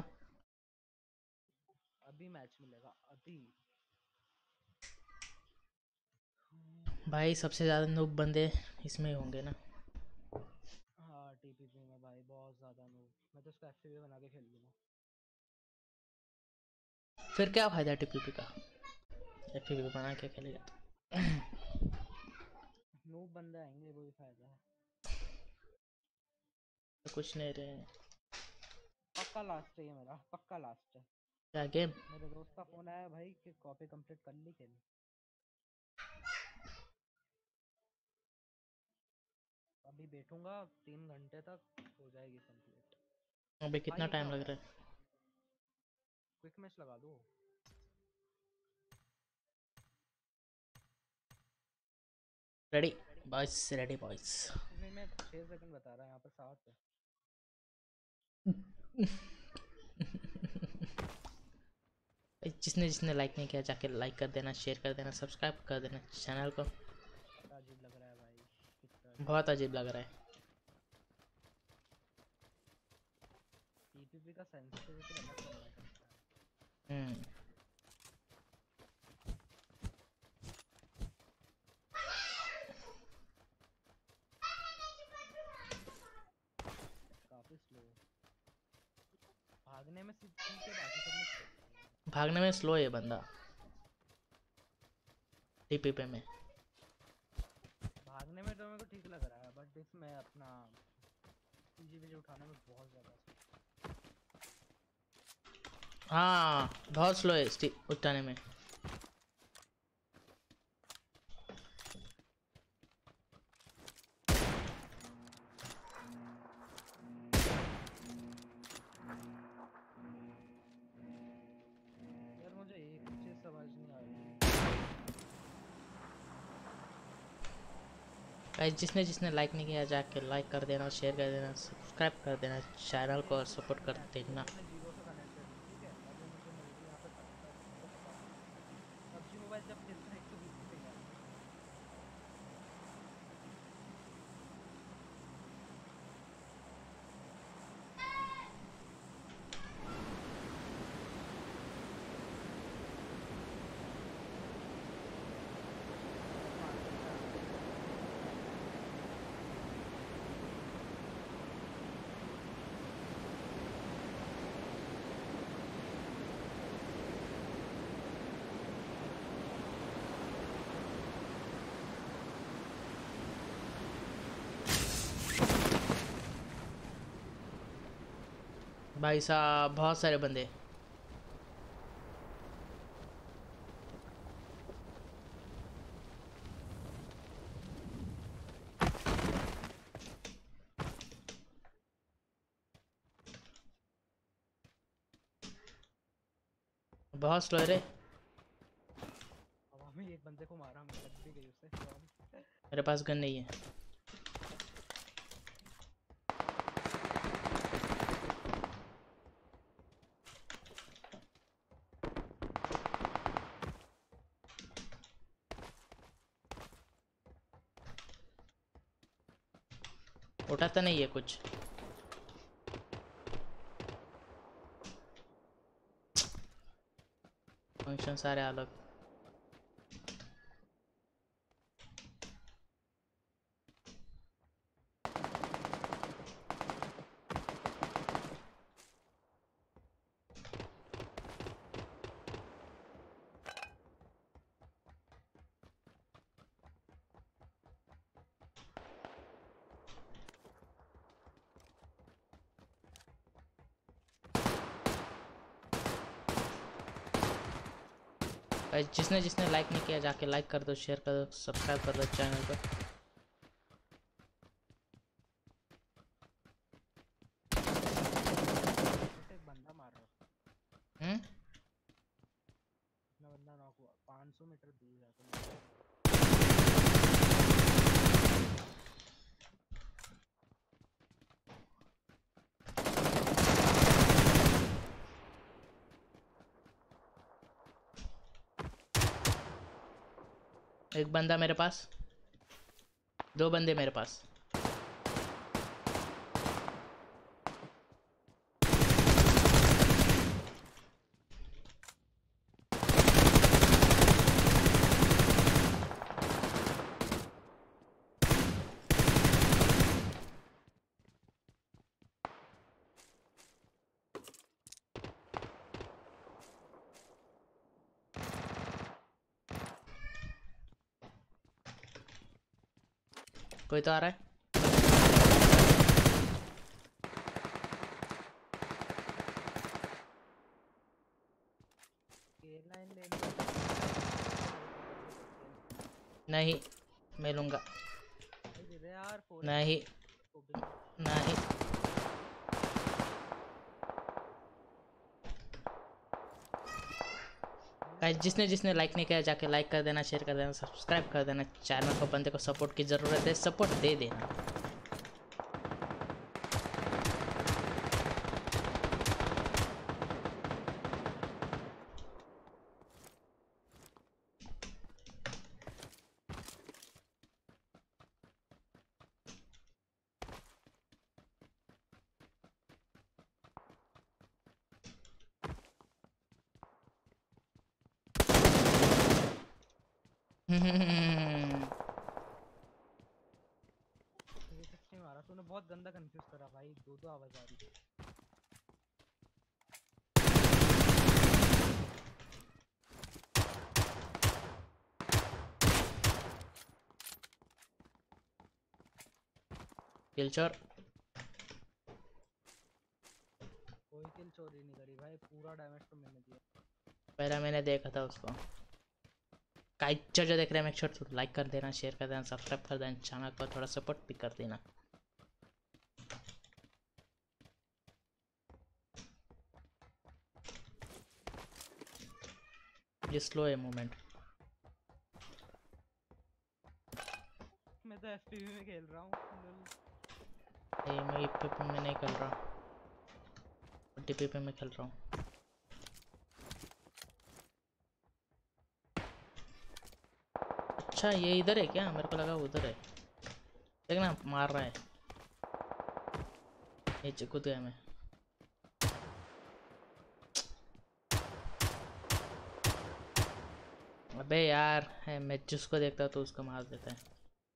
अभी मैच मिलेगा अभी। भाई सबसे ज्यादा नूब बंदे इसमें होंगे ना। हाँ टीपीपी में भाई बहुत ज्यादा नूब। मैं तो उसका एफपीवी बना के खेल लूंगा। फिर क्या फायदा टीपीपी का? एफपीवी बना के खेलेगा। नूब बंदे आएंगे वही फायदा है। तो कुछ नहीं रहे। पक्का लास्ट है ये मेरा पक्का लास्ट है। क्या गेम? मेरे दोस्त का फोन आया भाई कि कॉपी कंप्लीट कर ली खेल। अभी बैठूंगा तीन घंटे तक हो जाएगी कंप्लीट। अबे कितना भाई ये क्या टाइम हो लग रहा रहा है? है? क्विक मैच लगा दो। Ready boys, ready boys. FPV में छह सेकंड बता रहा है यहाँ पे सात है। जिसने जिसने लाइक नहीं किया जाके लाइक कर देना, शेयर कर देना, सब्सक्राइब कर देना चैनल को। कितना अजीब लग रहा है भाई कितना अजीब। बहुत अजीब लग रहा है। टीपीपी का सेंसिटिविटी अलग करना पड़ता है। हम्म काफी स्लो भागने में सिर्फ ठीक है बाकी सब में slow है। भागने में स्लो है बंदा टीपीपी में। भागने में तो मेरे को ठीक लग रहा है बट इसमें अपना पीजी उठाने में बहुत ज्यादा हाँ बहुत स्लो है स्टी- उठाने में। यार मुझे एक चीज समझ नहीं आ रही। गाइस जिसने जिसने लाइक नहीं किया जाके लाइक कर देना, शेयर कर देना, सब्सक्राइब कर देना चैनल को और सपोर्ट कर देना। मैंने जीरो से कनेक्टेड हूँ ठीक है। अभी मुझे मिल रही है यहाँ पे सत्तर मेरे को पता नहीं। पबजी मोबाइल जब खेलता है एक सौ बीस पे है। भाई साहब बहुत सारे बंदे। बहुत स्लो है रे। हवा में एक बंदे को मारा मैं लग भी गई उससे। मेरे पास गन नहीं है। उठाता नहीं है कुछ। फंक्शन सारे अलग। गाइस जिसने जिसने लाइक नहीं किया जाके लाइक कर दो, शेयर कर दो, सब्सक्राइब कर दो चैनल को। एक बंदा मार रहा है। हम्म अपना बंदा नॉक हुआ पाँच सौ मीटर दूर जाके। एक बंदा मेरे पास, दो बंदे मेरे पास। कोई तो आ रहा है। लाइन ले नहीं मैं लूंगा। ले यार। नहीं नहीं गाइस जिसने जिसने लाइक नहीं किया जाके लाइक कर देना, शेयर कर देना, सब्सक्राइब कर देना चैनल को। बंदे को सपोर्ट की ज़रूरत है, सपोर्ट दे देना। मारा तूने, बहुत गंदा कंफ्यूज करा भाई। दो दो आवाज आ रही है। किल चोर। कोई किल चोरी नहीं करी भाई, पूरा डैमेज तो मैंने दिया। पहला मैंने देखा था उसको। काइच जो देख रहे हैं, मेक श्योर टू लाइक कर देना, शेयर कर देना, सब्सक्राइब कर देना चैनल को, थोड़ा सपोर्ट भी कर देना। ये स्लो है मूवमेंट। मैं तो एफपीवी में खेल रहा हूँ। नहीं मैं ईपीपी में नहीं खेल रहा, टीपीपी में खेल रहा हूँ। अच्छा ये इधर है क्या? मेरे को लगा उधर है। देखना मार रहा है। नीचे कूद गया मैं। अबे यार है, मैं जिसको देखता हूँ तो उसको मार देता है।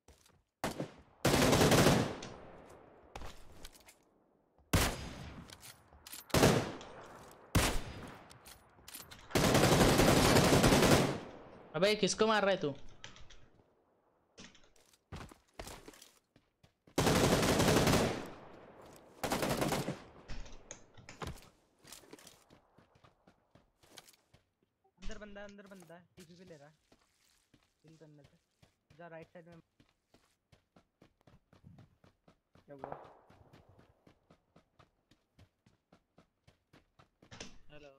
अबे किसको मार रहा है तू? अंदर बंदा है, अंदर बंदा है। टीपी पे ले रहा है किल करने से। जा राइट साइड में। क्या हुआ? हेलो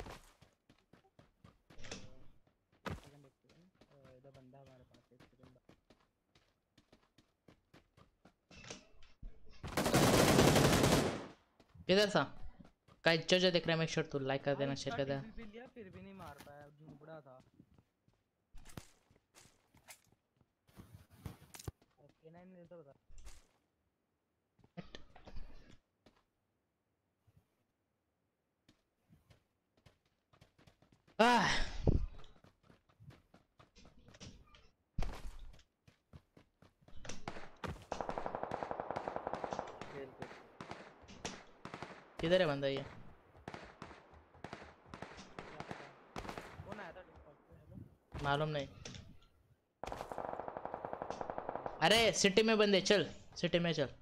सेकंड एक सेकंड। इधर बंदा है हमारे पास। एक सेकंड। किधर था? गाइस जो जो देख रहे हैं, मेक श्योर टू लाइक कर देना, शेयर कर देना। टीपी पे लिया फिर भी नहीं मार पाया, नुबड़ा था। के नाइन ने तो बता। किधर है बंदा ये? कौन आया था डिस्कॉर्ड पे? हेलो मालूम नहीं। अरे सिटी में बंदे, चल सिटी में चल।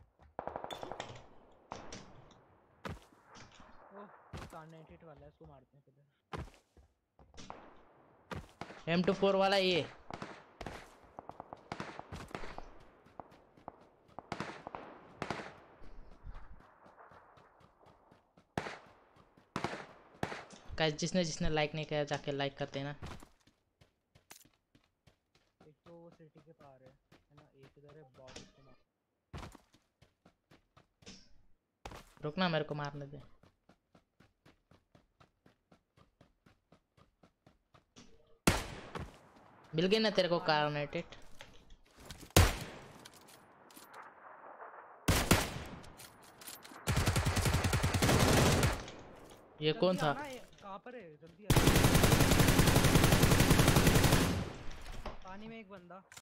ओह कार नाइंटी एट वाला है, इसको मारते हैं पहले। एम टू फोर वाला ये। गाइस जिसने जिसने लाइक नहीं किया जाके लाइक करते हैं ना। एक तो वो सिटी के पार है है ना, एक इधर है बॉट, इसको मार। रुकना मेरे को मारने दे। मिल गई ना तेरे को कार्नेटेड? ये जल्दी कौन था? आना, ये कहाँ पर है? जल्दी आ। पानी में एक बंदा।